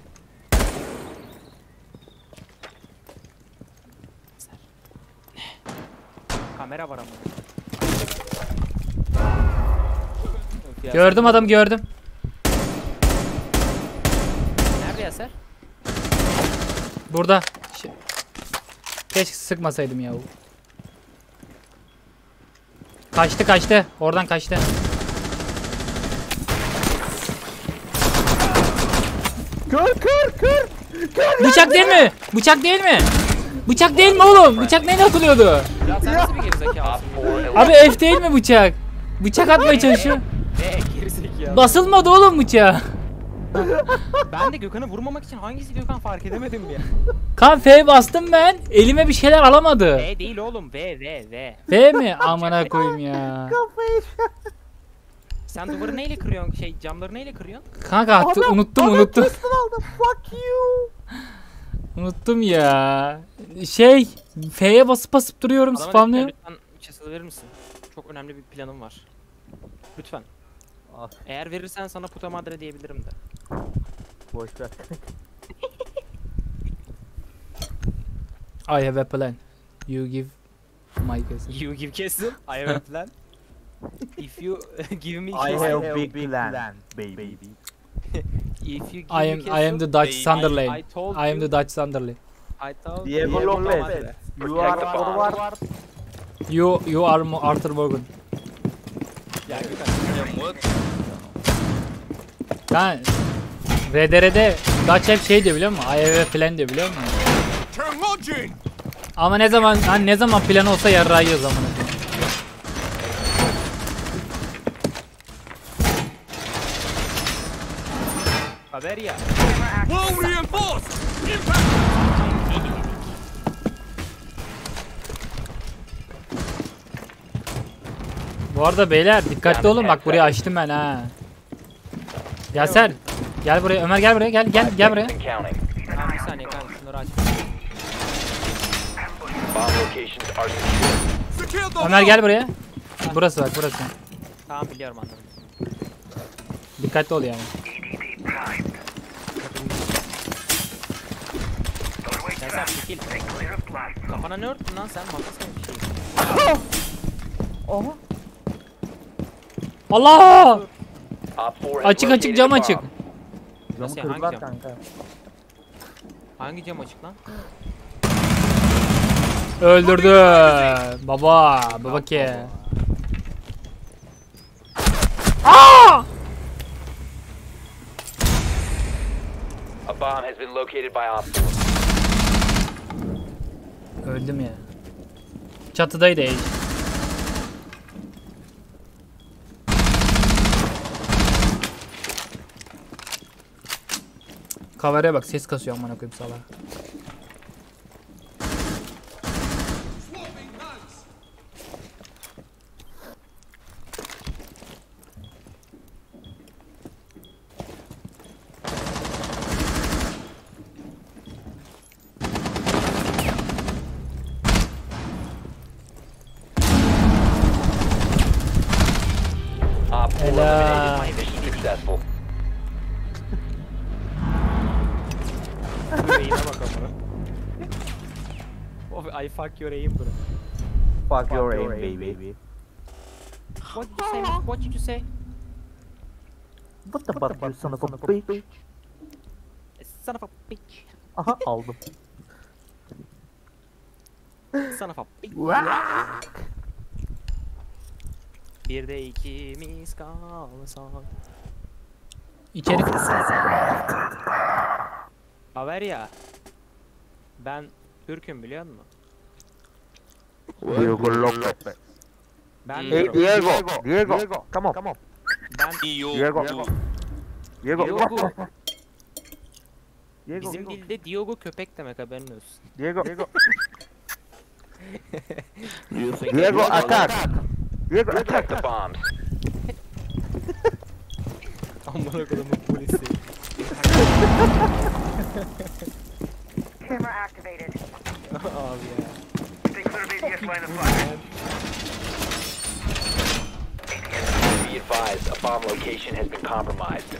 Kamera var ama. Gördüm adam gördüm. Nerede Yaser? Burada. Şey- Keşke sıkmasaydım ya. Kaçtı kaçtı. Oradan kaçtı. Kır kır kır. Bıçak değil mi? Bıçak değil mi? Bıçak değil mi oğlum? Bıçak neyle atılıyordu? Ya sen nasıl bir gerizekalısın? Op four eliminated. Abi F değil mi bıçak? Bıçak atmaya çalışıyor. Ne gerizekalı? Basılmadı oğlum bıçağı. Ben de Gökhan'ı vurmamak için hangisi Gökhan fark edemedim ya. Kan F bastım ben. Elime bir şeyler alamadı. V değil oğlum V V V. V mi? Amına koyayım ya. Sen duvarı neyle kırıyorsun? Şey camları neyle kırıyorsun? Kanka attı, unuttum unuttum. aldım. Fuck you. Unuttum ya. Şey F'ye basıp basıp duruyorum Adama spamlıyorum. dedim ki, lütfen Castle verir misin? Çok önemli bir planım var. Lütfen. Al. Eğer verirsen sana puta madre diyebilirim de. Boş ver. I have a plan. You give my castle. You give castle, I have a plan. If you give me I castle, have big plan, baby. if you give I am me I am the castle, Dutch I, Sunderland. I told I am you, the Dutch Sunderland. I told Diego you, Lopez. madre. You are forward. You you are Mo- Arthur Morgan. Ya Gökhan. Ben R D R'de Dutch hep şey diyor biliyor musun? I have a plan diyor biliyor musun? Ama ne zaman hani ne zaman plan olsa yarrağı yiyor zamanı. Haber ya. Bu arada beyler dikkatli olun bak burayı açtım ben ha. Yaser gel buraya Ömer gel buraya gel gel gel buraya. And counting. Tamam bir saniye kanka şunları aç. Bomb locations are secure. Ömer gel buraya. Burası bak burası. Tamam biliyorum anladım. Dikkatli ol yani. Ya sen çekil. Kafana ne örttün lan sen? Makas mı bir şey? Allah! Op four has Açık açık located cam a açık. bomb. Camı Nasıl ya, hangi kırdılar cam? kanka. Hangi cam açık lan? Öldürdü. Baba, baba ki. A bomb has been located by Op four. Öldüm ya. Çatıdaydı Age. Kameraya bak ses kasıyor amına koyayım salağa. Op four Helal. eliminated. Mission successful. Eğime bak amına. Of I fuck your aim bro. Fuck your aim, baby. What did you say? man? What did you say? What the fuck you son of a bitch? Son of a bitch. Aha aldım. Son of a bitch. Bir de ikimiz kalsak. İçeri Haber ya. Ben Türk'üm biliyor musun? Diego Lopez. Ben Hey diyorum. Diego, Diego, come on. Ben Diego, Diogo. Diego, Diogo. Diego, Bizim dilde Diogo köpek demek haberin olsun. Diego, Diego, You think Diego, that- attack. Diego, Protect attack. the bombs. Amına kodumun polisi. Camera activated. Abi ya. Stay clear of A D S line of fire. Be advised, a bomb location has been compromised.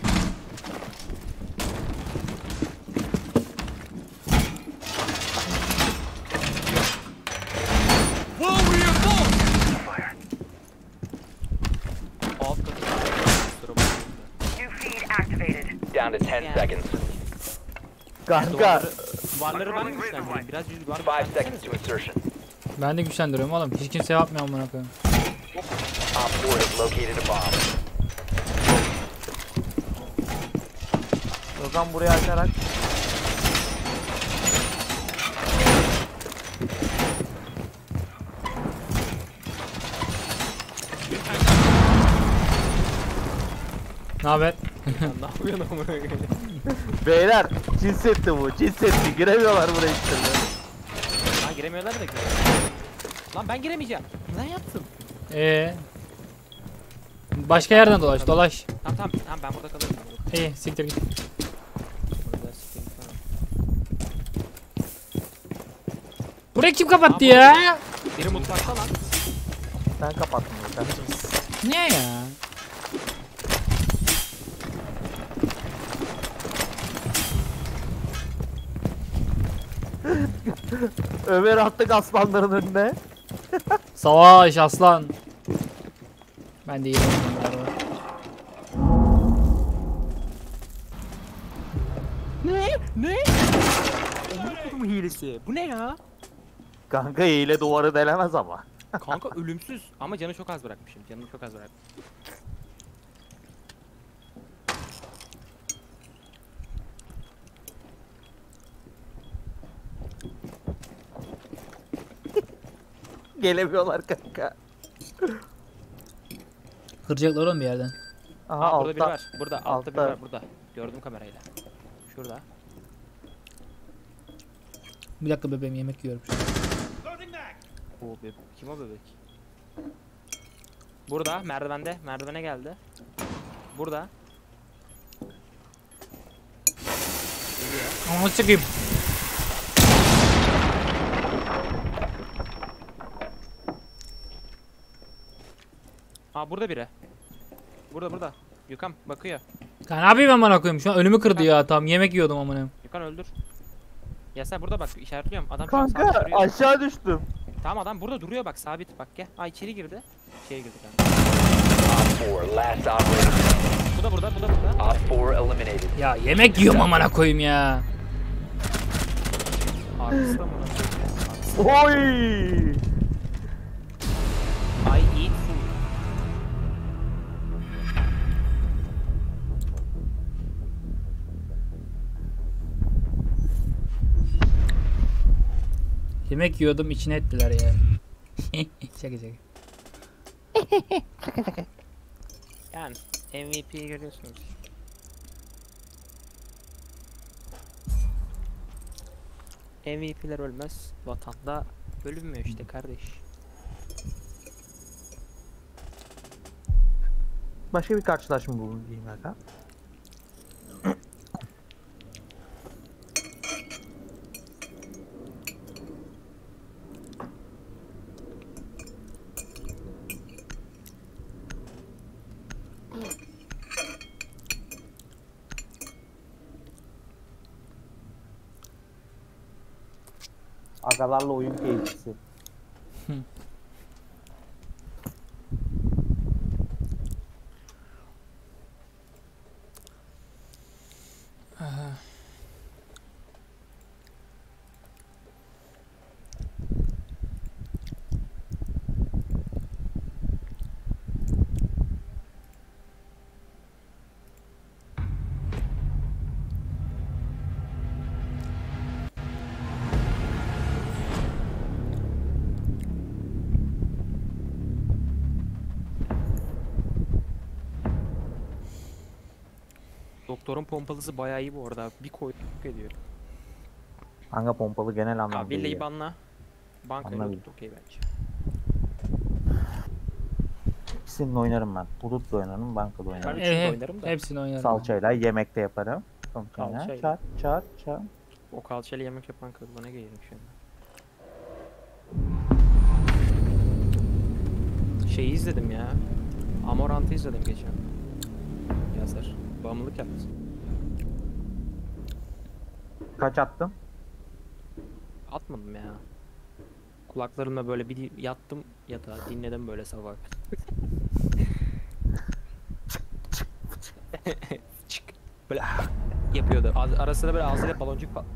Alt katı. New feed activated. Down to ten Yeah. seconds. Kanka. Duvarları, duvarları ben güçlendireyim. Biraz yüz duvar Five güçlendirsene. seconds to insertion. Ben de güçlendiriyorum oğlum. Hiç kimse yapmıyor amına koyayım. Op four has located a bomb. Ozan buraya açarak. Ne haber? Ne yapıyorsun amına koyayım? Beyler, Çin setti bu, Çin setti. Giremiyorlar buraya işte. Lan giremiyorlar da giremiyor. Lan ben giremeyeceğim. Ne yaptın? Ee. Başka yerden dolaş, dolaş. Tamam tamam tamam ben burada kalırım. İyi, siktir git. Burada sikeyim, tamam. Burayı kim kapattı ya? Biri mutfakta lan. Sen kapattın zaten. Ne ya? Ömer attık aslanların önüne. Savaş aslan. Ben de yedim bunları. Ne? Ne? Onun hilesi. Bu ne ya? Kanka hile duvarı delemez ama. Kanka ölümsüz ama canı çok az bırakmışım. Canını çok az bıraktım. Gelemiyorlar kanka. Kıracaklar oğlum bir yerden. Aha Aa, burada biri altta. var. Burada altta biri altta. var burada. Gördüm kamerayla. Şurada. Bir dakika bebeğim yemek yiyorum. O bebek. Kim o bebek? Burada merdivende. Merdivene geldi. Burada. Ama çıkayım. Aa burada biri. Burada burada. Yukan bakıyor. Ya ne yapayım amına koyayım? Şu an önümü kırdı ya. Tam yemek yiyordum amına. Yukan öldür. Ya sen burada bak işaretliyorum. Adam şu an Kanka sabit duruyor. aşağı düştüm. Tamam adam burada duruyor bak sabit bak gel. Aa içeri girdi. İçeri girdi kanka. Op four, last operator. Bu da burada bu da burada. Op four eliminated. Ya yemek yiyorum amına koyayım ya. Arkası da mı? Oy! I eat food. Yemek yiyordum içine ettiler ya. Şaka şaka. Yani M V P'yi görüyorsunuz. M V P'ler ölmez. Vatanda bölünmüyor işte kardeş. Başka bir karşılaşma bulun diyeyim kanka. Agalarla oyun keyiflisi. Doktorun pompalısı bayağı iyi bu arada. Bir koy ediyor. Kanka pompalı genel anlamda Abi billahi iyi. banla. Bankayı Anladım. tut okey bence. İkisini oynarım ben. Hudut da oynarım, banka da Ben oynarım. üçünü de Ee, oynarım da. hepsini oynarım. Salçayla yemekte yaparım. Sonra Salçayla. çat çat çat. O kalçayla yemek yapan kılığına gelirim şu an. Şeyi izledim ya. Amorant'ı izledim geçen. Yazar. Bağımlılık yaptı. Kaç attım? Atmadım ya. Kulaklarımla böyle bir yattım yatağa dinledim böyle sabah. Çık. Böyle yapıyordu. Az- Arasında böyle ağzıyla baloncuk falan.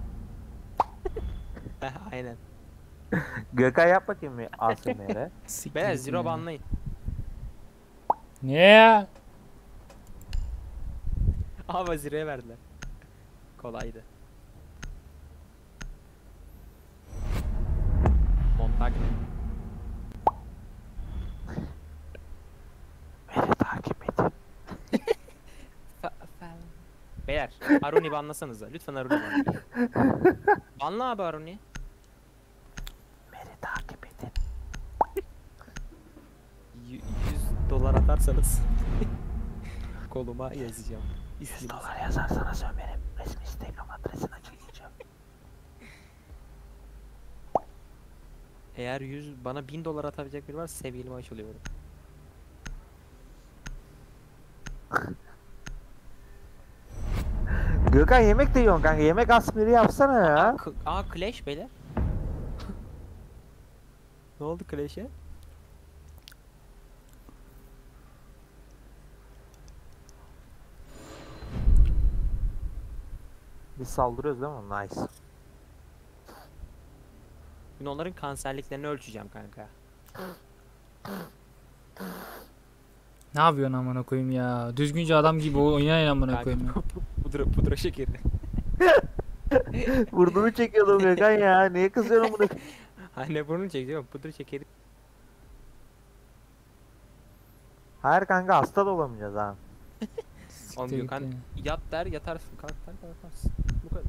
Heh, aynen. Gökay yap bakayım bir A S M R'e. Beyler zero banlayın. Niye ya? Ama zireye verdiler. Kolaydı. Montag. Beni takip edin. Beyler Aruni banlasanıza. Lütfen Aruni banlayın. Banla abi Aruni. Beni takip edin. Y- yüz dolar atarsanız koluma yazacağım. yüz dolar yazarsanız Ömer'im resmi Instagram adresini açıklayacağım. Eğer yüz bana bin dolar atabilecek biri varsa sevgilime açılıyorum. Gökhan yemek de yiyorsun kanka. Yemek aspiri yapsana ya. K Aa Clash beyler. Ne oldu Clash'e? Biz saldırıyoruz değil mi? Nice. Şimdi onların kanserliklerini ölçeceğim kanka. Ne yapıyorsun amına koyayım ya? Düzgünce adam gibi oynayın amına koyayım ya. pudra, pudra şekeri. Burnumu çekiyordum Gökhan ya. Niye kızıyorsun bunu? Anne burnunu çekiyorum. Pudra şekeri. Hayır kanka hasta da olamayacağız ha. Oğlum Siktir Gökhan git yat der yatarsın. Kalk der kalkarsın. Bu kadar.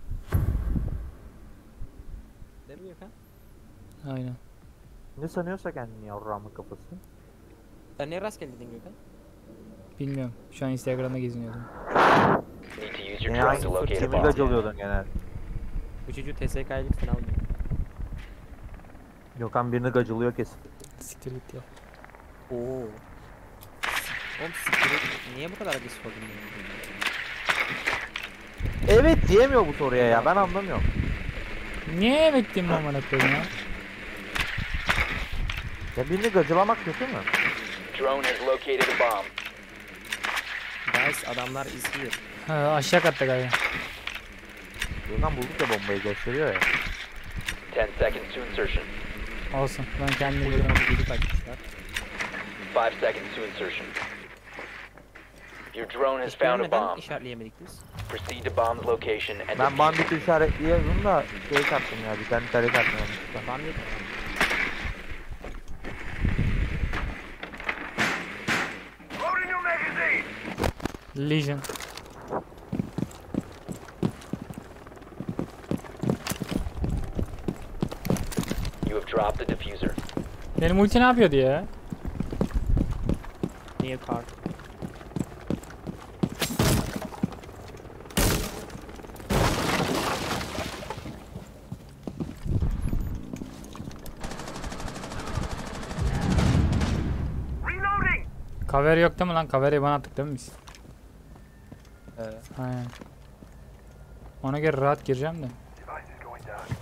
Değil mi Gökhan? ya. Aynen. Ne sanıyorsa kendini yavruğamın kafası. Sen neye rast geldin Gökhan? Bilmiyorum. Şu an Instagram'da geziniyordum. Need to use your Ne drone hangi to locate a kimi bomb. gacılıyordun genel. Bu çocuğu T S K'ylık sınav mı? Gökhan birini gacılıyor kesin. Siktir git ya. Oo. Oğlum siktir et. Niye bu kadar agresif oldun? Evet diyemiyor bu soruya ya ben anlamıyorum. Niye evet diyeyim amına koyayım ya? Ya birini gacılamak kötü mü? Drone has located a bomb. Guys adamlar izliyor. Ha, aşağı katta galiba. Gökhan bulduk ya bombayı gösteriyor ya. ten seconds to insertion. Olsun. Ben kendim Buradan biliyorum. bir gidip açmışlar. five seconds to insertion. Your drone has Hiçbirini found a neden bomb. işaretleyemedik biz? Proceed to bomb's location and Ben defuse banditi işaretliyordum da şey kattım ya bir tane kare kattım yanlışlıkla. Ben de Loading new magazine! Legion. You have dropped the diffuser. Benim ulti ne yapıyordu ya? Near card. Reloading! Cover yok değil mi lan? Cover'ı bana attık değil mi biz? Evet. Aynen. Ona göre rahat gireceğim de. Device is going down.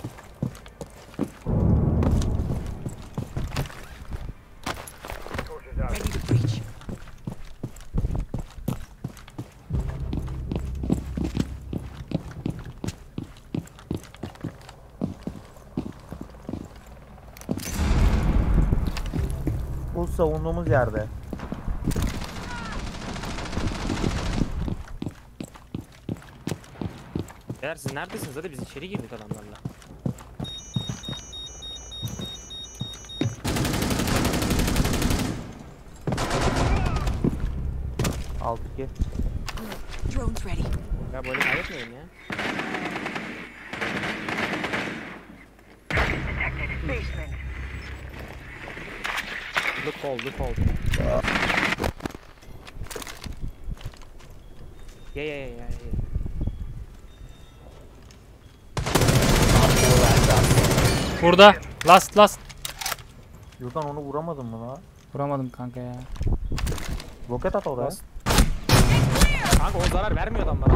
Torches out. Ready to breach. Bu savunduğumuz yerde. Beyler siz neredesiniz? Hadi biz içeri girdik adamlarla. Alt iki. Drone's ready. Ya böyle kaybetmeyin ya. Detected basement. Look hold, look hold. Yeah, yeah, yeah, yeah, yeah. Burada. Last last. Gökhan onu vuramadın mı lan? Vuramadım kanka ya. Roket at oraya. Bas. Kanka o zarar vermiyor adamlara.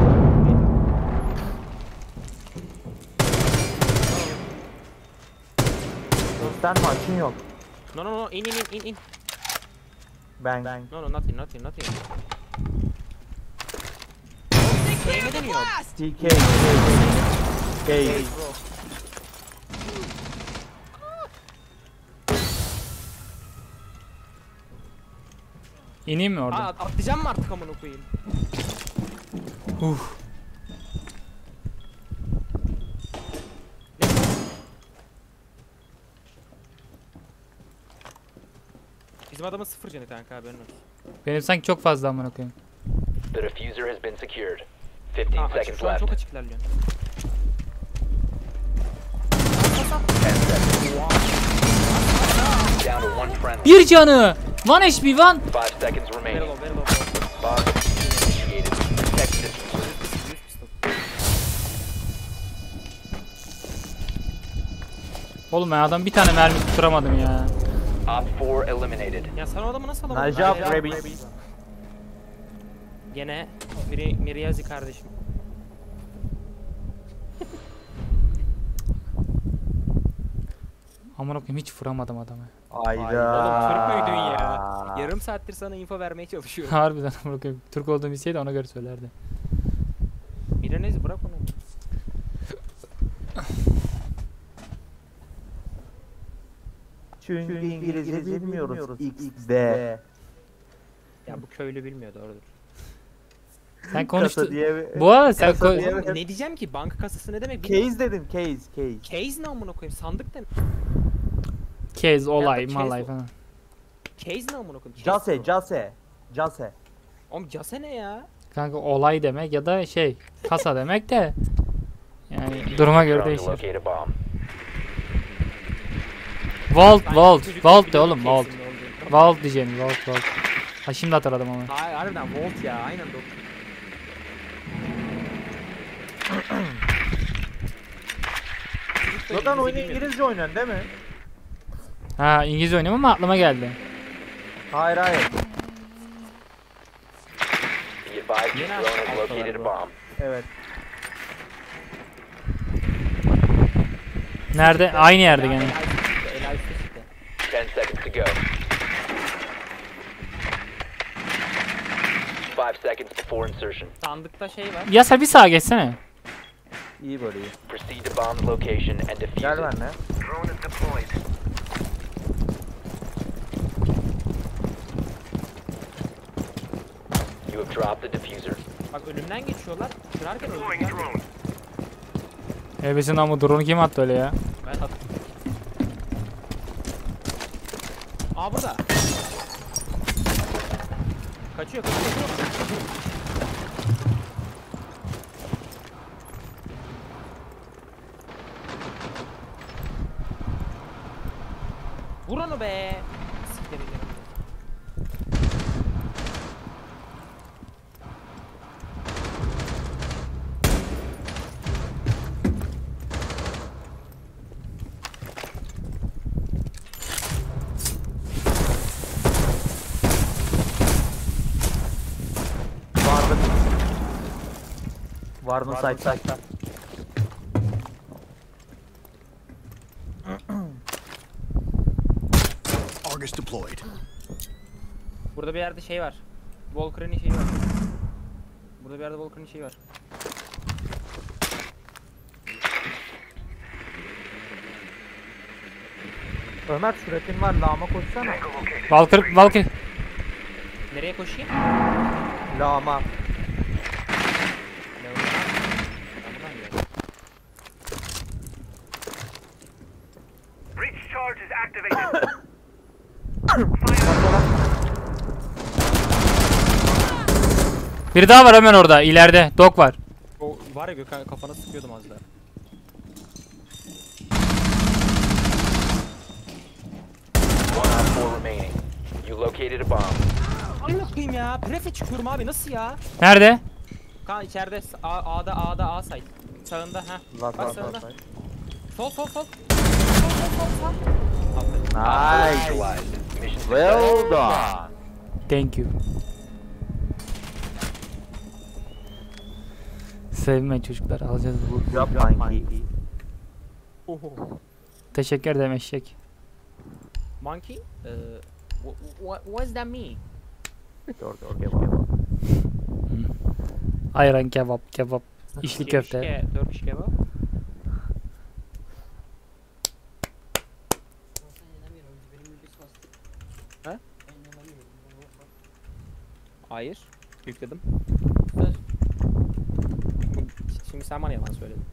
Gösterme açın yok. No no no in in in in. Bang. Bang. No no nothing nothing nothing. Neyine deniyor? T K. K. K. İneyim mi Aa orada? atlayacağım mı artık amına koyayım? Uf. Bizim adamın sıfır canı kanka haberin olsun. Benim sanki çok fazla amına koyayım. The diffuser has been secured. fifteen Aa açık seconds şu an left. çok açık ilerliyor. Down to one friendly. Bir canı. One H P one. Five seconds Very remaining. low very low. Bomb initiated. Protect the diffuser. Yüz pistol. Oğlum ben adam bir tane mermi tutturamadım ya. Op four eliminated. Ya sen o adamı nasıl alamadın? Najaf Ben- Rabbit. Gene Miri, Miriyazi kardeşim. Aman okuyayım hiç vuramadım adamı. Ayda. Oğlum Türk müydün ya? Yarım saattir sana info vermeye çalışıyorum. Harbiden aman okuyayım. Türk olduğumu bilseydi ona göre söylerdi. Miranezi bırak onu. Çünkü İngilizce bilmiyoruz. X, D. Ya bu köylü bilmiyor doğrudur. Sen Kasa konuştun. diye. Bu arada sen Kasa ko- diye- Oğlum ne diyeceğim ki? Banka kasası ne demek? bilmiyorum. Case dedim, case, case. Case ne amına koyayım? Sandık demek. Kez, olay, case malay o- falan. Case ne amına koyayım? Case Case, ne? case. Case. Oğlum case ne ya? Kanka olay demek ya da şey kasa demek de yani duruma göre Drone to değişir. locate a bomb. Vault, Ben vault, çocuk vault de biliyorum oğlum, case'in vault. ne olduğunu. Vault diyeceğim, vault, vault. Ha şimdi hatırladım ama. Hayır harbiden Volt ya aynen doğru. Zaten oyunu İngilizce oynuyorsun değil mi? Ha İngilizce oynuyorum ama aklıma geldi. Hayır hayır. Be advised your Yine drone has aşağı located a attılar bomb. Evet. Nerede? Aynı yerde gene. El üstü çıktı. Ten seconds to go. Five seconds before insertion. Sandıkta şey var. Ya sen bir sağa geçsene. İyi böyle iyi. Proceed to bomb's location and defuse Gel it. benimle. Drone is deployed. You have dropped the diffuser. Bak önümden geçiyorlar. Kırarken Deploying öldürdüler. drone. Ebesin ama drone'u kim attı öyle ya? Ben attım. Aa burada. Kaçıyor kaçıyor. kaçıyor. Vur onu be. Siktir et. Vardı. Vardı site site. Argus deployed. Burada bir yerde şey var. Volker'ın şeyi var. Burada bir yerde Volker'ın şeyi var. Ömer süretin var lağma koşsana. Valkyr, Valkyr. Nereye koşayım? Lağma. Ne oluyor lan? Ben buradan gidiyorum. Breach charge is activated. Biri daha var hemen orada ileride. Dog var. O var ya Gökhan kafana sıkıyordum az daha. One op four remaining. You located a bomb. Ay bakayım ya. Prefe çıkıyorum abi nasıl ya? Nerede? Kan içeride A, A'da A'da A site. Sağında ha. Last Bak last sağında. last. Sol sol sol. Sol sol sol sağ. Aferin. Nice. Neutralized. Mission Well successful. done. Thank you. Sevmeyin çocuklar alacağız. Good job monkey. Oho. Teşekkür ederim eşek. Monkey? Uh, what, what, what does that mean? Orada orada kebap. Ayran kebap kebap. İçli köfte. Turkish, Turkish kebap. Ha? Hayır. Yükledim. Şimdi sen bana yalan söyledin.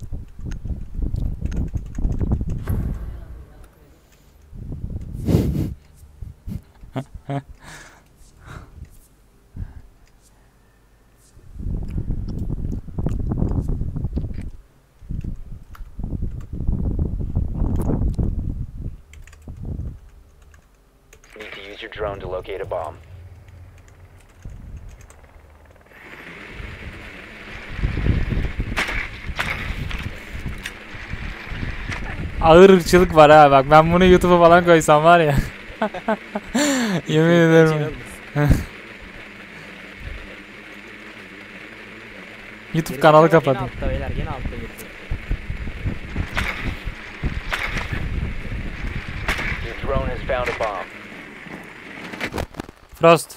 Need to use your drone to locate a bomb. Ağır ırkçılık var ha bak, ben bunu YouTube'a falan koysam var ya. Yemin ederim. YouTube Geri kanalı zekalı gene kapatın. altta beyler, gene altta yatıyor. Your drone has found a bomb. Frost.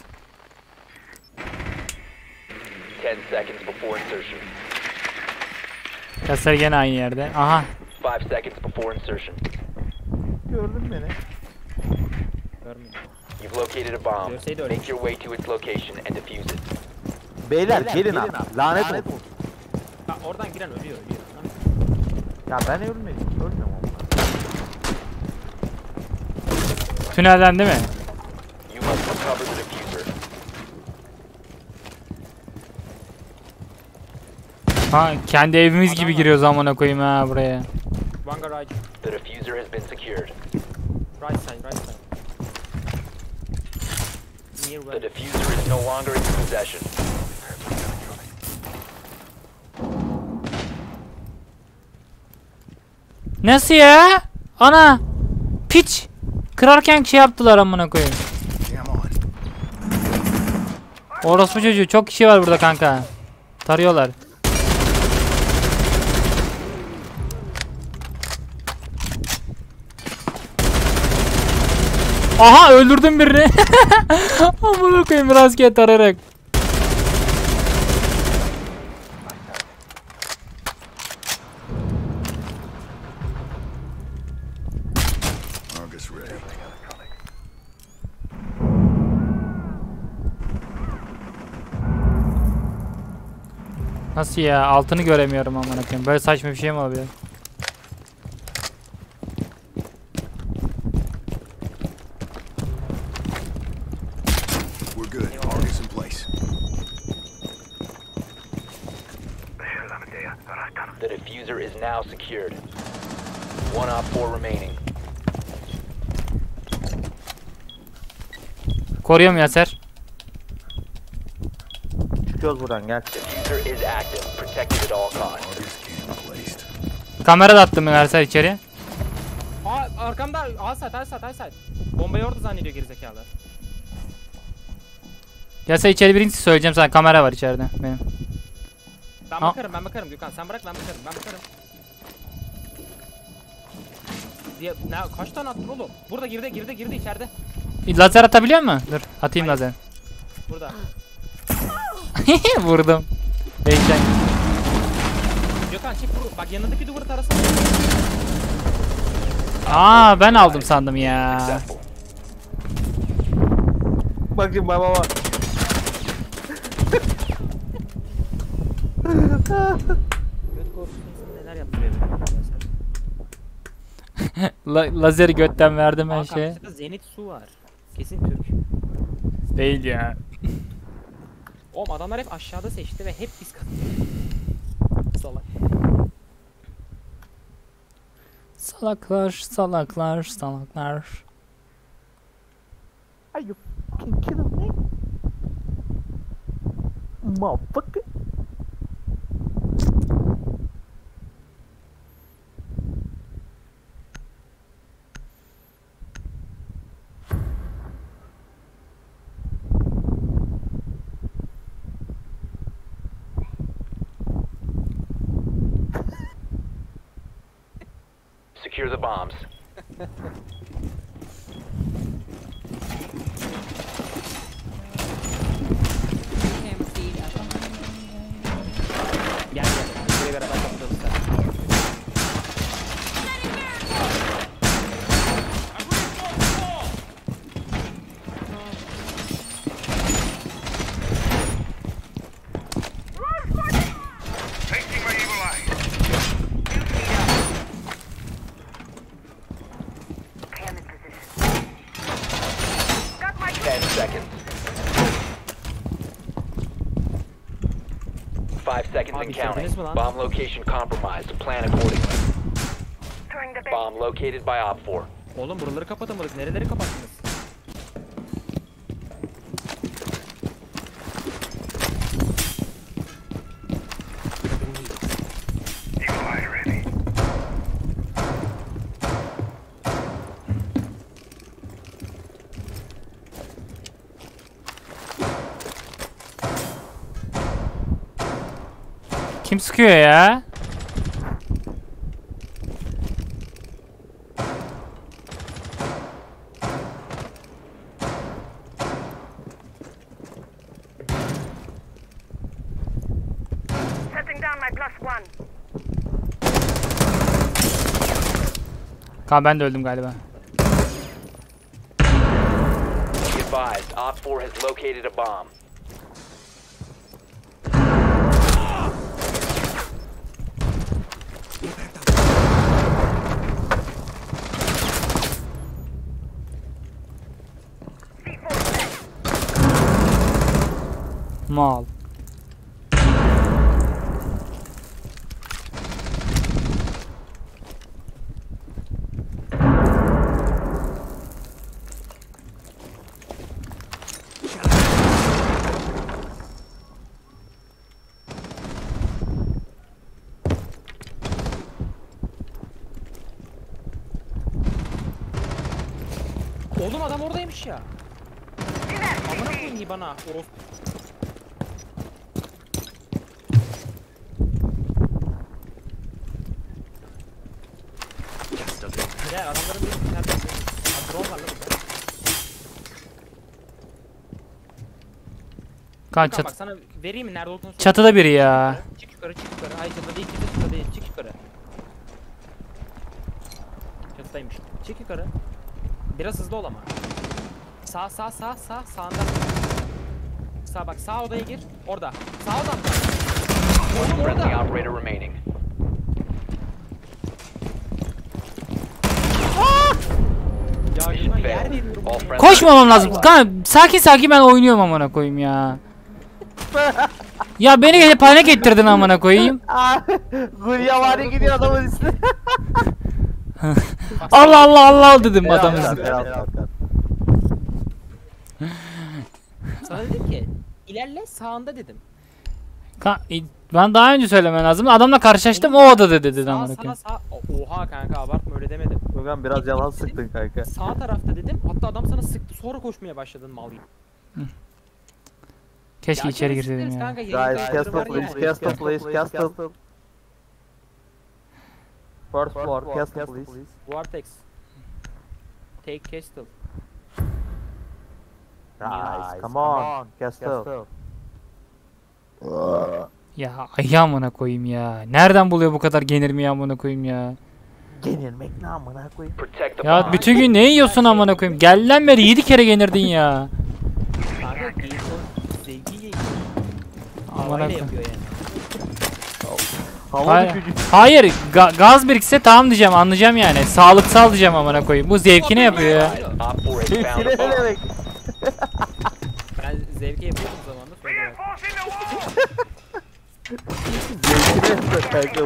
Ten seconds before insertion. Yaser gene aynı yerde. Aha. Five seconds before insertion. Gördün beni. Görmüyorum. You've located a bomb. Görseydi öyle. Make your way to its location and defuse it. Beyler, gelin abi. Lanet olsun. Ha, oradan giren ölüyor, ölüyor. Lan. Ya ben ölmedim. Ölmüyorum ama. Tünelden değil mi? You must recover the diffuser. Ha, kendi evimiz gibi giriyoruz amına koyayım ha buraya. One garage. The diffuser has been secured. Right side, right side. Near The well. diffuser is no longer in your possession. Nasıl ya? Ana! Piç! Kırarken şey yaptılar amına koyayım. Orospu çocuğu, çok kişi var burada kanka. Tarıyorlar. Aha, öldürdüm birini. Amına koyayım, rastgele tarayarak. Argus ready. Nasıl ya? Altını göremiyorum amına koyayım. Böyle saçma bir şey mi olabilir? We're good. Argus in place. The diffuser is now secured. One op four remaining. Koruyorum Yaser. Çıkıyoruz buradan, gel. Diffuser is active. Protected at all costs. Argus cam placed. Kamera da attım Yaser içeri. Aa, arkamda. Al side, al side, al side. Bombayı orada zannediyor gerizekalı. Yaser içeri birincisi söyleyeceğim sana, kamera var içeride benim. Ben Ha. bakarım, ben bakarım Gökhan. Sen bırak, ben bakarım, ben bakarım. Diye, ne, kaç tane attın oğlum? Burada girdi, girdi, girdi içeride. Lazer atabiliyor musun? Dur atayım lazer. Burada. Vurdum. Bekle. Gökhan çık vur. Bak yanındaki duvarı tarasana. Aa, ben aldım sandım ya. Successful. Bakayım baba baba. Göt korkusun neler yaptırıyor beni. La lazeri götten verdim ben Aa, şey. karşıda Zenit Su var. Kesin Türk. Değil ya. Oğlum adamlar hep aşağıda seçti ve hep biz katıldık. Salak. Salaklar, salaklar, salaklar. Are you fucking kidding me? Motherfucker. Secure the bombs. Gel gel. Buraya beraber kapatalım sen. Taking my evil eye. Cam in position. Got my Ten seconds. Five seconds Abi, and counting. gördünüz mü lan? Bomb location compromised. Plan accordingly. throwing the bait. Bomb located by op four. Oğlum buraları kapatamadık. Nereleri kapattınız? Evil eye ready. Kim sıkıyor ya? Setting down my plus one. Kanka ben de öldüm galiba. Be advised, Op four has located a bomb. Mal. Oğlum adam oradaymış ya. Amına koyayım iyi bana. Orospu. Ya adamların bir nerede? Ha, drone var lan burada. Kanka Furkan bak çat sana vereyim mi nerede olduğunu söyle. çatıda biri ya. Çık yukarı çık yukarı. Hayır çatıda değil kimse çatıda değil. Çık yukarı. Çatıdaymış. Çık yukarı. Biraz hızlı ol ama. Sağ sağ sağ sağ sağında. Sağ bak sağ odaya gir. Orada. Sağ odan. Oğlum Friendly orada. operator remaining. Ya Yunan yer veriyorum. All friendly Koşmamam lazım. Kanka sakin sakin ben oynuyorum amına koyayım ya. Ya beni hep panik ettirdin amına koyayım. Gulya var ya gidiyor adamın üstüne. Allah Allah Allah dedim adamın üstüne. Sana dedim ki ilerle sağında dedim. Ka- ben daha önce söylemen lazım. Adamla karşılaştım o odada dedi Sağ amına sana koyayım. sağ. Oha kanka abartma öyle demedim. Bugün biraz yalan sıktın kanka. Sağ tarafta dedim. Hatta adam sana sıktı sonra koşmaya başladın mal gibi. Keşke Ya içeri şerefsiz girseydim herif ya. kanka, yayın Guys, kayıtları castle var please, yani. castle please, castle. First floor, castle please. Vortex. Take Castle. Guys, come on, castle. Ya ay amına koyayım ya. Nereden buluyor bu kadar genirmeyi amına koyayım ya. Genirmek ne amına koyayım? protect the Ya bomb. bütün gün ne yiyorsun amına koyayım? Gelden beri yedi kere genirdin ya. Kanka geyik o zevkiyle yiyor. Amına Havayla koyayım. yapıyor yani. Hava Hayır, gücü. hayır ga- gaz birikse tamam diyeceğim anlayacağım yani. Sağlıksal diyeceğim amına koyayım. Bu zevkine yapıyor ya. Op four has found a Ne bomb. demek? Ben zevke yapıyordum zamanında sonra bıraktım. Reinforcing the wall. Zevkine yapıyor kanka bu.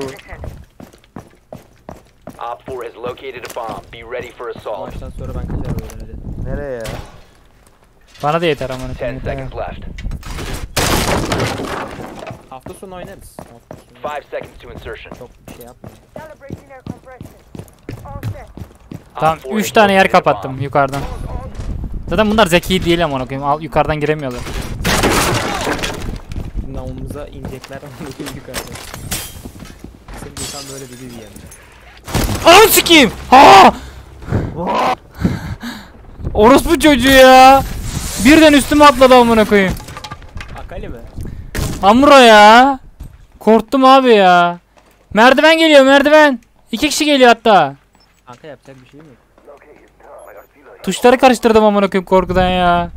Op four has located a bomb. Be ready for Bu assault. maçtan sonra ben kaçarım öyle hadi. Nereye ya? Bana da yeter amına Ten koyayım. yeter. seconds left. Hafta sonu oynarız. Hafta sonu Five seconds to insertion. çok bir şey yapma. Celebrating their compression. All set. Tamam Op four üç has tane yer located a kapattım bomb. yukarıdan. Zaten bunlar zeki değil amına koyayım. Al yukarıdan giremiyorlar. Namımıza inecekler ama yukarıda. Senin insan böyle dedi diye. Ananı sikeyim. Ha! Orospu çocuğu ya. Birden üstüme atladı amına koyayım. Akali mi? Hamura ya. Korktum abi ya. Merdiven geliyor merdiven. İki kişi geliyor hatta. Kanka yapacak bir şey mi? Tuşları karıştırdım amına koyayım korkudan ya.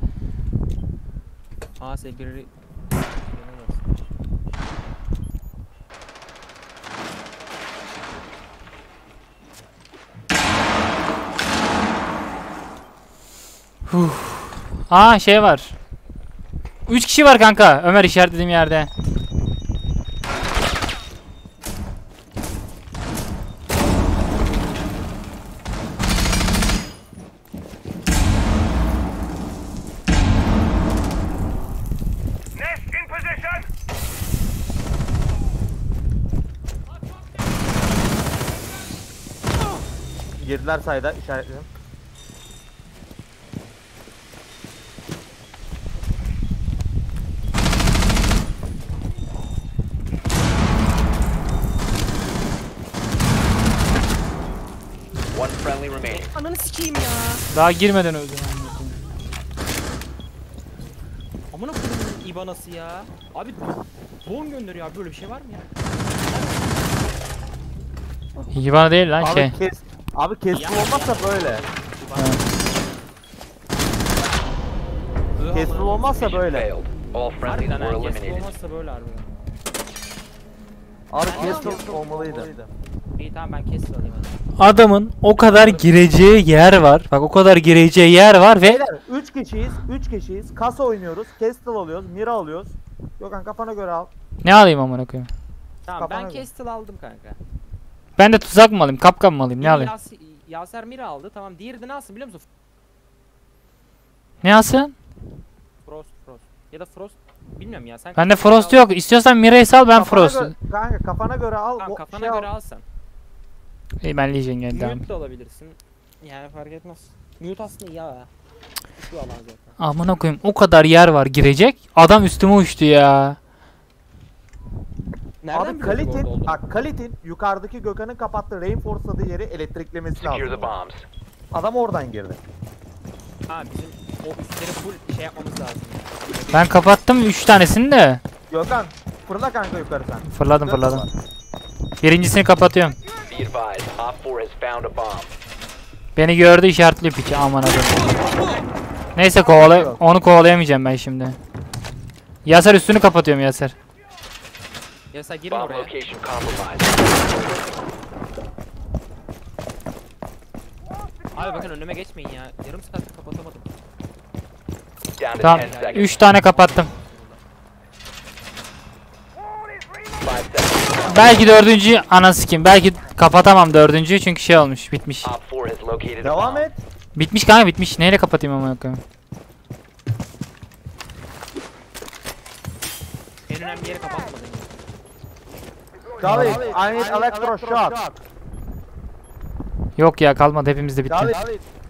Aa sevgili. Aa şey var. Üç kişi var kanka. Ömer işaretlediğim yerde. Nest in position. Girdiler sayda işaretledim. sikeyim ya. Daha girmeden öldüm. Amına koyayım İbanası ya. Abi bon gönderiyor abi, böyle bir şey var mı ya? İyi bana değil lan Abi şey. kes. Abi kestim olmazsa böyle. Kestim olmazsa Mission böyle. failed. All friendlies Harbiden were ha, kesin eliminated. olmazsa böyle harbiden. Abi Ben kestim kestim olmalıydı. İyi tamam, ben kes alayım hadi. Adamın o kadar gireceği yer var. Bak o kadar gireceği yer var ve Beyler üç kişiyiz. üç kişiyiz. Kasa oynuyoruz. Kestel alıyoruz. Mira alıyoruz. Gökhan kafana göre al. ne alayım amına koyayım? Tamam Kafana ben göre. Kestel aldım kanka. Ben de tuzak mı alayım, kapkan mı alayım, ne Biri alayım? Yas Yaser Mira aldı, tamam, diğeri de ne alsın biliyor musun? Ne alsın? Frost, Frost. Ya da Frost, bilmiyorum ya sen. Bende kafana Frost göre al. yok. İstiyorsan Mira'yı sal, ben Kafana Frost'u. göre- Kanka kafana göre al. Tamam o kafana şey al. göre alsan. İyi ben Legion geldi devam. Mute de alabilirsin. Yani fark etmez. Mute aslında iyi ya. Şu alan zaten. Amına koyayım o kadar yer var girecek. Adam üstüme uçtu ya. Nereden Abi biliyorduk orada Kalit'in, olduğunu? bak Kalit'in yukarıdaki Gökhan'ın kapattığı reinforceladığı yeri elektriklemesi Secure the lazım. bombs. Adam oradan girdi. Ha bizim o üstleri full şey yapmamız lazım. Ben kapattım üç tanesini de. Gökhan fırla kanka yukarı sen. Fırladım Dört fırladım. var. Birincisini kapatıyorum. Be advised, Op four has found a bomb. Beni gördü işaretli piçi aman adım. Neyse kovala onu kovalayamayacağım ben şimdi. Yaser üstünü kapatıyorum Yaser. Ya sen girin Bomb oraya. location compromised. Abi bakın önüme geçmeyin ya. Yarım saat kapatamadım. Down to Tamam ten seconds. üç tane kapattım. Five seconds. Belki dördüncü ana sikim. Belki kapatamam dördüncüyü çünkü şey olmuş bitmiş. Op four has located a Devam bomb. et. Bitmiş kanka bitmiş. Neyle kapatayım amına koyayım? En önemli yeri kapatmadım. David, I need electroshock. Yok ya kalmadı hepimizde bitti. David.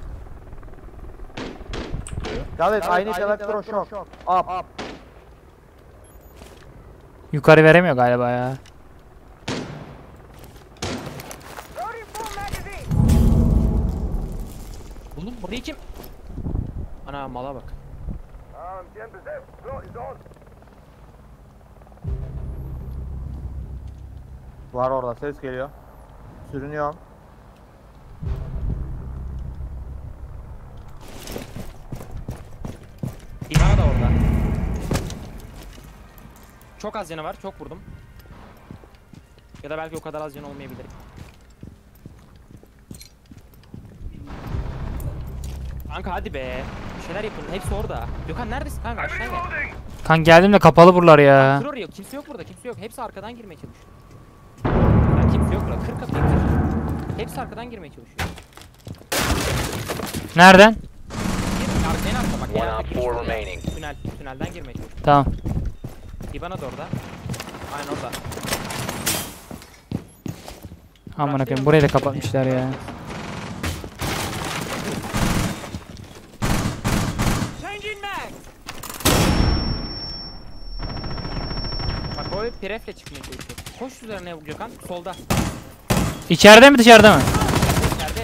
David, I need electroshock. Up. Yukarı veremiyor galiba ya. Buldum burayı kim? Ana mala bak. Var orada ses geliyor. Sürünüyor. İbana da orada. Çok az canı var, çok vurdum. Ya da belki o kadar az canı olmayabilir. Kanka hadi be. Bir şeyler yapın. Hepsi orada. Gökhan neredesin kanka? Aşağı gel. Kan geldim de kapalı buralar ya. Kır oraya. Kimse yok burada. Kimse yok. Hepsi arkadan girmeye çalışıyor. Ya kimse yok burada. Kır kapıyı kır. Hepsi arkadan girmeye çalışıyor. Nereden? Gir. Ar- En altta bak. En One altta op giriş four var ya. remaining. Tünel. Tünelden girmeye çalışıyor. Tamam. İbana da orada. Aynen orada. Amına koyayım burayı da kapatmışlar ya. Bak o bir prefle çıkmaya çalışıyor. Koş üzerine Gökhan. Solda. İçeride mi dışarıda mı? İçeride.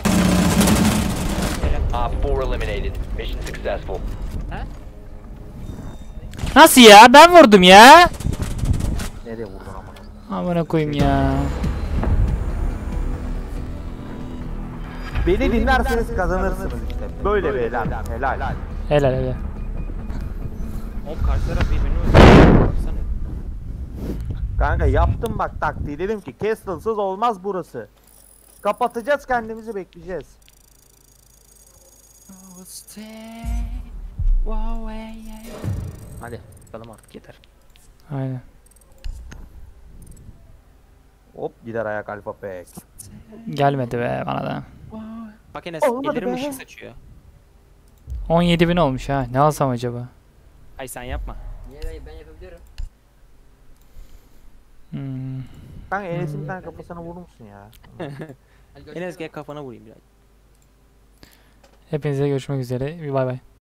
Op four eliminated. Mission successful. Ha? Nasıl ya? Ben vurdum ya. Nereye vurdun ama? Amına koyayım ya. Beni dinlerseniz kazanırsınız işte. Böyle beyler. Helal. Helal helal. Oğlum karşı taraf birbirini öldürüyor. Baksana. Kanka yaptım bak taktiği. Dedim ki Castle'sız olmaz burası. Kapatacağız kendimizi bekleyeceğiz. Hadi bakalım artık yeter. Aynen. Hop gider ayak alfa pek. Gelmedi be bana da. Bak Enes Olmadı ellerim be. ışık saçıyor. on yedi bin olmuş ha. Ne alsam acaba? Ay sen yapma. Niye ben yapabiliyorum? Hmm. Kanka Enes'in bir tane kafasına vurur musun ya? Enes gel kafana vurayım biraz. Hepinize görüşmek üzere. Bir bay bay.